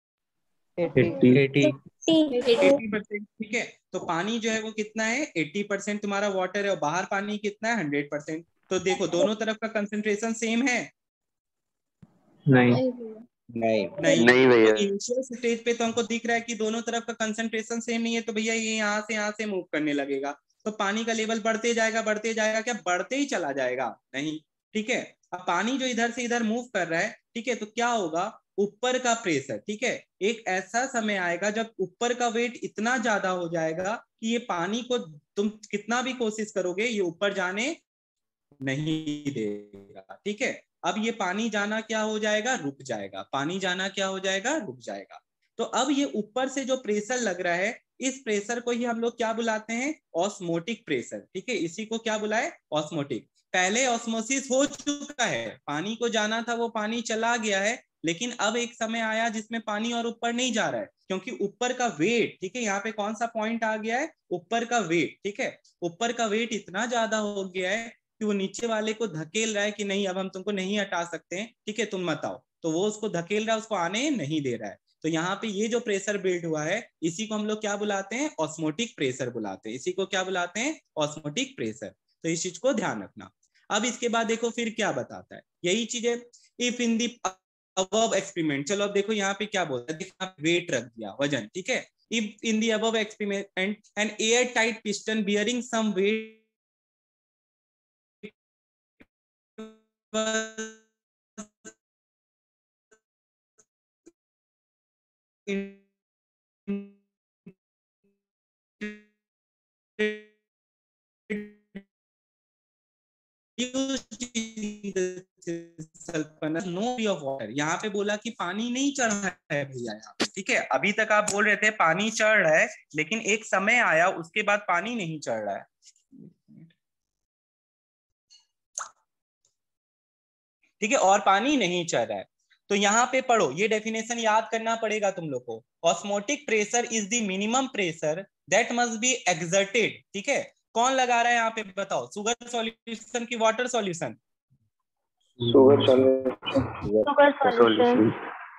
80%। ठीक है, तो पानी जो है वो कितना है, 80% तुम्हारा वाटर है और बाहर पानी कितना है, 100%। तो देखो दोनों तरफ का कंसंट्रेशन सेम है, नहीं नहीं भैया। तो इनिशियल स्टेज पे तो हमको दिख रहा है कि दोनों तरफ का कंसंट्रेशन सेम नहीं है, तो भैया ये यहाँ से मूव करने लगेगा, तो पानी का लेवल बढ़ते जाएगा, बढ़ते जाएगा, क्या बढ़ते ही चला जाएगा, नहीं। ठीक है, अब पानी जो इधर से इधर मूव कर रहा है, ठीक है, तो क्या होगा, ऊपर का प्रेशर, ठीक है, एक ऐसा समय आएगा जब ऊपर का वेट इतना ज्यादा हो जाएगा कि ये पानी को तुम कितना भी कोशिश करोगे ये ऊपर जाने नहीं देगा। ठीक है, अब ये पानी जाना क्या हो जाएगा, रुक जाएगा, पानी जाना क्या हो जाएगा, रुक जाएगा। तो अब ये ऊपर से जो प्रेशर लग रहा है, इस प्रेशर को ही हम लोग क्या बुलाते हैं, ऑस्मोटिक प्रेशर। ठीक है, इसी को क्या बुलाए, ऑस्मोटिक। पहले ऑस्मोसिस हो चुका है, पानी को जाना था वो पानी चला गया है, लेकिन अब एक समय आया जिसमें पानी और ऊपर नहीं जा रहा है, क्योंकि ऊपर का वेट, ठीक है, यहाँ पे कौन सा पॉइंट आ गया है, ऊपर का वेट। ठीक है, ऊपर का वेट इतना ज्यादा हो गया है कि वो नीचे वाले को धकेल रहा है कि नहीं अब हम तुमको नहीं हटा सकते हैं, ठीक है, तुम मत आओ, तो वो उसको धकेल रहा है, उसको आने नहीं दे रहा है। तो यहाँ पे ये जो प्रेशर बिल्ड हुआ है, इसी को हम लोग क्या बुलाते हैं, ऑस्मोटिक प्रेशर बुलाते हैं। इसी को क्या बुलाते हैं, ऑस्मोटिक प्रेशर। तो इस चीज को ध्यान रखना। अब इसके बाद देखो फिर क्या बताता है, यही चीज है, if in the above experiment. चलो अब देखो यहाँ पे क्या बोलता है, वेट रख दिया, वजन। ठीक है, if in the above experiment an air tight piston bearing some weight यहाँ पे बोला कि पानी नहीं चढ़ रहा है भैया यहाँ पे। ठीक है, अभी तक आप बोल रहे थे पानी चढ़ रहा है, लेकिन एक समय आया उसके बाद पानी नहीं चढ़ रहा है। ठीक है, और पानी नहीं चढ़ रहा है। तो यहाँ पे पढ़ो, ये डेफिनेशन याद करना पड़ेगा तुम लोग को। Osmotic pressure is the minimum pressure that must be exerted. ठीक है, कौन लगा रहा है यहाँ पे, बताओ, शुगर सॉल्यूशन की water solution, sugar solution.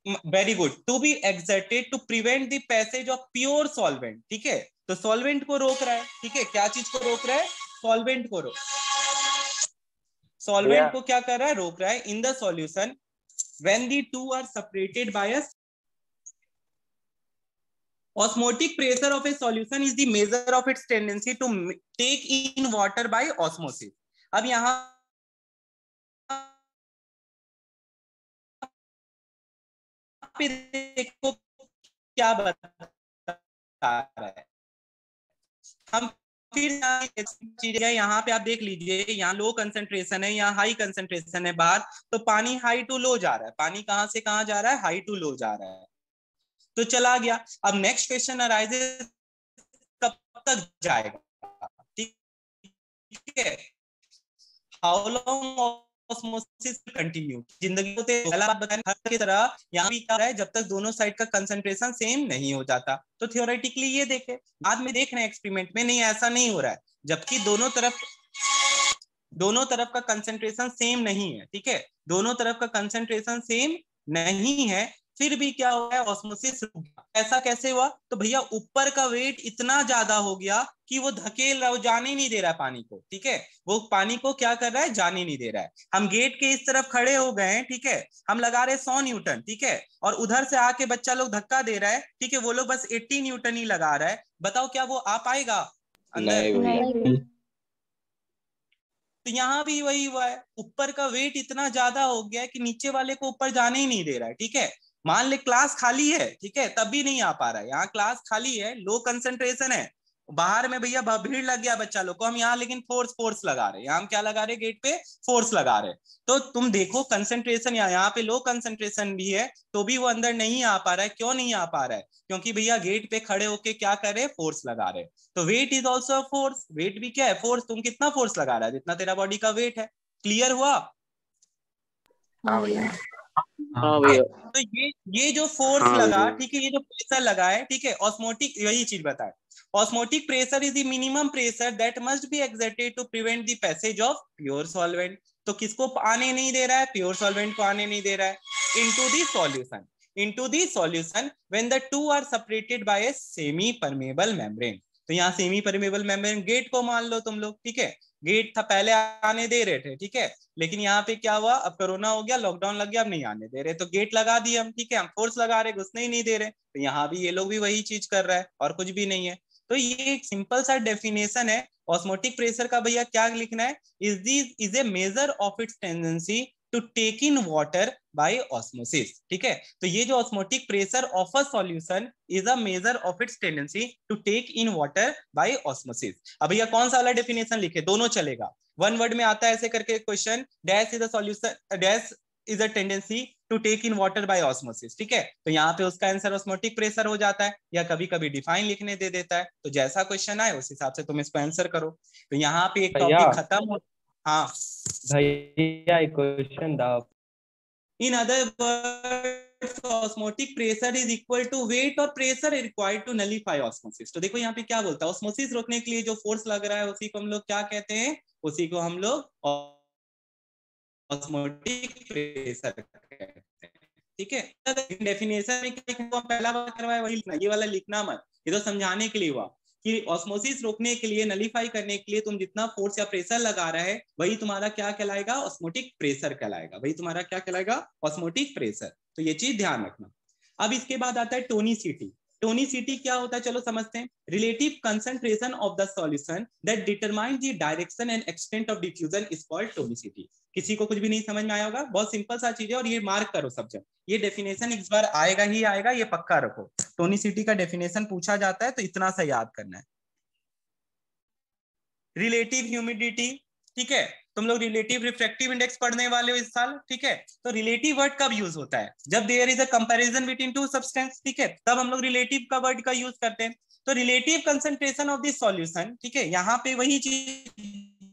Very good, to be exerted to prevent the passage of pure solvent, ठीक है। तो सॉल्वेंट को रोक रहा है, ठीक है। क्या चीज को रोक रहा है? सॉल्वेंट को सॉल्वेंट को क्या कर रहा है? रोक रहा है in the solution when the two are separated by a osmotic pressure of a solution is the measure of its tendency to take in water by osmosis। अब यहां पे देखो क्या बता रहा है, हम फिर चीज है यहाँ पे आप देख लीजिए, यहाँ लो कंसंट्रेशन है, यहाँ हाई कंसंट्रेशन है बाहर, तो पानी हाई टू लो जा रहा है। पानी कहां से कहां जा रहा है? हाई टू लो जा रहा है, तो चला गया। अब नेक्स्ट क्वेश्चन अराइजेस, कब तक जाएगा? ठीक है, हाउ लॉन्ग ऑस्मोसिस कंटिन्यू, जिंदगी को पहला बात बताने की तरह यहाँ भी क्या है, जब तक दोनों साइड का कंसंट्रेशन सेम नहीं हो जाता। तो थियोरेटिकली ये देखे, बाद में देख रहे हैं एक्सपेरिमेंट में, नहीं ऐसा नहीं हो रहा है, जबकि दोनों तरफ का कंसंट्रेशन सेम नहीं है, ठीक है। दोनों तरफ का कंसंट्रेशन सेम नहीं है, फिर भी क्या हुआ है? ऑस्मोसिस रुक गया। ऐसा कैसे हुआ? तो भैया ऊपर का वेट इतना ज्यादा हो गया कि वो धकेल रहा है, वो जाने नहीं दे रहा है पानी को, ठीक है। वो पानी को क्या कर रहा है? जाने नहीं दे रहा है। हम गेट के इस तरफ खड़े हो गए हैं, ठीक है, हम लगा रहे 100 न्यूटन, ठीक है, और उधर से आके बच्चा लोग धक्का दे रहा है, ठीक है, वो लोग बस 80 न्यूटन ही लगा रहा है। बताओ क्या वो आ पाएगा अंदर? नहीं। तो यहाँ भी वही हुआ है, ऊपर का वेट इतना ज्यादा हो गया है कि नीचे वाले को ऊपर जाने ही नहीं दे रहा है, ठीक है। मान ले क्लास खाली है, ठीक है, तब भी नहीं आ पा रहा है। यहाँ क्लास खाली है, लो कंसंट्रेशन है, बाहर में भैया भीड़ लग गया बच्चा लोग को, हम यहाँ लेकिन फोर्स लगा रहे हैं। यहाँ हम क्या लगा रहे? गेट पे फोर्स लगा रहे। तो तुम देखो कंसंट्रेशन यहाँ पे लो कंसंट्रेशन भी है, तो भी वो अंदर नहीं आ पा रहा है। क्यों नहीं आ पा रहा है? क्योंकि भैया गेट पे खड़े होके क्या कर रहे? फोर्स लगा रहे। तो weight is also force, weight भी क्या है? फोर्स। तुम कितना फोर्स लगा रहा है? जितना तेरा बॉडी का वेट है। क्लियर हुआ? हाँ भैया। हाँ भैया। तो ये जो फोर्स हाँ लगा, भैया। ठीक है, ये जो प्रेशर लगा है, ठीक है, ऑस्मोटिक, यही चीज बताए, osmotic pressure is the minimum pressure that must be exerted to prevent the passage of pure solvent. तो किसको आने नहीं दे रहा है? प्योर सॉल्वेंट को आने नहीं दे रहा है into the solution when the two are separated by a semi permeable membrane। तो यहाँ सेमी परमेबल मेम्ब्रेन, गेट को मान लो तुम लोग, ठीक है, गेट था पहले आने दे रहे थे, ठीक है, लेकिन यहाँ पे क्या हुआ? अब कोरोना हो गया, लॉकडाउन लग गया, अब नहीं आने दे रहे, तो गेट लगा दिए हम, ठीक है, हम फोर्स लगा रहे, घुसने ही नहीं दे रहे। तो यहाँ भी ये लोग भी वही चीज कर रहा है और कुछ भी नहीं है। तो ये एक सिंपल सा डेफिनेशन है ऑस्मोटिक प्रेशर का। भैया क्या लिखना है? Is a measure of its tendency to take in water by osmosis, ठीक है। तो ये जो osmotic pressure of a solution is a measure of its tendency to take in water by osmosis. अब भैया कौन सा वाला डेफिनेशन लिखे? दोनों चलेगा। वन वर्ड में आता है ऐसे करके question, dash is a solution, dash is a tendency to take in water by osmosis, ठीक है। तो यहाँ पे उसका आंसर ऑस्मोटिक प्रेशर हो जाता है, या कभी कभी डिफाइन लिखने दे देता है। तो जैसा क्वेश्चन आए उस हिसाब से तुम इसको आंसर करो। तो यहाँ पे एक टॉपिक खत्म हो। हाँ भैया एक क्वेश्चन था। In other words, osmotic pressure is equal to weight or pressure required to nullify osmosis। तो देखो यहाँ पे क्या बोलता है, ऑस्मोसिस रोकने के लिए जो फोर्स लग रहा है उसी को हम लोग क्या कहते हैं? उसी को हम लोग ऑस्मोटिक प्रेशर कहते हैं, ठीक है। डेफिनेशन में क्या पहला बार करवाया वही लिखना, ये वाला लिखना मत, ये तो समझाने के लिए हुआ कि ऑस्मोसिस रोकने के लिए, नलीफाई करने के लिए तुम जितना फोर्स या प्रेशर लगा रहा है वही तुम्हारा क्या कहलाएगा? ऑस्मोटिक प्रेशर कहलाएगा। वही तुम्हारा क्या कहलाएगा? Osmotic pressure. तो ये चीज ध्यान रखना। अब इसके बाद आता है टोनिसिटी। टोनिसिटी क्या होता है चलो समझते हैं। Relative concentration of the solution that determine the direction and extent of diffusion is called tonicity. किसी को कुछ भी नहीं समझ में आया होगा, बहुत सिंपल सा चीज है और ये मार्क करो सब जगह। ये डेफिनेशन इस बार आएगा ही आएगा, ये पक्का रखो। टोनिसिटी का डेफिनेशन पूछा जाता है तो इतना सा याद करना है। रिलेटिव ह्यूमिडिटी, ठीक है, तुम लोग रिलेटिव रिफ्रैक्टिव इंडेक्स पढ़ने वाले हो इस साल, ठीक है। तो रिलेटिव वर्ड कब यूज होता है? जब there is a comparison between two substance, ठीक है, तब हम लोग रिलेटिव का वर्ड का यूज करते हैं। तो relative concentration of this solution, ठीक है, यहाँ पे वही चीज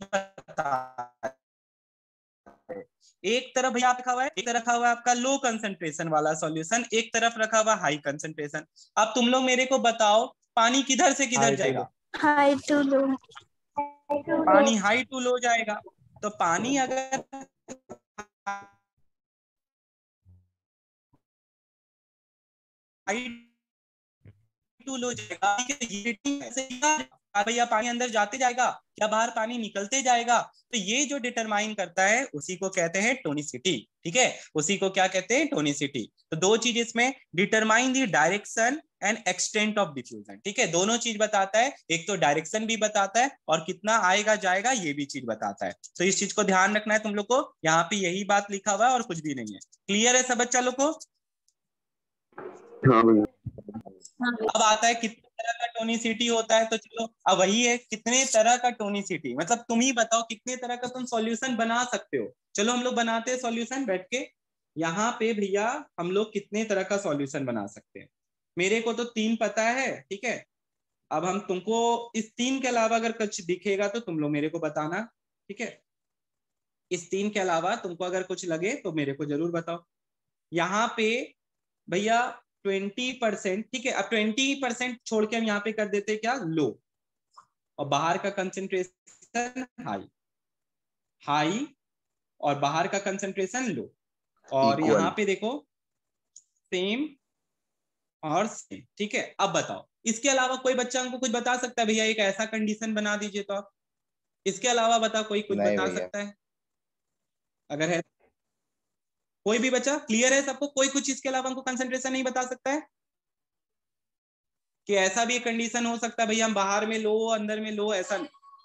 एक तरफ भैया रखा हुआ है, एक तरफ रखा हुआ है आपका लो कंसंट्रेशन वाला सॉल्यूशन, एक तरफ रखा हुआ हाई कंसंट्रेशन। अब तुम लोग मेरे को बताओ पानी किधर से किधर जाएगा? High to low. पानी हाई टू लो जाएगा। तो पानी अगर टूल हो जाएगा, भैया पानी अंदर जाते जाएगा या बाहर पानी निकलते जाएगा, तो ये जो डिटरमाइन करता है उसी को कहते हैं टोनिसिटी। ठीक है, उसी को क्या कहते हैं, टोनिसिटी। तो दो चीज इसमें, determine the direction and extent of diffusion. ठीक है, दोनों चीज बताता है, एक तो डायरेक्शन भी बताता है और कितना आएगा जाएगा ये भी चीज बताता है। तो इस चीज को ध्यान रखना है तुम लोग को, यहाँ पे यही बात लिखा हुआ है और कुछ भी नहीं है। क्लियर है सब बच्चा लोग को? अब आता है कितने तरह का टोनिसिटी होता है, तो चलो अब वही है, कितने तरह का टोनिसिटी, मतलब तुम ही बताओ कितने तरह का तुम सॉल्यूशन बना सकते हो। चलो हम लोग बनाते हैं सॉल्यूशन बैठ के। यहाँ पे भैया हम लोग कितने तरह का सॉल्यूशन बना सकते हैं, मेरे को तो 3 पता है। ठीक है, अब हम तुमको इस 3 के अलावा अगर कुछ दिखेगा तो तुम लोग मेरे को बताना। ठीक है, इस 3 के अलावा तुमको अगर कुछ लगे तो मेरे को जरूर बताओ। यहाँ पे भैया 20%, ठीक है, अब 20% छोड़ के हम यहाँ पे कर देते क्या, लो, और बाहर का कंसेंट्रेशन हाई, हाई और बाहर का कंसेंट्रेशन लो, और यहाँ पे देखो सेम और सेम। ठीक है, अब बताओ इसके अलावा कोई बच्चा हमको कुछ बता सकता है, भैया एक ऐसा कंडीशन बना दीजिए तो आप, इसके अलावा बताओ कोई कुछ बता सकता है अगर है कोई भी बच्चा? क्लियर है सबको? कोई कुछ इसके अलावा हमको कंसंट्रेशन नहीं बता सकता है कि ऐसा भी एक कंडीशन हो सकता है भैया हम बाहर में लो अंदर में लो, ऐसा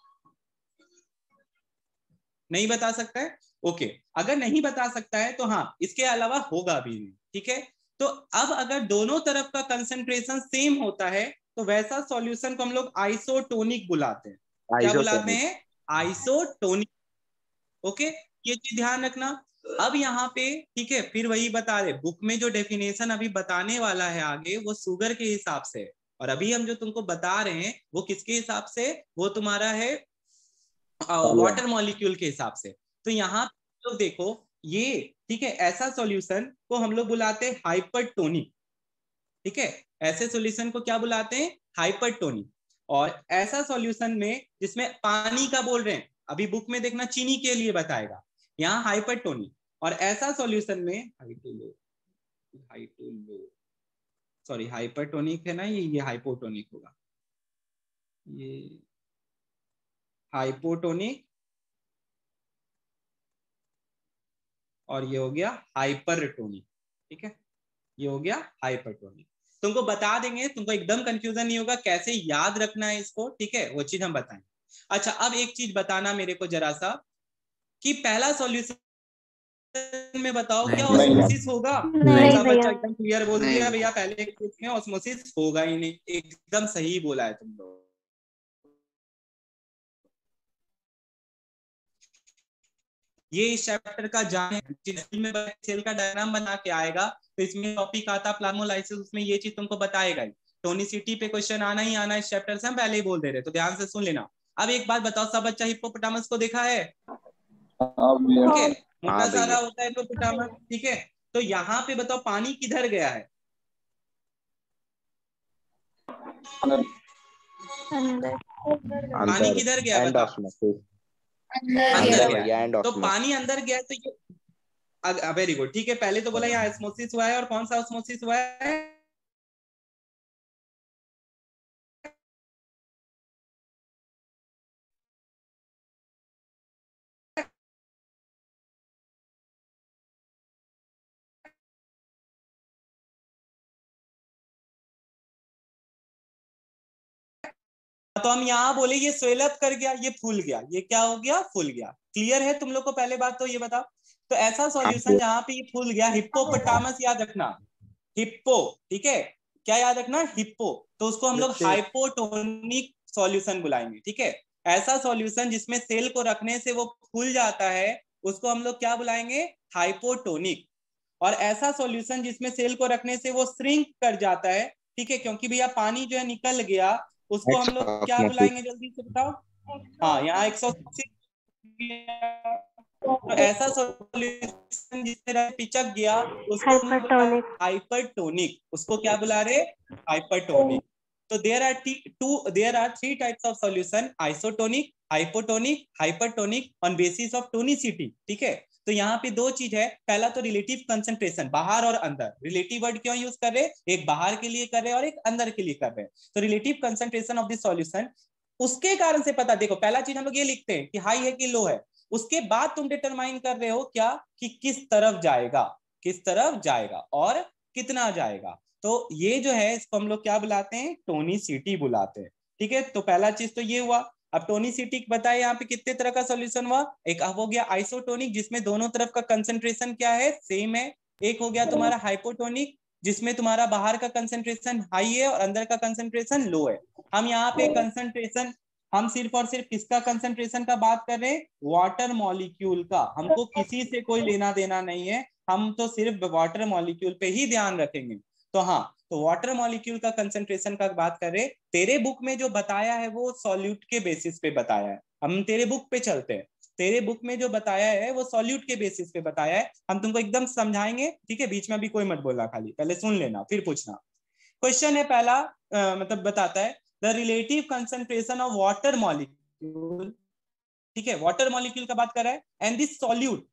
नहीं बता सकता है? ओके, अगर नहीं बता सकता है तो हाँ इसके अलावा होगा भी नहीं। ठीक है, तो अब अगर दोनों तरफ का कंसंट्रेशन सेम होता है तो वैसा सॉल्यूशन को हम लोग आइसोटोनिक बुलाते हैं। क्या बुलाते हैं? आइसोटोनिक। ओके, ये चीज ध्यान रखना। अब यहाँ पे ठीक है, फिर वही बता रहे, बुक में जो डेफिनेशन अभी बताने वाला है आगे वो शुगर के हिसाब से, और अभी हम जो तुमको बता रहे हैं वो किसके हिसाब से, वो तुम्हारा है वाटर मॉलिक्यूल के हिसाब से। तो यहाँ लोग देखो ये, ठीक है, ऐसा सॉल्यूशन को हम लोग बुलाते हैं हाइपरटोनिक। ठीक है, ऐसे सॉल्यूशन को क्या बुलाते हैं? हाइपरटोनिक। और ऐसा सॉल्यूशन में जिसमें पानी का बोल रहे हैं, अभी बुक में देखना चीनी के लिए बताएगा, यहाँ हाइपरटोनिक। और ऐसा सॉल्यूशन में सॉरी हाइपरटोनिक है ना, ये हाइपोटोनिक होगा, ये हाइपोटोनिक और ये हो गया हाइपरटोनिक। ठीक है, ये हो गया हाइपरटोनिक। तुमको बता देंगे, तुमको एकदम कंफ्यूजन नहीं होगा कैसे याद रखना है इसको। ठीक है, वो चीज हम बताएंगे। अच्छा, अब एक चीज बताना मेरे को जरा सा कि पहला सॉल्यूशन में बताओ क्या ऑस्मोसिस होगा? नहीं बच्चा एकदम क्लियर बोल दिया भैया, पहले केस में ऑस्मोसिस होगा ही नहीं। एकदम सही बोला है तुम लोग। ये इस चैप्टर का जाने में सेल का डायग्राम बना के आएगा तो इसमें टॉपिक आता प्लाज्मोलाइसिस, उसमें ये चीज तुमको बताएगा ही। टोनिसिटी पे क्वेश्चन आना ही आना इस चैप्टर से, हम पहले ही बोल दे रहे, तो ध्यान से सुन लेना। अब एक बात बताओ, सब बच्चा हिप्पोपोटामस को देखा है? ठीक है, मोटा सारा होता है हिप्पोपोटामस। ठीक है, तो यहाँ पे बताओ पानी किधर गया है? पानी किधर गया है बताओ? अंदर गया। तो पानी अंदर गया तो ये वेरी गुड। ठीक है, पहले तो बोला यहाँ ऑस्मोसिस हुआ है, और कौन सा ऑस्मोसिस हुआ है? तो हम यहाँ बोले ये स्वेलअप कर गया, ये फूल गया, ये क्या हो गया? फूल गया। क्लियर है तुम लोग को? पहले बात तो ये बताओ, तो ऐसा सॉल्यूशन जहाँ पे ये फूल गया, हिप्पोपोटामस याद रखना, हिप्पो। ठीक है, क्या याद रखना? हिप्पो। तो उसको हम लोग हाइपोटोनिक सॉल्यूशन बुलाएंगे। ठीक है, ऐसा सॉल्यूशन जिसमें सेल को रखने से वो फूल जाता है उसको हम लोग क्या बुलाएंगे? हाइपोटोनिक। और ऐसा सॉल्यूशन जिसमें सेल को रखने से वो श्रिंक कर जाता है, ठीक है, क्योंकि भैया पानी जो है निकल गया, उसको हम लोग क्या बुलाएंगे? जल्दी से बताओ। हाँ, यहाँ 180। तो ऐसा सॉल्यूशन जिसमें पिचक गया उसको हाइपरटोनिक, उसको क्या बुला रहे? हाइपरटोनिक। तो there are 3 types of solution, isotonic, hypotonic, hypertonic on basis of tonicity. ठीक है, तो यहाँ पे दो चीज है, पहला तो रिलेटिव कंसंट्रेशन, बाहर और अंदर। रिलेटिव वर्ड क्यों यूज कर रहे, एक बाहर के लिए कर रहे हैं और एक अंदर के लिए कर रहे हैं। तो relative concentration of the solution, उसके कारण से पता, देखो पहला चीज हम लोग ये लिखते हैं कि हाई है कि लो है, उसके बाद तुम डिटरमाइन कर रहे हो क्या कि किस तरफ जाएगा, किस तरफ जाएगा और कितना जाएगा। तो ये जो है इसको हम लोग क्या बुलाते हैं, टोनिसिटी बुलाते हैं। ठीक है, तो पहला चीज तो ये हुआ। अब टोनिसिटी बताए यहाँ पे कितने तरह का सॉल्यूशन हुआ, एक हो गया आइसोटोनिक जिसमें दोनों तरफ का कंसंट्रेशन क्या है, सेम है। एक हो गया तुम्हारा हाइपोटोनिक जिसमें तुम्हारा बाहर का कंसंट्रेशन हाई है और अंदर का कंसंट्रेशन लो है। हम यहाँ पे कंसंट्रेशन, हम सिर्फ और सिर्फ किसका कंसंट्रेशन का बात कर रहे हैं, वाटर मॉलिक्यूल का। हमको किसी से कोई लेना देना नहीं है, हम तो सिर्फ वाटर मॉलिक्यूल पे ही ध्यान रखेंगे। तो हाँ, तो वाटर मॉलिक्यूल का कंसंट्रेशन का बात कर रहे, तेरे बुक में जो बताया है वो सॉल्यूट के बेसिस पे बताया है। हम तेरे बुक पे चलते हैं, तेरे बुक में जो बताया है वो सॉल्यूट के बेसिस पे बताया है। हम तुमको एकदम समझाएंगे, ठीक है, बीच में भी कोई मत बोलना, खाली पहले सुन लेना फिर पूछना। क्वेश्चन है पहला, मतलब बताता है the relative concentration of water molecule, ठीक है, वाटर मॉलिक्यूल का बात कर रहा है, and this solute,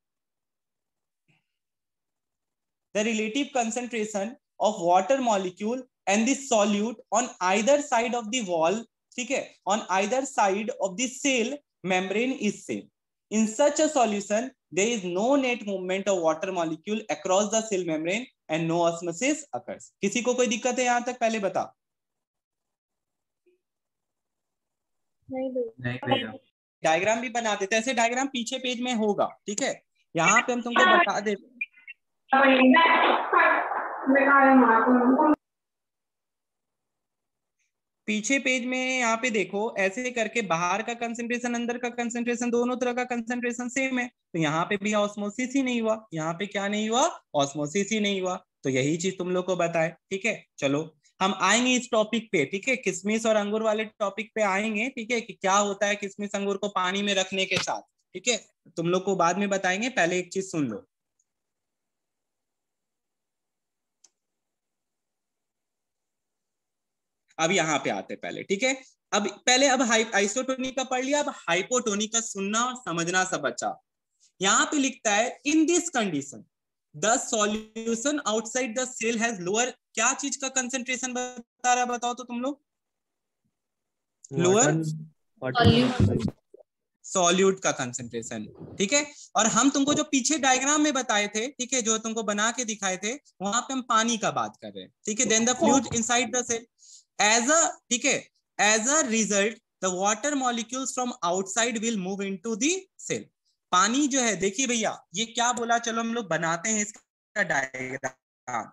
the relative concentration of water molecule and the solute on either side of the wall, ठीक है, on either side of the cell membrane is same. In such a solution there is no net movement of water molecule across the cell membrane and no osmosis occurs. किसी को कोई दिक्कत है यहाँ तक, पहले बता। नहीं। डायग्राम भी बना देते, ऐसे डायग्राम पीछे पेज में होगा, ठीक है, यहाँ पे हम तुमको बता देते। पीछे पेज में यहाँ पे देखो, ऐसे करके बाहर का कंसंट्रेशन अंदर का कंसंट्रेशन दोनों तरह का कंसंट्रेशन सेम है। तो यहाँ पे भी ऑस्मोसिस ही नहीं हुआ, यहाँ पे क्या नहीं हुआ, ऑस्मोसिस ही नहीं हुआ। तो यही चीज तुम लोग को बताए, ठीक है। चलो हम आएंगे इस टॉपिक पे, ठीक है, किशमिश और अंगूर वाले टॉपिक पे आएंगे, ठीक है, कि क्या होता है किशमिश अंगूर को पानी में रखने के साथ, ठीक है, तुम लोग को बाद में बताएंगे, पहले एक चीज सुन लो। अब यहाँ पे आते पहले, ठीक है, अब पहले अब आइसोटोनिक का पढ़ लिया, अब हाइपोटोनिक का सुनना और समझना सब अच्छा। यहाँ पे लिखता है in this condition the solution outside the cell has lower, क्या चीज का कंसंट्रेशन बता रहा है, बताओ तो तुम लोग, लोअर सॉल्यूट का कंसंट्रेशन, ठीक है। और हम तुमको जो पीछे डायग्राम में बताए थे, ठीक है, जो तुमको बना के दिखाए थे, वहां पे हम पानी का बात कर रहे हैं, ठीक है। Then the fluid inside the cell as a, ठीक है, as a result the water molecules from outside will move into the cell. पानी जो है, देखिए भैया ये क्या बोला, चलो हम लोग बनाते हैं इसका डायग्राम।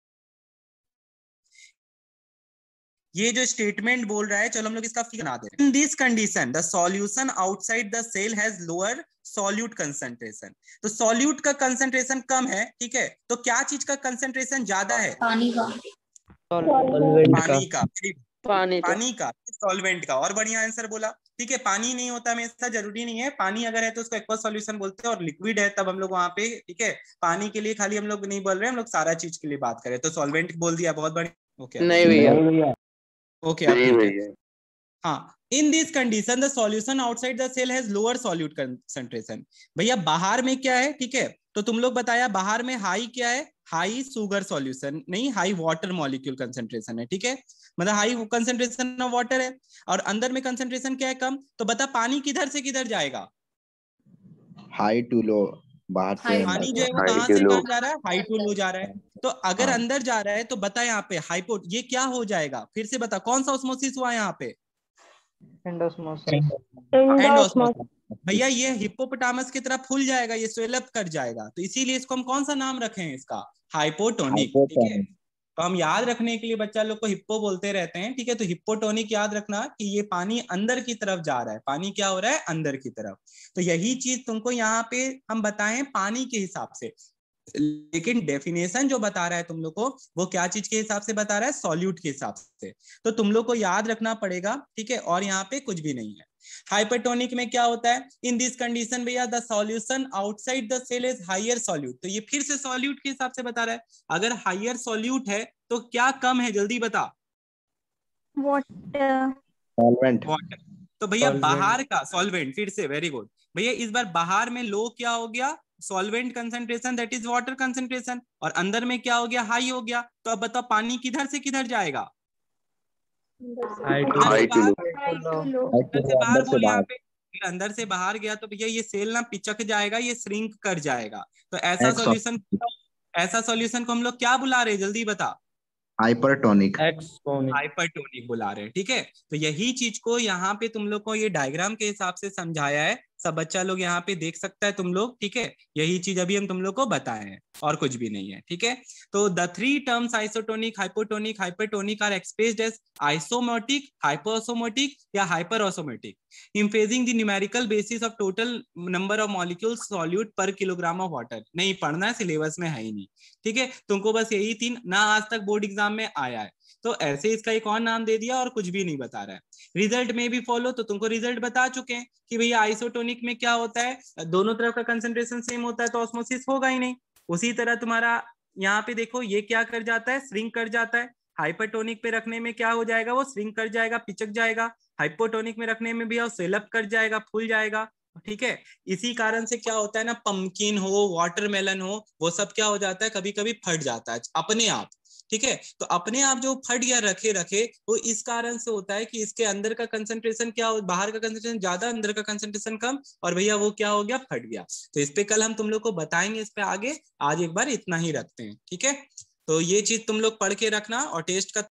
ये जो स्टेटमेंट बोल रहा है, चलो हम लोग इसका फिगर बना दें। In this condition the solution outside the cell has lower solute concentration. तो solute का concentration कम है, ठीक है, तो क्या चीज का concentration ज्यादा है, पानी का। पानी का सॉल्वेंट का। और बढ़िया आंसर बोला, ठीक है। पानी नहीं होता हमेशा, जरूरी नहीं है, पानी अगर है तो उसको एक्वस सॉल्यूशन बोलते हैं, और लिक्विड है तब हम लोग वहां पे, ठीक है, पानी के लिए खाली हम लोग नहीं बोल रहे, हम लोग सारा चीज के लिए बात करें, तो सॉल्वेंट बोल दिया, बहुत बढ़िया। ओके नहीं भैया, ओके अब हाँ, in this condition the solution outside the cell has lower solute concentration. भैया बाहर में क्या है, ठीक है, तो तुम लोग बताया बाहर में हाई क्या है, हाई सुगर सॉल्यूशन नहीं, हाई वाटर मॉलिक्यूल कंसंट्रेशन है, ठीक है, मतलब हाई कंसंट्रेशन ऑफ वाटर है। और अंदर में कंसंट्रेशन क्या है, कम। तो बता पानी किधर से किधर जाएगा, हाई टू लो, बाहर से पानी जो है वो कहाँ से कहाँ जा रहा है, हाई टू लो जा रहा है। तो अगर अंदर जा रहा है तो बता यहाँ पे हाइपो, ये क्या हो जाएगा, फिर से बता, कौन सा ऑस्मोसिस हुआ यहाँ पे, एंडोस्मोसिस। भैया ये हिप्पोपोटामस की तरह फूल जाएगा, ये स्वेल अप कर जाएगा, तो इसीलिए इसको हम कौन सा नाम रखे हैं इसका, हाइपोटोनिक, ठीक है। तो हम याद रखने के लिए बच्चा लोग को हिप्पो बोलते रहते हैं, ठीक है, तो हिप्पोटोनिक याद रखना कि ये पानी अंदर की तरफ जा रहा है, पानी क्या हो रहा है, अंदर की तरफ। तो यही चीज तुमको यहाँ पे हम बताएं पानी के हिसाब से, लेकिन डेफिनेशन जो बता रहा है तुम लोग को, वो क्या चीज के हिसाब से बता रहा है, सॉल्यूट के हिसाब से। तो तुम लोग को याद रखना पड़ेगा, ठीक है, और यहाँ पे कुछ भी नहीं है। हाइपरटोनिक में क्या होता है, इन दिस कंडीशन भैया the solution outside the cell is higher solute. तो ये फिर से सॉल्यूट के हिसाब से बता रहा है, अगर हायर सॉल्यूट है तो क्या कम है, जल्दी बता, वाटर। वाटर। तो भैया बाहर का सॉल्वेंट, फिर से वेरी गुड भैया, इस बार बाहर में लो क्या हो गया, solvent concentration that is water concentration, और अंदर में क्या हो गया, हाई हो गया। तो अब बताओ पानी किधर से किधर जाएगा, हाई टू लो। अंदर से बाहर बोल, यहाँ पे अंदर से बाहर गया तो भैया ये सेल ना पिचक जाएगा, ये श्रिंक कर जाएगा। तो ऐसा सॉल्यूशन को हम लोग क्या बुला रहे हैं, जल्दी बता। हाइपरटोनिक। हाइपरटोनिक बुला रहे हैं, ठीक है। तो यही चीज को यहाँ पे तुम लोग को ये डायग्राम के हिसाब से समझाया है, सब बच्चा लोग यहाँ पे देख सकता है तुम लोग, ठीक है। यही चीज अभी हम तुम लोग को बताए हैं और कुछ भी नहीं है, ठीक है। तो the three terms isotonic, hypotonic, hypertonic are expressed as isosmotic, hyposmotic या hyperosmotic in phasing the numerical basis of total number of molecules solute per kilogram of water. नहीं पढ़ना है, सिलेबस में है ही नहीं, ठीक है। तुमको बस यही तीन ना आज तक बोर्ड एग्जाम में आया है, तो ऐसे इसका एक और नाम दे दिया और कुछ भी नहीं बता रहा है। रिजल्ट में भी फॉलो, तो तुमको रिजल्ट बता चुके हैं कि भैया आइसोटोनिक में क्या होता है, दोनों तरफ का कंसंट्रेशन सेम होता है तो ऑस्मोसिस होगा ही नहीं। उसी तरह तुम्हारा यहाँ पे देखो ये क्या कर जाता है, श्रिंक कर जाता है। हाइपरटोनिक पे रखने में क्या हो जाएगा, वो श्रिंक कर जाएगा, पिचक जाएगा। हाइपोटोनिक में रखने में भी वो सेलअप कर जाएगा, फूल जाएगा, ठीक है। इसी कारण से क्या होता है ना, पंपकिन हो, वाटरमेलन हो, वो सब क्या हो जाता है, कभी कभी फट जाता है अपने आप, ठीक है। तो अपने आप जो फट गया रखे रखे, वो इस कारण से होता है कि इसके अंदर का कंसंट्रेशन क्या हो, बाहर का कंसंट्रेशन ज्यादा, अंदर का कंसंट्रेशन कम, और भैया वो क्या हो गया, फट गया। तो इस पे कल हम तुम लोग को बताएंगे, इस पे आगे। आज एक बार इतना ही रखते हैं, ठीक है। तो ये चीज तुम लोग पढ़ के रखना, और टेस्ट का